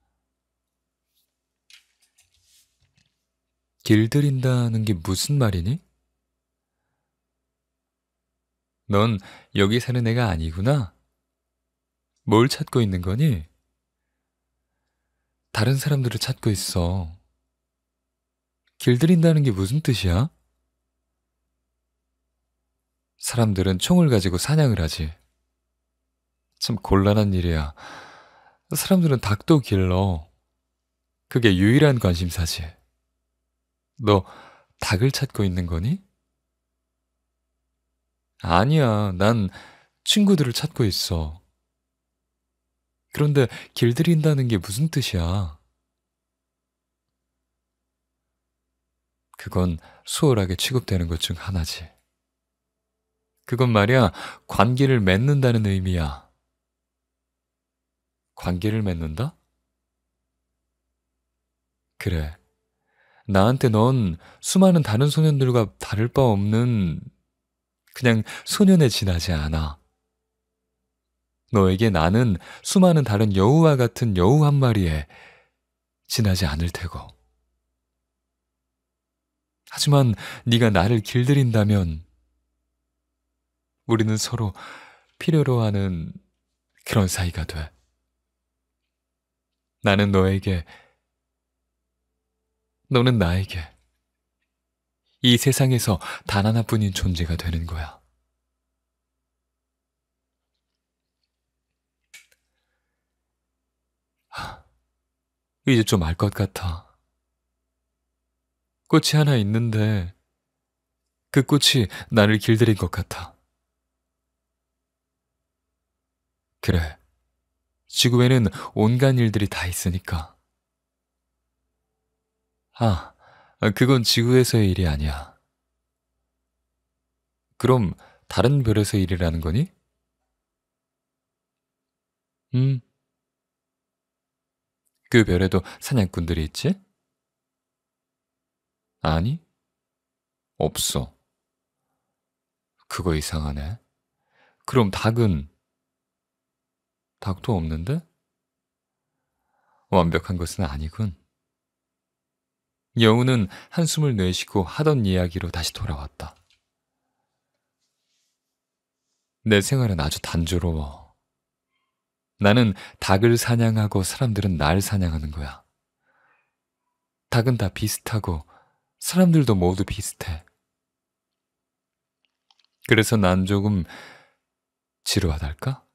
길들인다는 게 무슨 말이니? 넌 여기 사는 애가 아니구나. 뭘 찾고 있는 거니? 다른 사람들을 찾고 있어. 길들인다는 게 무슨 뜻이야? 사람들은 총을 가지고 사냥을 하지. 참 곤란한 일이야. 사람들은 닭도 길러. 그게 유일한 관심사지. 너 닭을 찾고 있는 거니? 아니야, 난 친구들을 찾고 있어. 그런데 길들인다는 게 무슨 뜻이야? 그건 수월하게 취급되는 것 중 하나지. 그건 말이야, 관계를 맺는다는 의미야. 관계를 맺는다? 그래. 나한테 넌 수많은 다른 소년들과 다를 바 없는 그냥 소년에 지나지 않아. 너에게 나는 수많은 다른 여우와 같은 여우 한 마리에 지나지 않을 테고. 하지만 네가 나를 길들인다면 우리는 서로 필요로 하는 그런 사이가 돼. 나는 너에게, 너는 나에게 이 세상에서 단 하나뿐인 존재가 되는 거야. 하, 이제 좀 알 것 같아. 꽃이 하나 있는데 그 꽃이 나를 길들인 것 같아. 그래, 지구에는 온갖 일들이 다 있으니까. 아, 그건 지구에서의 일이 아니야. 그럼 다른 별에서의 일이라는 거니? 음, 그 별에도 사냥꾼들이 있지? 아니, 없어. 그거 이상하네. 그럼 닭은? 닭도 없는데? 완벽한 것은 아니군. 여우는 한숨을 내쉬고 하던 이야기로 다시 돌아왔다. 내 생활은 아주 단조로워. 나는 닭을 사냥하고 사람들은 날 사냥하는 거야. 닭은 다 비슷하고 사람들도 모두 비슷해. 그래서 난 조금 지루하달까?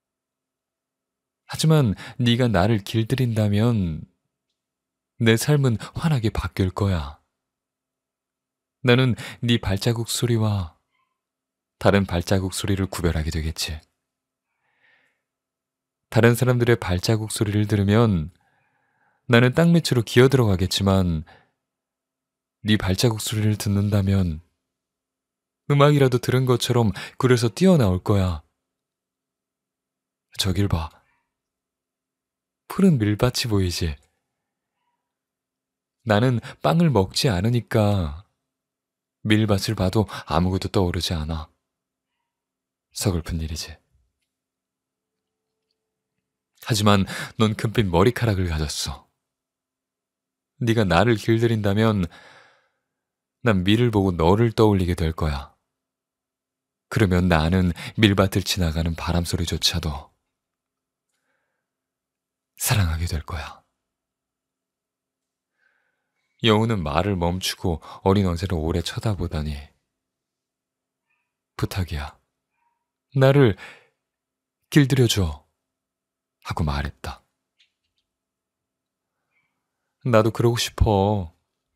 하지만 네가 나를 길들인다면 내 삶은 환하게 바뀔 거야. 나는 네 발자국 소리와 다른 발자국 소리를 구별하게 되겠지. 다른 사람들의 발자국 소리를 들으면 나는 땅 밑으로 기어 들어가겠지만 네 발자국 소리를 듣는다면 음악이라도 들은 것처럼 굴에서 뛰어나올 거야. 저길 봐. 푸른 밀밭이 보이지? 나는 빵을 먹지 않으니까 밀밭을 봐도 아무것도 떠오르지 않아. 서글픈 일이지. 하지만 넌 금빛 머리카락을 가졌어. 네가 나를 길들인다면 난 밀을 보고 너를 떠올리게 될 거야. 그러면 나는 밀밭을 지나가는 바람 소리조차도 사랑하게 될 거야. 여우는 말을 멈추고 어린 왕자를 오래 쳐다보더니 부탁이야. 나를 길들여줘. 하고 말했다. 나도 그러고 싶어.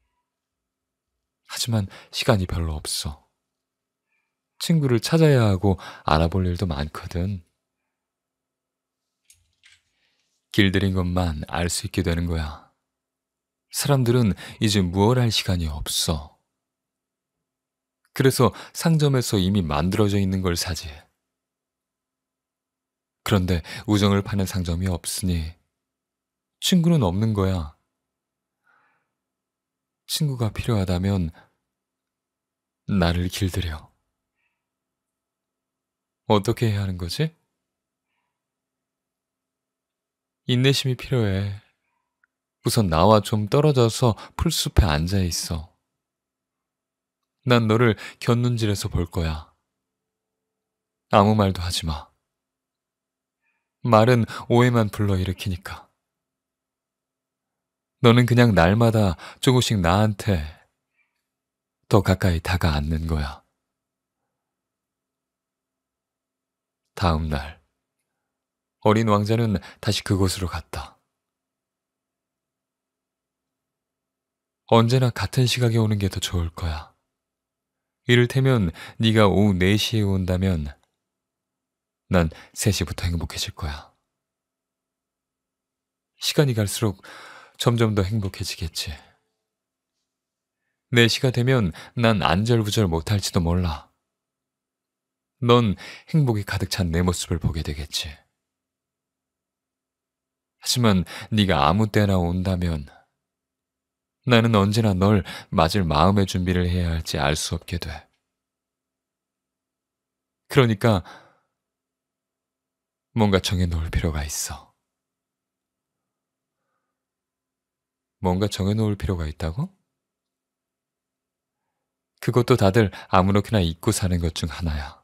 하지만 시간이 별로 없어. 친구를 찾아야 하고 알아볼 일도 많거든. 길들인 것만 알 수 있게 되는 거야. 사람들은 이제 무얼 할 시간이 없어. 그래서 상점에서 이미 만들어져 있는 걸 사지. 그런데 우정을 파는 상점이 없으니 친구는 없는 거야. 친구가 필요하다면 나를 길들여. 어떻게 해야 하는 거지? 인내심이 필요해. 우선 나와 좀 떨어져서 풀숲에 앉아 있어. 난 너를 곁눈질해서 볼 거야. 아무 말도 하지 마. 말은 오해만 불러일으키니까. 너는 그냥 날마다 조금씩 나한테 더 가까이 다가앉는 거야. 다음 날, 어린 왕자는 다시 그곳으로 갔다. 언제나 같은 시각에 오는 게 더 좋을 거야. 이를테면 네가 오후 네 시에 온다면 난 세 시부터 행복해질 거야. 시간이 갈수록 점점 더 행복해지겠지. 네 시가 되면 난 안절부절 못할지도 몰라. 넌 행복이 가득 찬 내 모습을 보게 되겠지. 하지만 네가 아무 때나 온다면 나는 언제나 널 맞을 마음의 준비를 해야 할지 알 수 없게 돼. 그러니까 뭔가 정해놓을 필요가 있어. 뭔가 정해놓을 필요가 있다고? 그것도 다들 아무렇게나 잊고 사는 것 중 하나야.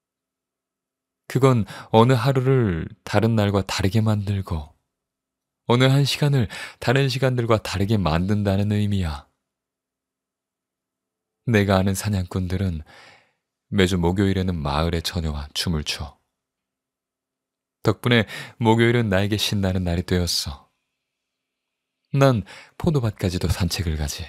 그건 어느 하루를 다른 날과 다르게 만들고 어느 한 시간을 다른 시간들과 다르게 만든다는 의미야. 내가 아는 사냥꾼들은 매주 목요일에는 마을에 처녀와 춤을 춰. 덕분에 목요일은 나에게 신나는 날이 되었어. 난 포도밭까지도 산책을 가지.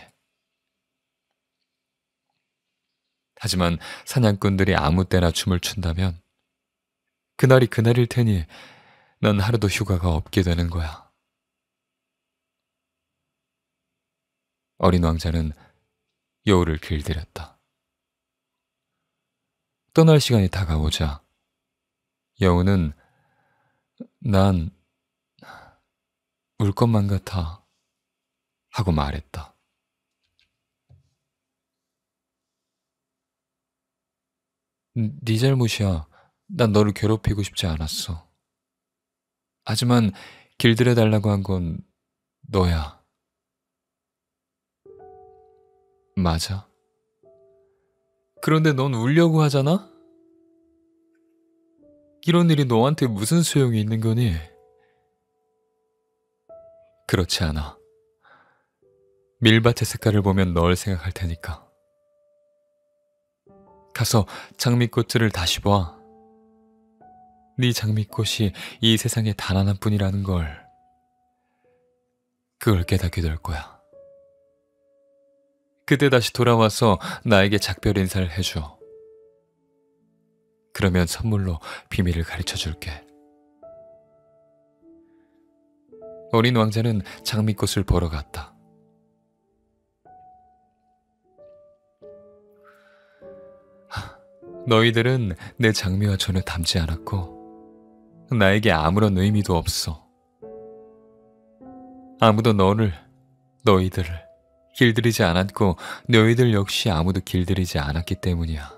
하지만 사냥꾼들이 아무 때나 춤을 춘다면 그날이 그날일 테니 난 하루도 휴가가 없게 되는 거야. 어린 왕자는 여우를 길들였다. 떠날 시간이 다가오자 여우는 난 울 것만 같아 하고 말했다. 네 잘못이야. 난 너를 괴롭히고 싶지 않았어. 하지만 길들여 달라고 한 건 너야. 맞아. 그런데 넌 울려고 하잖아? 이런 일이 너한테 무슨 소용이 있는 거니? 그렇지 않아. 밀밭의 색깔을 보면 널 생각할 테니까. 가서 장미꽃들을 다시 봐. 네 장미꽃이 이 세상에 단 하나뿐이라는 걸, 그걸 깨닫게 될 거야. 그때 다시 돌아와서 나에게 작별 인사를 해줘. 그러면 선물로 비밀을 가르쳐 줄게. 어린 왕자는 장미꽃을 보러 갔다. 너희들은 내 장미와 전혀 닮지 않았고 나에게 아무런 의미도 없어. 아무도 너를, 너희들을 길들이지 않았고 너희들 역시 아무도 길들이지 않았기 때문이야.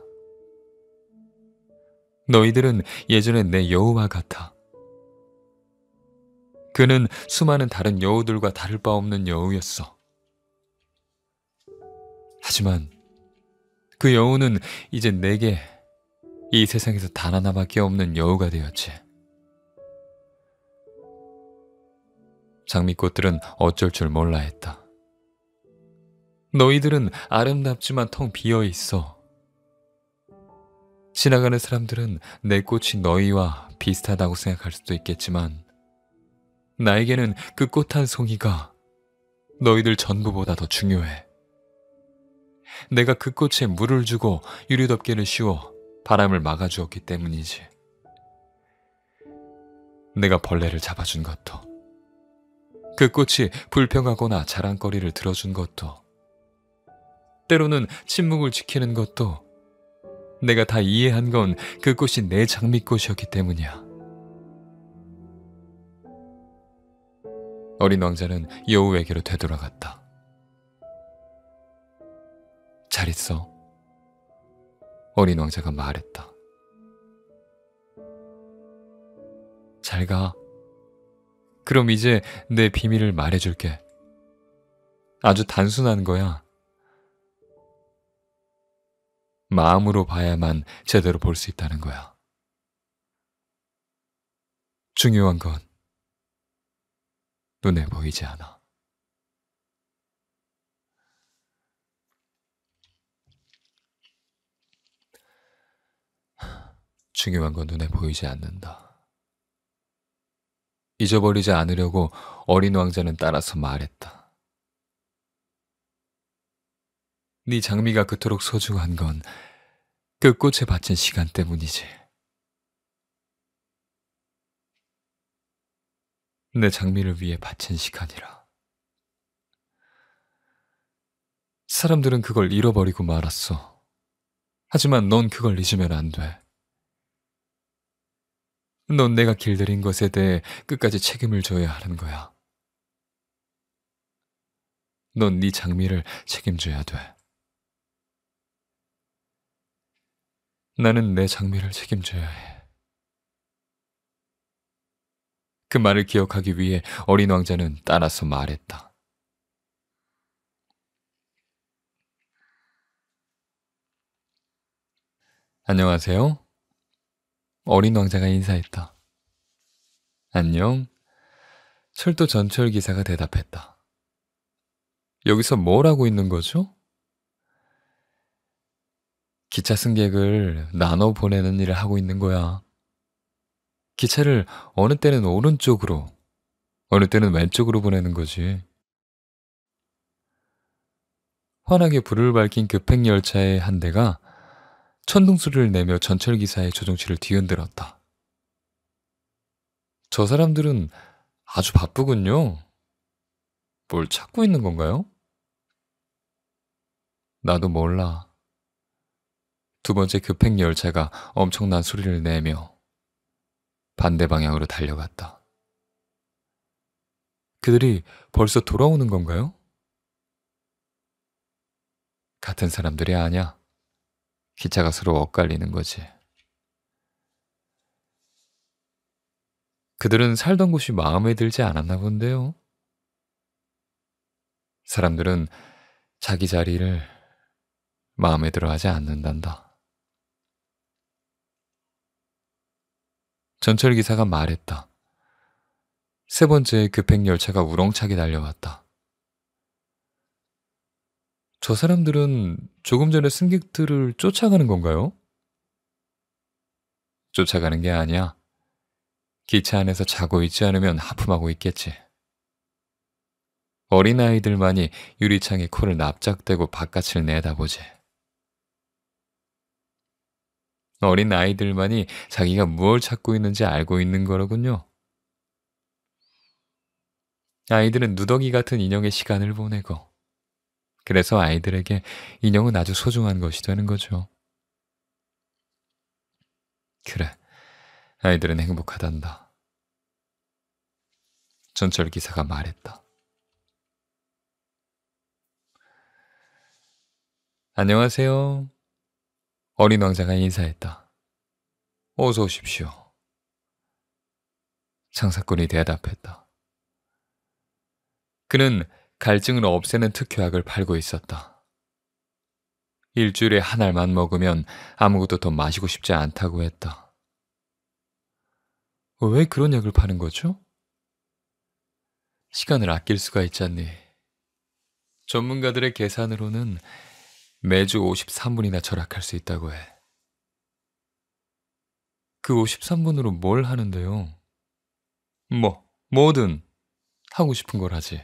너희들은 예전에 내 여우와 같아. 그는 수많은 다른 여우들과 다를 바 없는 여우였어. 하지만 그 여우는 이제 내게 이 세상에서 단 하나밖에 없는 여우가 되었지. 장미꽃들은 어쩔 줄 몰라 했다. 너희들은 아름답지만 텅 비어 있어. 지나가는 사람들은 내 꽃이 너희와 비슷하다고 생각할 수도 있겠지만 나에게는 그 꽃 한 송이가 너희들 전부보다 더 중요해. 내가 그 꽃에 물을 주고 유리덮개를 씌워 바람을 막아주었기 때문이지. 내가 벌레를 잡아준 것도, 그 꽃이 불평하거나 자랑거리를 들어준 것도, 때로는 침묵을 지키는 것도 내가 다 이해한 건 그 꽃이 내 장미꽃이었기 때문이야. 어린 왕자는 여우에게로 되돌아갔다. 잘 있어. 어린 왕자가 말했다. 잘 가. 그럼 이제 내 비밀을 말해줄게. 아주 단순한 거야. 마음으로 봐야만 제대로 볼 수 있다는 거야. 중요한 건 눈에 보이지 않아. 중요한 건 눈에 보이지 않는다. 잊어버리지 않으려고 어린 왕자는 따라서 말했다. 네 장미가 그토록 소중한 건 그 꽃에 바친 시간 때문이지. 내 장미를 위해 바친 시간이라. 사람들은 그걸 잃어버리고 말았어. 하지만 넌 그걸 잊으면 안 돼. 넌 내가 길들인 것에 대해 끝까지 책임을 져야 하는 거야. 넌 네 장미를 책임져야 돼. 나는 내 장미를 책임져야 해. 그 말을 기억하기 위해 어린 왕자는 따라서 말했다. 안녕하세요. 어린 왕자가 인사했다. 안녕. 철도 전철 기사가 대답했다. 여기서 뭘 하고 있는 거죠? 기차 승객을 나눠 보내는 일을 하고 있는 거야. 기차를 어느 때는 오른쪽으로, 어느 때는 왼쪽으로 보내는 거지. 환하게 불을 밝힌 급행열차의 한 대가 천둥소리를 내며 전철기사의 조종실을 뒤흔들었다. 저 사람들은 아주 바쁘군요. 뭘 찾고 있는 건가요? 나도 몰라. 두 번째 급행열차가 엄청난 소리를 내며 반대 방향으로 달려갔다. 그들이 벌써 돌아오는 건가요? 같은 사람들이 아니야. 기차가 서로 엇갈리는 거지. 그들은 살던 곳이 마음에 들지 않았나 본데요. 사람들은 자기 자리를 마음에 들어 하지 않는단다. 전철기사가 말했다. 세 번째 급행열차가 우렁차게 달려왔다. 저 사람들은 조금 전에 승객들을 쫓아가는 건가요? 쫓아가는 게 아니야. 기차 안에서 자고 있지 않으면 하품하고 있겠지. 어린아이들만이 유리창에 코를 납작대고 바깥을 내다보지. 어린 아이들만이 자기가 무엇을 찾고 있는지 알고 있는 거로군요. 아이들은 누더기 같은 인형의 시간을 보내고, 그래서 아이들에게 인형은 아주 소중한 것이 되는 거죠. 그래, 아이들은 행복하단다. 전철기사가 말했다. 안녕하세요. 어린 왕자가 인사했다. 어서 오십시오. 장사꾼이 대답했다. 그는 갈증을 없애는 특효약을 팔고 있었다. 일주일에 한 알만 먹으면 아무것도 더 마시고 싶지 않다고 했다. 왜 그런 약을 파는 거죠? 시간을 아낄 수가 있잖니. 전문가들의 계산으로는 매주 오십삼 분이나 절약할 수 있다고 해. 그 오십삼 분으로 뭘 하는데요? 뭐, 뭐든 하고 싶은 걸 하지.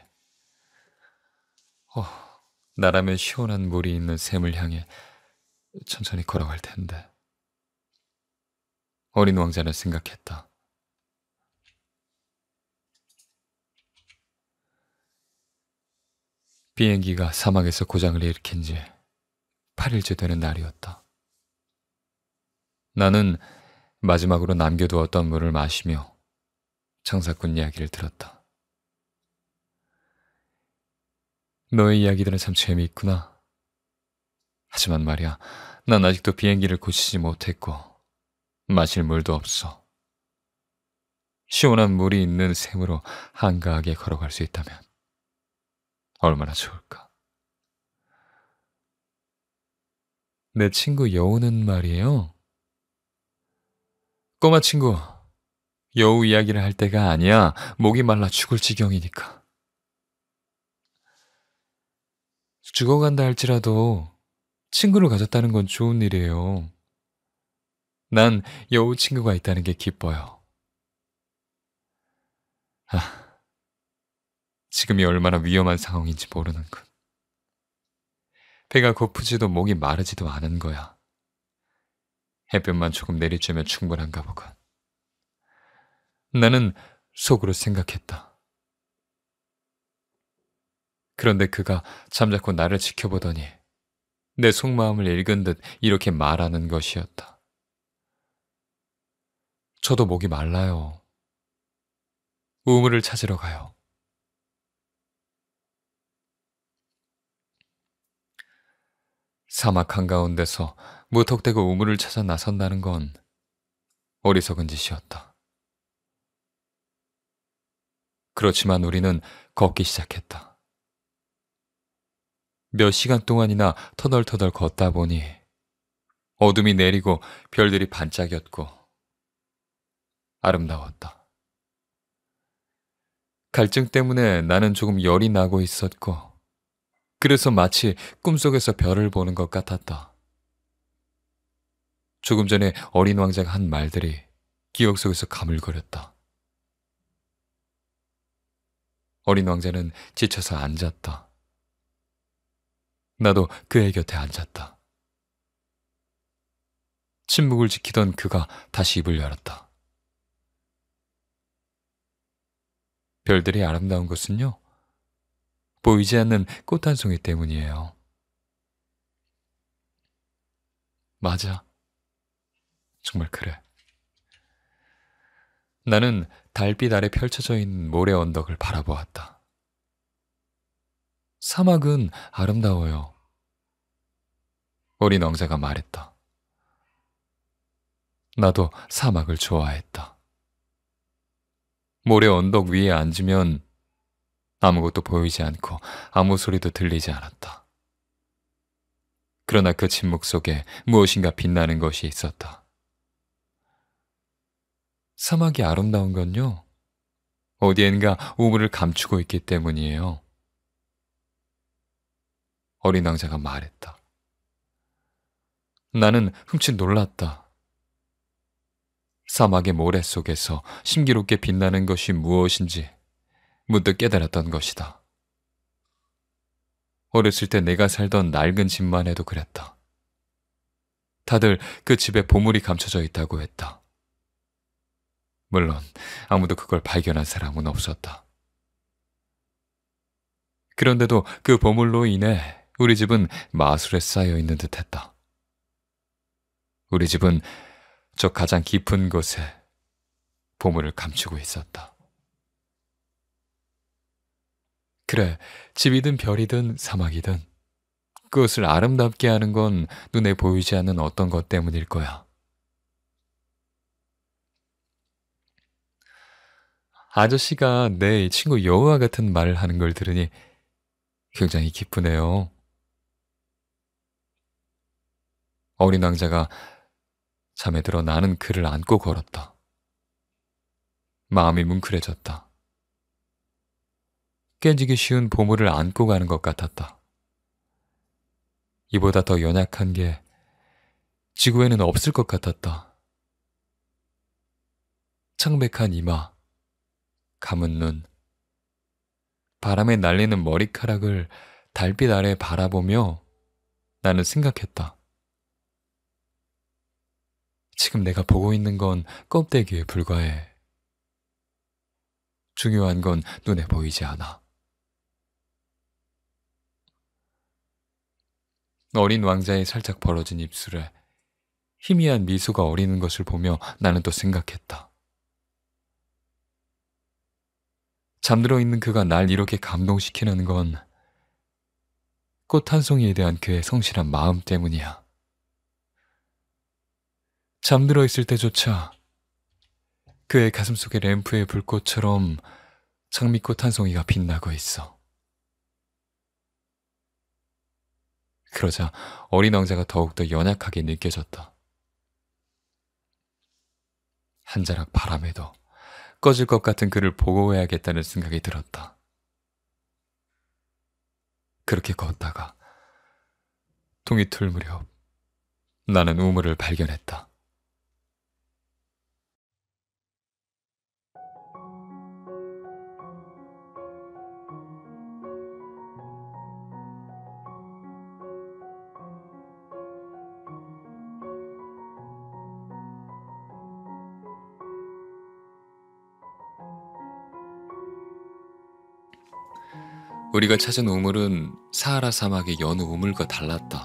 어, 나라면 시원한 물이 있는 샘을 향해 천천히 걸어갈 텐데. 어린 왕자는 생각했다. 비행기가 사막에서 고장을 일으킨 지 팔 일째 되는 날이었다. 나는 마지막으로 남겨두었던 물을 마시며 장사꾼 이야기를 들었다. 너의 이야기들은 참 재미있구나. 하지만 말이야, 난 아직도 비행기를 고치지 못했고 마실 물도 없어. 시원한 물이 있는 샘으로 한가하게 걸어갈 수 있다면 얼마나 좋을까. 내 친구 여우는 말이에요. 꼬마 친구, 여우 이야기를 할 때가 아니야. 목이 말라 죽을 지경이니까. 죽어간다 할지라도 친구를 가졌다는 건 좋은 일이에요. 난 여우 친구가 있다는 게 기뻐요. 아, 지금이 얼마나 위험한 상황인지 모르는군. 배가 고프지도 목이 마르지도 않은 거야. 햇볕만 조금 내리쬐면 충분한가 보군. 나는 속으로 생각했다. 그런데 그가 잠자코 나를 지켜보더니 내 속마음을 읽은 듯 이렇게 말하는 것이었다. 저도 목이 말라요. 우물을 찾으러 가요. 사막 한가운데서 무턱대고 우물을 찾아 나선다는 건 어리석은 짓이었다. 그렇지만 우리는 걷기 시작했다. 몇 시간 동안이나 터덜터덜 걷다 보니 어둠이 내리고 별들이 반짝였고 아름다웠다. 갈증 때문에 나는 조금 열이 나고 있었고 그래서 마치 꿈속에서 별을 보는 것 같았다. 조금 전에 어린 왕자가 한 말들이 기억 속에서 가물거렸다. 어린 왕자는 지쳐서 앉았다. 나도 그의 곁에 앉았다. 침묵을 지키던 그가 다시 입을 열었다. 별들이 아름다운 것은요, 보이지 않는 꽃 한 송이 때문이에요. 맞아. 정말 그래. 나는 달빛 아래 펼쳐져 있는 모래 언덕을 바라보았다. 사막은 아름다워요. 어린 왕자가 말했다. 나도 사막을 좋아했다. 모래 언덕 위에 앉으면 아무것도 보이지 않고 아무 소리도 들리지 않았다. 그러나 그 침묵 속에 무엇인가 빛나는 것이 있었다. 사막이 아름다운 건요, 어디엔가 우물을 감추고 있기 때문이에요. 어린 왕자가 말했다. 나는 흠칫 놀랐다. 사막의 모래 속에서 신기롭게 빛나는 것이 무엇인지 문득 깨달았던 것이다. 어렸을 때 내가 살던 낡은 집만 해도 그랬다. 다들 그 집에 보물이 감춰져 있다고 했다. 물론 아무도 그걸 발견한 사람은 없었다. 그런데도 그 보물로 인해 우리 집은 마술에 쌓여 있는 듯했다. 우리 집은 저 가장 깊은 곳에 보물을 감추고 있었다. 그래, 집이든 별이든 사막이든 그것을 아름답게 하는 건 눈에 보이지 않는 어떤 것 때문일 거야. 아저씨가 내 친구 여우와 같은 말을 하는 걸 들으니 굉장히 기쁘네요. 어린 왕자가 잠에 들어 나는 그를 안고 걸었다. 마음이 뭉클해졌다. 깨지기 쉬운 보물을 안고 가는 것 같았다. 이보다 더 연약한 게 지구에는 없을 것 같았다. 창백한 이마, 감은 눈, 바람에 날리는 머리카락을 달빛 아래 바라보며 나는 생각했다. 지금 내가 보고 있는 건 껍데기에 불과해. 중요한 건 눈에 보이지 않아. 어린 왕자의 살짝 벌어진 입술에 희미한 미소가 어리는 것을 보며 나는 또 생각했다. 잠들어 있는 그가 날 이렇게 감동시키는 건 꽃 한 송이에 대한 그의 성실한 마음 때문이야. 잠들어 있을 때조차 그의 가슴속의 램프의 불꽃처럼 장미꽃 한 송이가 빛나고 있어. 그러자 어린 왕자가 더욱더 연약하게 느껴졌다. 한 자락 바람에도 꺼질 것 같은 그를 보호해야겠다는 생각이 들었다. 그렇게 걷다가 동이 틀 무렵 나는 우물을 발견했다. 우리가 찾은 우물은 사하라 사막의 여느 우물과 달랐다.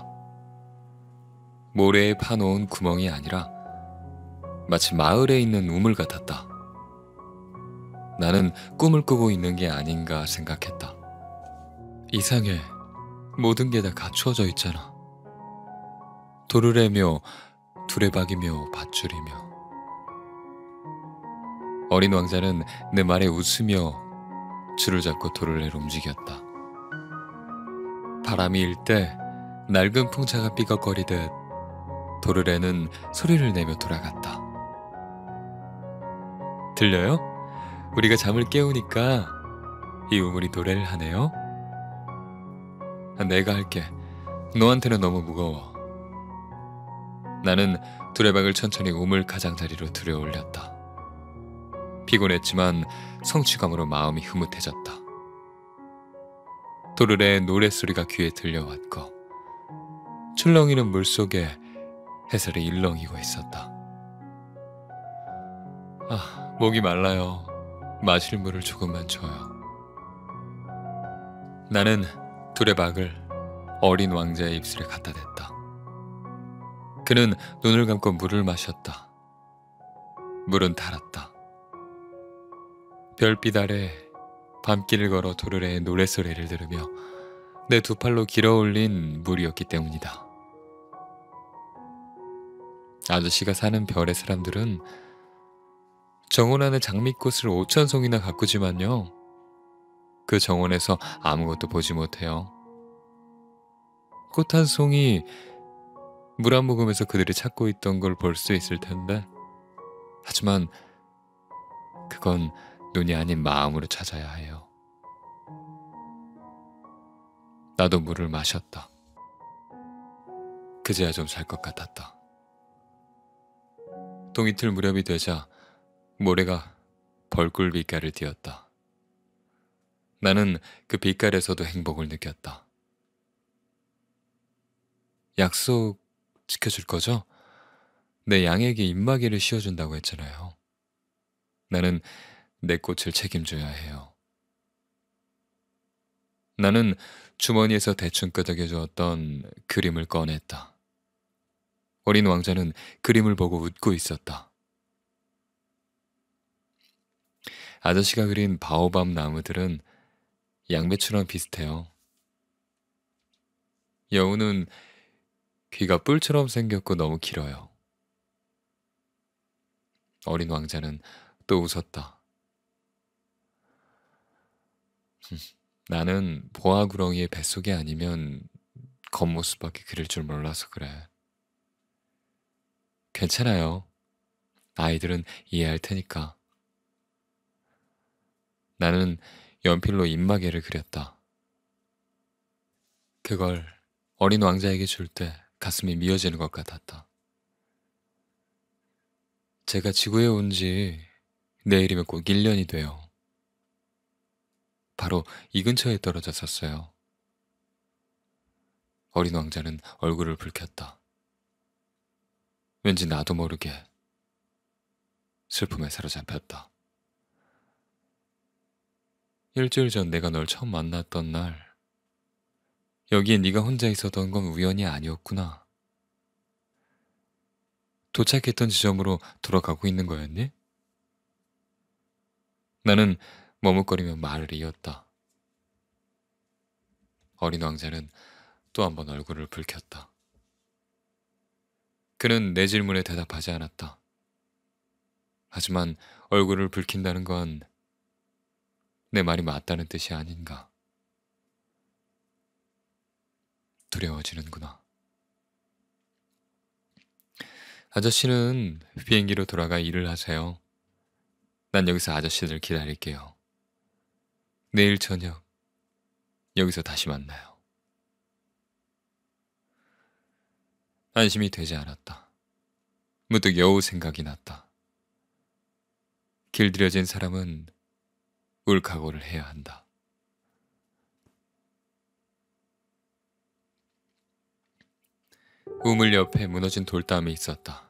모래에 파놓은 구멍이 아니라 마치 마을에 있는 우물 같았다. 나는 꿈을 꾸고 있는 게 아닌가 생각했다. 이상해. 모든 게 다 갖추어져 있잖아. 도르래며 두레박이며 밧줄이며. 어린 왕자는 내 말에 웃으며 줄을 잡고 도르래를 움직였다. 바람이 일 때 낡은 풍차가 삐걱거리듯 도르래는 소리를 내며 돌아갔다. 들려요? 우리가 잠을 깨우니까 이 우물이 노래를 하네요. 내가 할게. 너한테는 너무 무거워. 나는 두레박을 천천히 우물 가장자리로 들여올렸다. 피곤했지만 성취감으로 마음이 흐뭇해졌다. 도르래의 노랫소리가 귀에 들려왔고 출렁이는 물속에 해설이 일렁이고 있었다. 아, 목이 말라요. 마실 물을 조금만 줘요. 나는 두레박을 어린 왕자의 입술에 갖다 댔다. 그는 눈을 감고 물을 마셨다. 물은 달았다. 별빛 아래 밤길을 걸어 도르래의 노랫소리를 들으며 내 두 팔로 길어올린 물이었기 때문이다. 아저씨가 사는 별의 사람들은 정원안에 장미꽃을 오천 송이나 가꾸지만요. 그 정원에서 아무것도 보지 못해요. 꽃 한 송이 물 한 모금에서 그들이 찾고 있던 걸 볼 수 있을 텐데 하지만 그건 눈이 아닌 마음으로 찾아야 해요. 나도 물을 마셨다. 그제야 좀 살 것 같았다. 동이틀 무렵이 되자 모래가 벌꿀 빛깔을 띠었다. 나는 그 빛깔에서도 행복을 느꼈다. 약속 지켜줄 거죠? 내 양에게 입마개를 씌워준다고 했잖아요. 나는 내 꽃을 책임져야 해요. 나는 주머니에서 대충 끄덕여 주었던 그림을 꺼냈다. 어린 왕자는 그림을 보고 웃고 있었다. 아저씨가 그린 바오밤 나무들은 양배추랑 비슷해요. 여우는 귀가 뿔처럼 생겼고 너무 길어요. 어린 왕자는 또 웃었다. 나는 보아구렁이의 뱃속이 아니면 겉모습밖에 그릴 줄 몰라서 그래. 괜찮아요. 아이들은 이해할 테니까. 나는 연필로 입마개를 그렸다. 그걸 어린 왕자에게 줄 때 가슴이 미어지는 것 같았다. 제가 지구에 온 지 내일이면 꼭 일 년이 돼요. 바로 이 근처에 떨어졌었어요. 어린 왕자는 얼굴을 붉혔다. 왠지 나도 모르게 슬픔에 사로잡혔다. 일주일 전 내가 널 처음 만났던 날, 여기에 네가 혼자 있었던 건 우연이 아니었구나. 도착했던 지점으로 돌아가고 있는 거였니? 나는 머뭇거리며 말을 이었다. 어린 왕자는 또 한 번 얼굴을 붉혔다. 그는 내 질문에 대답하지 않았다. 하지만 얼굴을 붉힌다는 건 내 말이 맞다는 뜻이 아닌가. 두려워지는구나. 아저씨는 비행기로 돌아가 일을 하세요. 난 여기서 아저씨들 기다릴게요. 내일 저녁 여기서 다시 만나요. 안심이 되지 않았다. 문득 여우 생각이 났다. 길들여진 사람은 울 각오를 해야 한다. 우물 옆에 무너진 돌담이 있었다.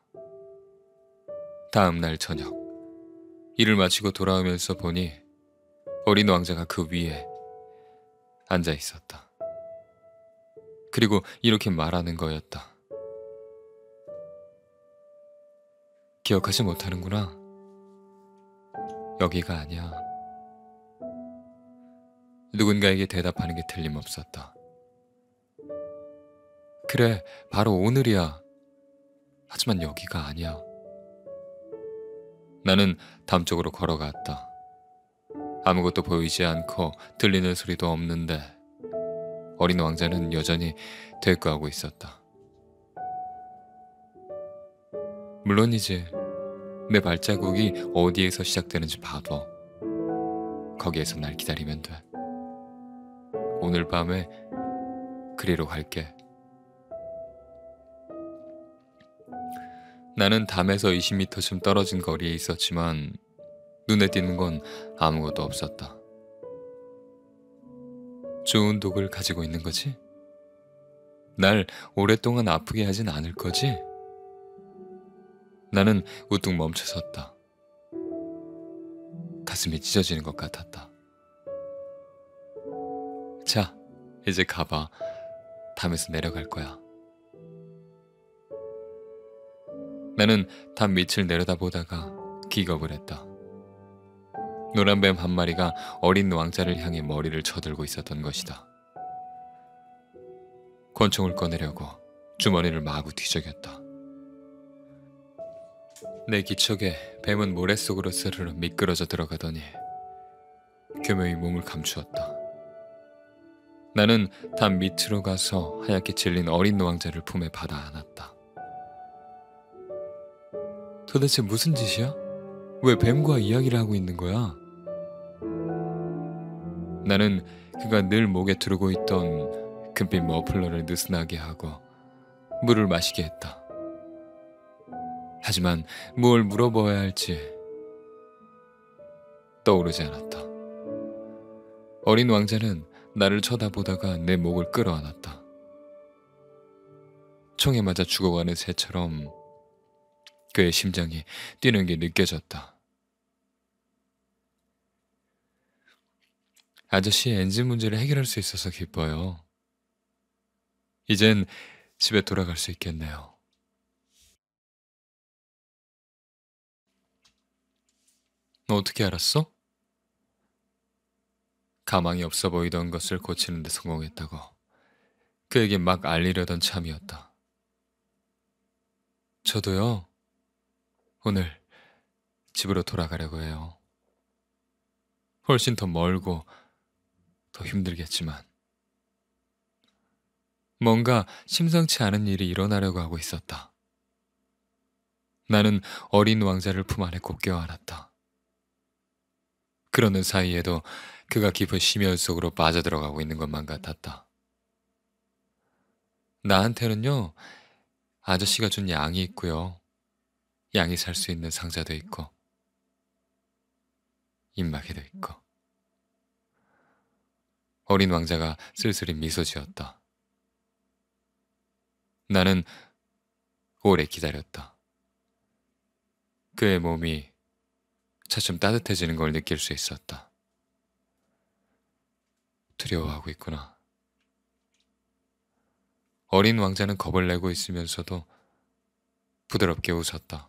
다음 날 저녁, 일을 마치고 돌아오면서 보니 어린 왕자가 그 위에 앉아 있었다. 그리고 이렇게 말하는 거였다. 기억하지 못하는구나. 여기가 아니야. 누군가에게 대답하는 게 틀림없었다. 그래, 바로 오늘이야. 하지만 여기가 아니야. 나는 담 쪽으로 걸어갔다. 아무것도 보이지 않고 들리는 소리도 없는데 어린 왕자는 여전히 대꾸하고 있었다. 물론이지. 내 발자국이 어디에서 시작되는지 봐도 거기에서 날 기다리면 돼. 오늘 밤에 그리로 갈게. 나는 담에서 이십 미터쯤 떨어진 거리에 있었지만 눈에 띄는 건 아무것도 없었다. 좋은 독을 가지고 있는 거지? 날 오랫동안 아프게 하진 않을 거지? 나는 우뚝 멈춰섰다. 가슴이 찢어지는 것 같았다. 자, 이제 가봐. 담에서 내려갈 거야. 나는 담 밑을 내려다보다가 기겁을 했다. 노란 뱀 한 마리가 어린 왕자를 향해 머리를 쳐들고 있었던 것이다. 권총을 꺼내려고 주머니를 마구 뒤적였다. 내 기척에 뱀은 모래 속으로 스르르 미끄러져 들어가더니 교묘히 몸을 감추었다. 나는 담 밑으로 가서 하얗게 질린 어린 왕자를 품에 받아 안았다. 도대체 무슨 짓이야? 왜 뱀과 이야기를 하고 있는 거야? 나는 그가 늘 목에 두르고 있던 금빛 머플러를 느슨하게 하고 물을 마시게 했다. 하지만 뭘 물어봐야 할지 떠오르지 않았다. 어린 왕자는 나를 쳐다보다가 내 목을 끌어안았다. 총에 맞아 죽어가는 새처럼 그의 심장이 뛰는 게 느껴졌다. 아저씨의 엔진 문제를 해결할 수 있어서 기뻐요. 이젠 집에 돌아갈 수 있겠네요. 너 어떻게 알았어? 가망이 없어 보이던 것을 고치는 데 성공했다고 그에게 막 알리려던 참이었다. 저도요. 오늘 집으로 돌아가려고 해요. 훨씬 더 멀고 더 힘들겠지만 뭔가 심상치 않은 일이 일어나려고 하고 있었다. 나는 어린 왕자를 품 안에 꼭 껴안았다. 그러는 사이에도 그가 깊은 심연 속으로 빠져들어가고 있는 것만 같았다. 나한테는요, 아저씨가 준 양이 있고요. 양이 살 수 있는 상자도 있고, 입마개도 있고. 어린 왕자가 쓸쓸히 미소 지었다. 나는 오래 기다렸다. 그의 몸이 차츰 따뜻해지는 걸 느낄 수 있었다. 두려워하고 있구나. 어린 왕자는 겁을 내고 있으면서도 부드럽게 웃었다.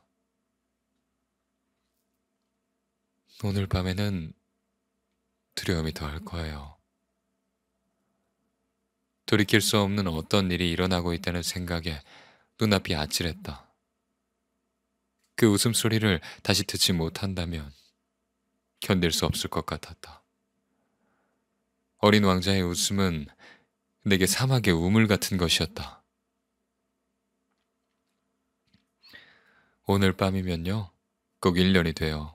오늘 밤에는 두려움이 더할 거예요. 돌이킬 수 없는 어떤 일이 일어나고 있다는 생각에 눈앞이 아찔했다. 그 웃음소리를 다시 듣지 못한다면 견딜 수 없을 것 같았다. 어린 왕자의 웃음은 내게 사막의 우물 같은 것이었다. 오늘 밤이면요, 꼭 일 년이 돼요.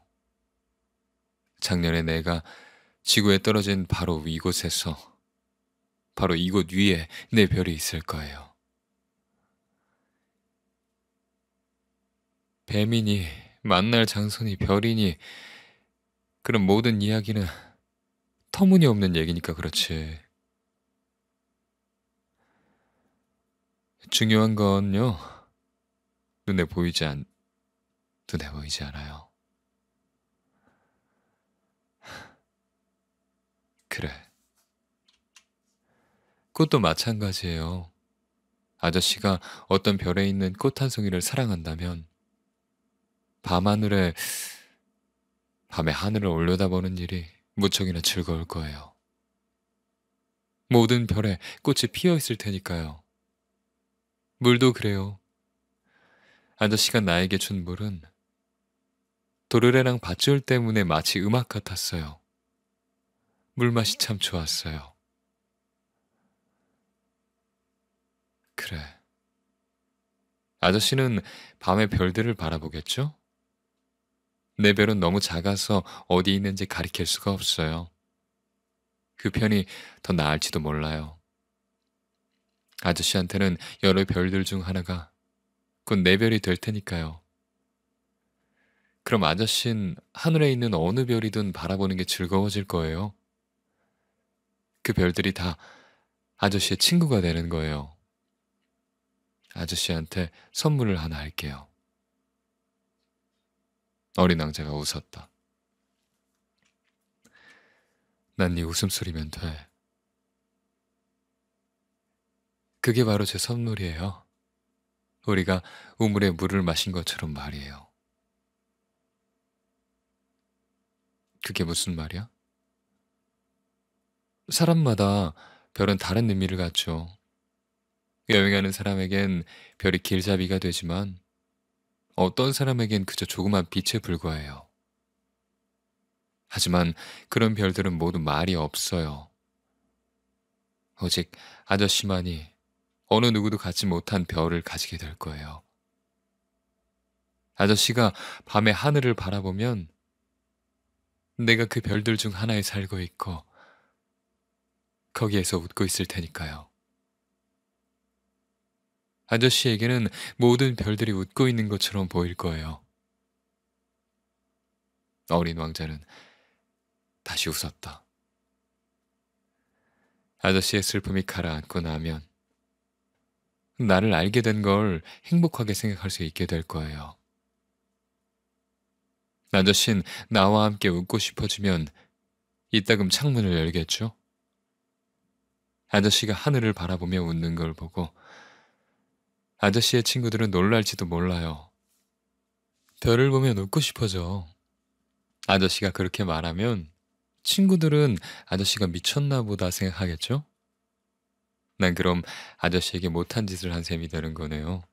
작년에 내가 지구에 떨어진 바로 이곳에서, 바로 이곳 위에 내 별이 있을 거예요. 뱀이니, 만날 장소니, 별이니, 그런 모든 이야기는 터무니없는 얘기니까 그렇지. 중요한 건요, 눈에 보이지 않, 눈에 보이지 않아요. 그래. 꽃도 마찬가지예요. 아저씨가 어떤 별에 있는 꽃 한 송이를 사랑한다면 밤하늘에, 밤에 하늘을 올려다보는 일이 무척이나 즐거울 거예요. 모든 별에 꽃이 피어 있을 테니까요. 물도 그래요. 아저씨가 나에게 준 물은 도르래랑 밧줄 때문에 마치 음악 같았어요. 물맛이 참 좋았어요. 그래. 아저씨는 밤에 별들을 바라보겠죠? 내 별은 너무 작아서 어디 있는지 가리킬 수가 없어요. 그 편이 더 나을지도 몰라요. 아저씨한테는 여러 별들 중 하나가 곧 내 별이 될 테니까요. 그럼 아저씨는 하늘에 있는 어느 별이든 바라보는 게 즐거워질 거예요. 그 별들이 다 아저씨의 친구가 되는 거예요. 아저씨한테 선물을 하나 할게요. 어린 왕자가 웃었다. 난 네 웃음소리면 돼. 그게 바로 제 선물이에요. 우리가 우물에 물을 마신 것처럼 말이에요. 그게 무슨 말이야? 사람마다 별은 다른 의미를 갖죠. 여행하는 사람에겐 별이 길잡이가 되지만 어떤 사람에겐 그저 조그만 빛에 불과해요. 하지만 그런 별들은 모두 말이 없어요. 오직 아저씨만이 어느 누구도 갖지 못한 별을 가지게 될 거예요. 아저씨가 밤에 하늘을 바라보면 내가 그 별들 중 하나에 살고 있고 거기에서 웃고 있을 테니까요. 아저씨에게는 모든 별들이 웃고 있는 것처럼 보일 거예요. 어린 왕자는 다시 웃었다. 아저씨의 슬픔이 가라앉고 나면 나를 알게 된 걸 행복하게 생각할 수 있게 될 거예요. 아저씨는 나와 함께 웃고 싶어지면 이따금 창문을 열겠죠? 아저씨가 하늘을 바라보며 웃는 걸 보고 아저씨의 친구들은 놀랄지도 몰라요. 별을 보면 웃고 싶어져. 아저씨가 그렇게 말하면 친구들은 아저씨가 미쳤나 보다 생각하겠죠? 난 그럼 아저씨에게 못한 짓을 한 셈이 되는 거네요.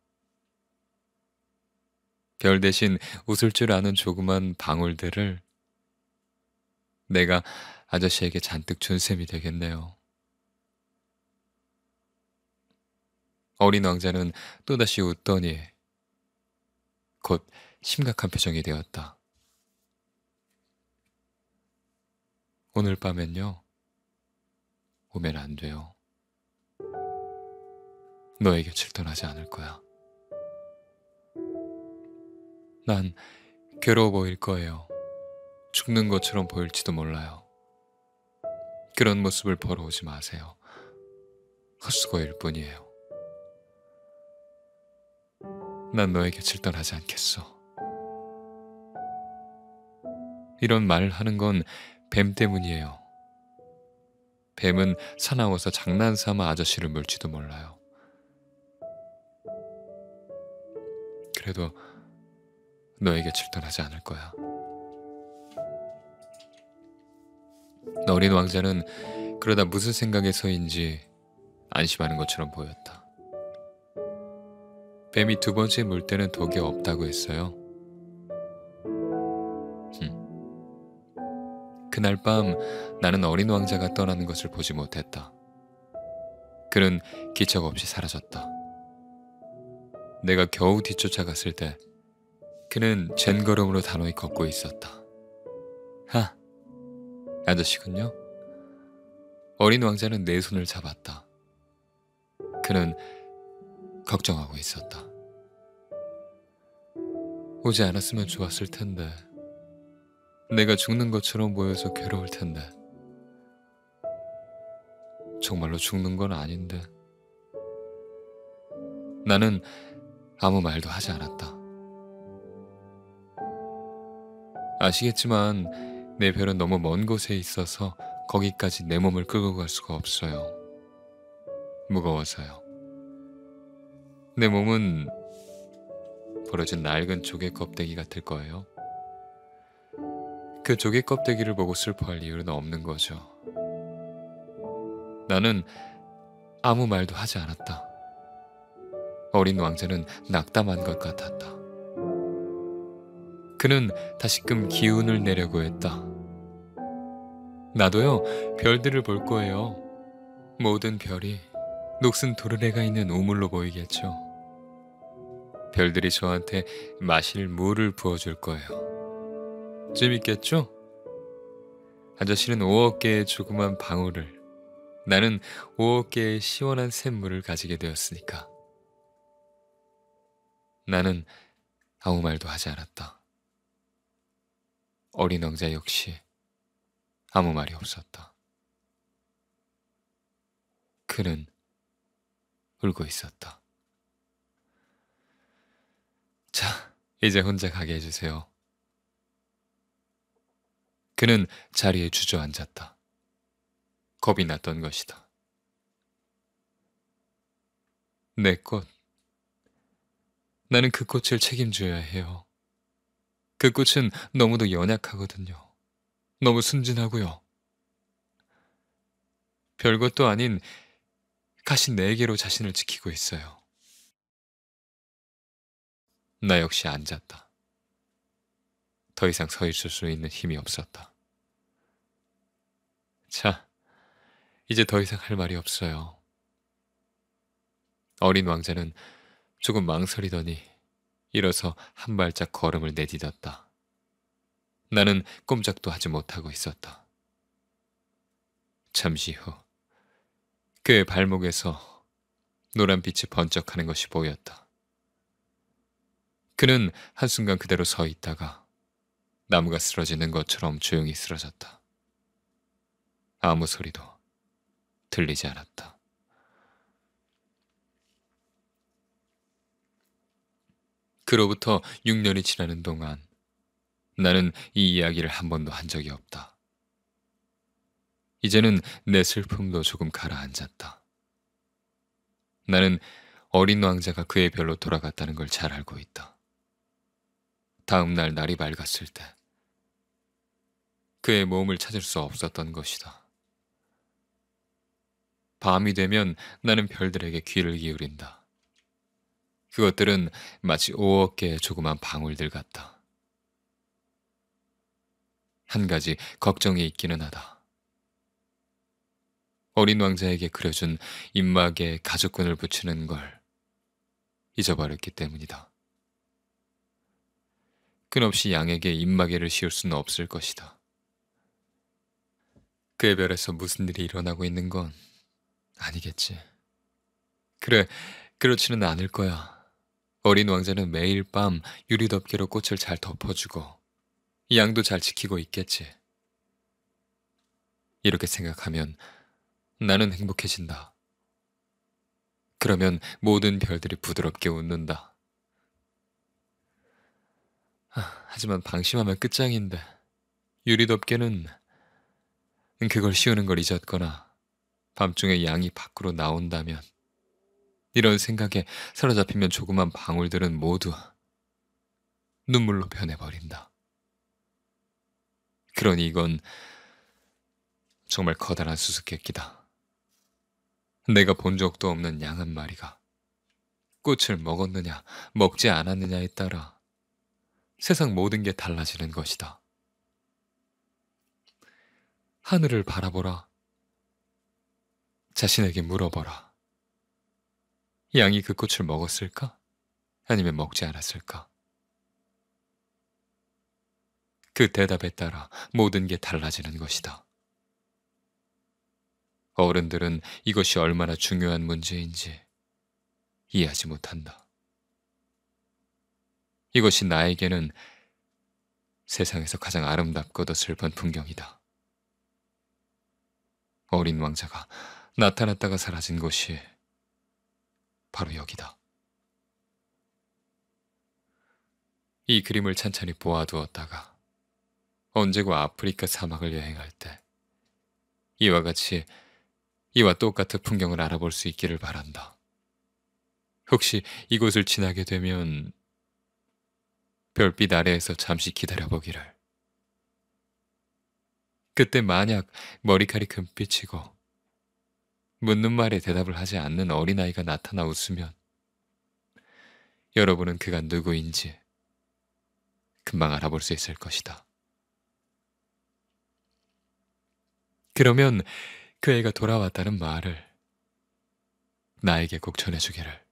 별 대신 웃을 줄 아는 조그만 방울들을 내가 아저씨에게 잔뜩 준 셈이 되겠네요. 어린 왕자는 또다시 웃더니 곧 심각한 표정이 되었다. 오늘 밤엔요, 오면 안 돼요. 너의 곁을 떠나지 않을 거야. 난 괴로워 보일 거예요. 죽는 것처럼 보일지도 몰라요. 그런 모습을 보러 오지 마세요. 헛수고일 뿐이에요. 난 너의 곁을 떠나지 않겠어. 이런 말을 하는 건 뱀 때문이에요. 뱀은 사나워서 장난삼아 아저씨를 물지도 몰라요. 그래도 너의 곁을 떠나지 않을 거야. 어린 왕자는 그러다 무슨 생각에서인지 안심하는 것처럼 보였다. 뱀이 두 번째 물 때는 독이 없다고 했어요. 그날 밤 나는 어린 왕자가 떠나는 것을 보지 못했다. 그는 기척 없이 사라졌다. 내가 겨우 뒤쫓아갔을 때 그는 젠걸음으로 단호히 걷고 있었다. 하! 아저씨군요. 어린 왕자는 내 손을 잡았다. 그는 걱정하고 있었다. 오지 않았으면 좋았을 텐데. 내가 죽는 것처럼 보여서 괴로울 텐데. 정말로 죽는 건 아닌데. 나는 아무 말도 하지 않았다. 아시겠지만 내 별은 너무 먼 곳에 있어서 거기까지 내 몸을 끌고 갈 수가 없어요. 무거워서요. 내 몸은 부러진 낡은 조개 껍데기 같을 거예요. 그 조개 껍데기를 보고 슬퍼할 이유는 없는 거죠. 나는 아무 말도 하지 않았다. 어린 왕자는 낙담한 것 같았다. 그는 다시금 기운을 내려고 했다. 나도요, 별들을 볼 거예요. 모든 별이 녹슨 도르래가 있는 우물로 보이겠죠. 별들이 저한테 마실 물을 부어줄 거예요. 재밌겠죠? 아저씨는 오억 개의 조그만 방울을, 나는 오억 개의 시원한 샘물을 가지게 되었으니까. 나는 아무 말도 하지 않았다. 어린 왕자 역시 아무 말이 없었다. 그는 울고 있었다. 자, 이제 혼자 가게 해주세요. 그는 자리에 주저앉았다. 겁이 났던 것이다. 내 꽃. 나는 그 꽃을 책임져야 해요. 그 꽃은 너무도 연약하거든요. 너무 순진하고요. 별것도 아닌 가시 네 개로 자신을 지키고 있어요. 나 역시 앉았다. 더 이상 서 있을 수 있는 힘이 없었다. 자, 이제 더 이상 할 말이 없어요. 어린 왕자는 조금 망설이더니 일어서 한 발짝 걸음을 내디뎠다. 나는 꼼짝도 하지 못하고 있었다. 잠시 후 그의 발목에서 노란 빛이 번쩍하는 것이 보였다. 그는 한순간 그대로 서 있다가 나무가 쓰러지는 것처럼 조용히 쓰러졌다. 아무 소리도 들리지 않았다. 그로부터 육 년이 지나는 동안 나는 이 이야기를 한 번도 한 적이 없다. 이제는 내 슬픔도 조금 가라앉았다. 나는 어린 왕자가 그의 별로 돌아갔다는 걸 잘 알고 있다. 다음 날 날이 밝았을 때 그의 몸을 찾을 수 없었던 것이다. 밤이 되면 나는 별들에게 귀를 기울인다. 그것들은 마치 오억 개의 조그만 방울들 같다. 한 가지 걱정이 있기는 하다. 어린 왕자에게 그려준 입막에 가죽끈을 붙이는 걸 잊어버렸기 때문이다. 끝없이 양에게 입마개를 씌울 수는 없을 것이다. 그의 별에서 무슨 일이 일어나고 있는 건 아니겠지. 그래, 그렇지는 않을 거야. 어린 왕자는 매일 밤 유리덮개로 꽃을 잘 덮어주고 양도 잘 지키고 있겠지. 이렇게 생각하면 나는 행복해진다. 그러면 모든 별들이 부드럽게 웃는다. 하, 하지만 방심하면 끝장인데 유리덮개는 그걸 씌우는 걸 잊었거나 밤중에 양이 밖으로 나온다면 이런 생각에 사로잡히면 조그만 방울들은 모두 눈물로 변해버린다. 그러니 이건 정말 커다란 수수께끼다. 내가 본 적도 없는 양 한 마리가 꽃을 먹었느냐 먹지 않았느냐에 따라 세상 모든 게 달라지는 것이다. 하늘을 바라보라. 자신에게 물어보라. 양이 그 꽃을 먹었을까? 아니면 먹지 않았을까? 그 대답에 따라 모든 게 달라지는 것이다. 어른들은 이것이 얼마나 중요한 문제인지 이해하지 못한다. 이것이 나에게는 세상에서 가장 아름답고도 슬픈 풍경이다. 어린 왕자가 나타났다가 사라진 곳이 바로 여기다. 이 그림을 찬찬히 보아두었다가 언제고 아프리카 사막을 여행할 때 이와 같이 이와 똑같은 풍경을 알아볼 수 있기를 바란다. 혹시 이곳을 지나게 되면 별빛 아래에서 잠시 기다려보기를. 그때 만약 머리칼이 금빛이고 묻는 말에 대답을 하지 않는 어린아이가 나타나 웃으면 여러분은 그가 누구인지 금방 알아볼 수 있을 것이다. 그러면 그 애가 돌아왔다는 말을 나에게 꼭 전해주기를.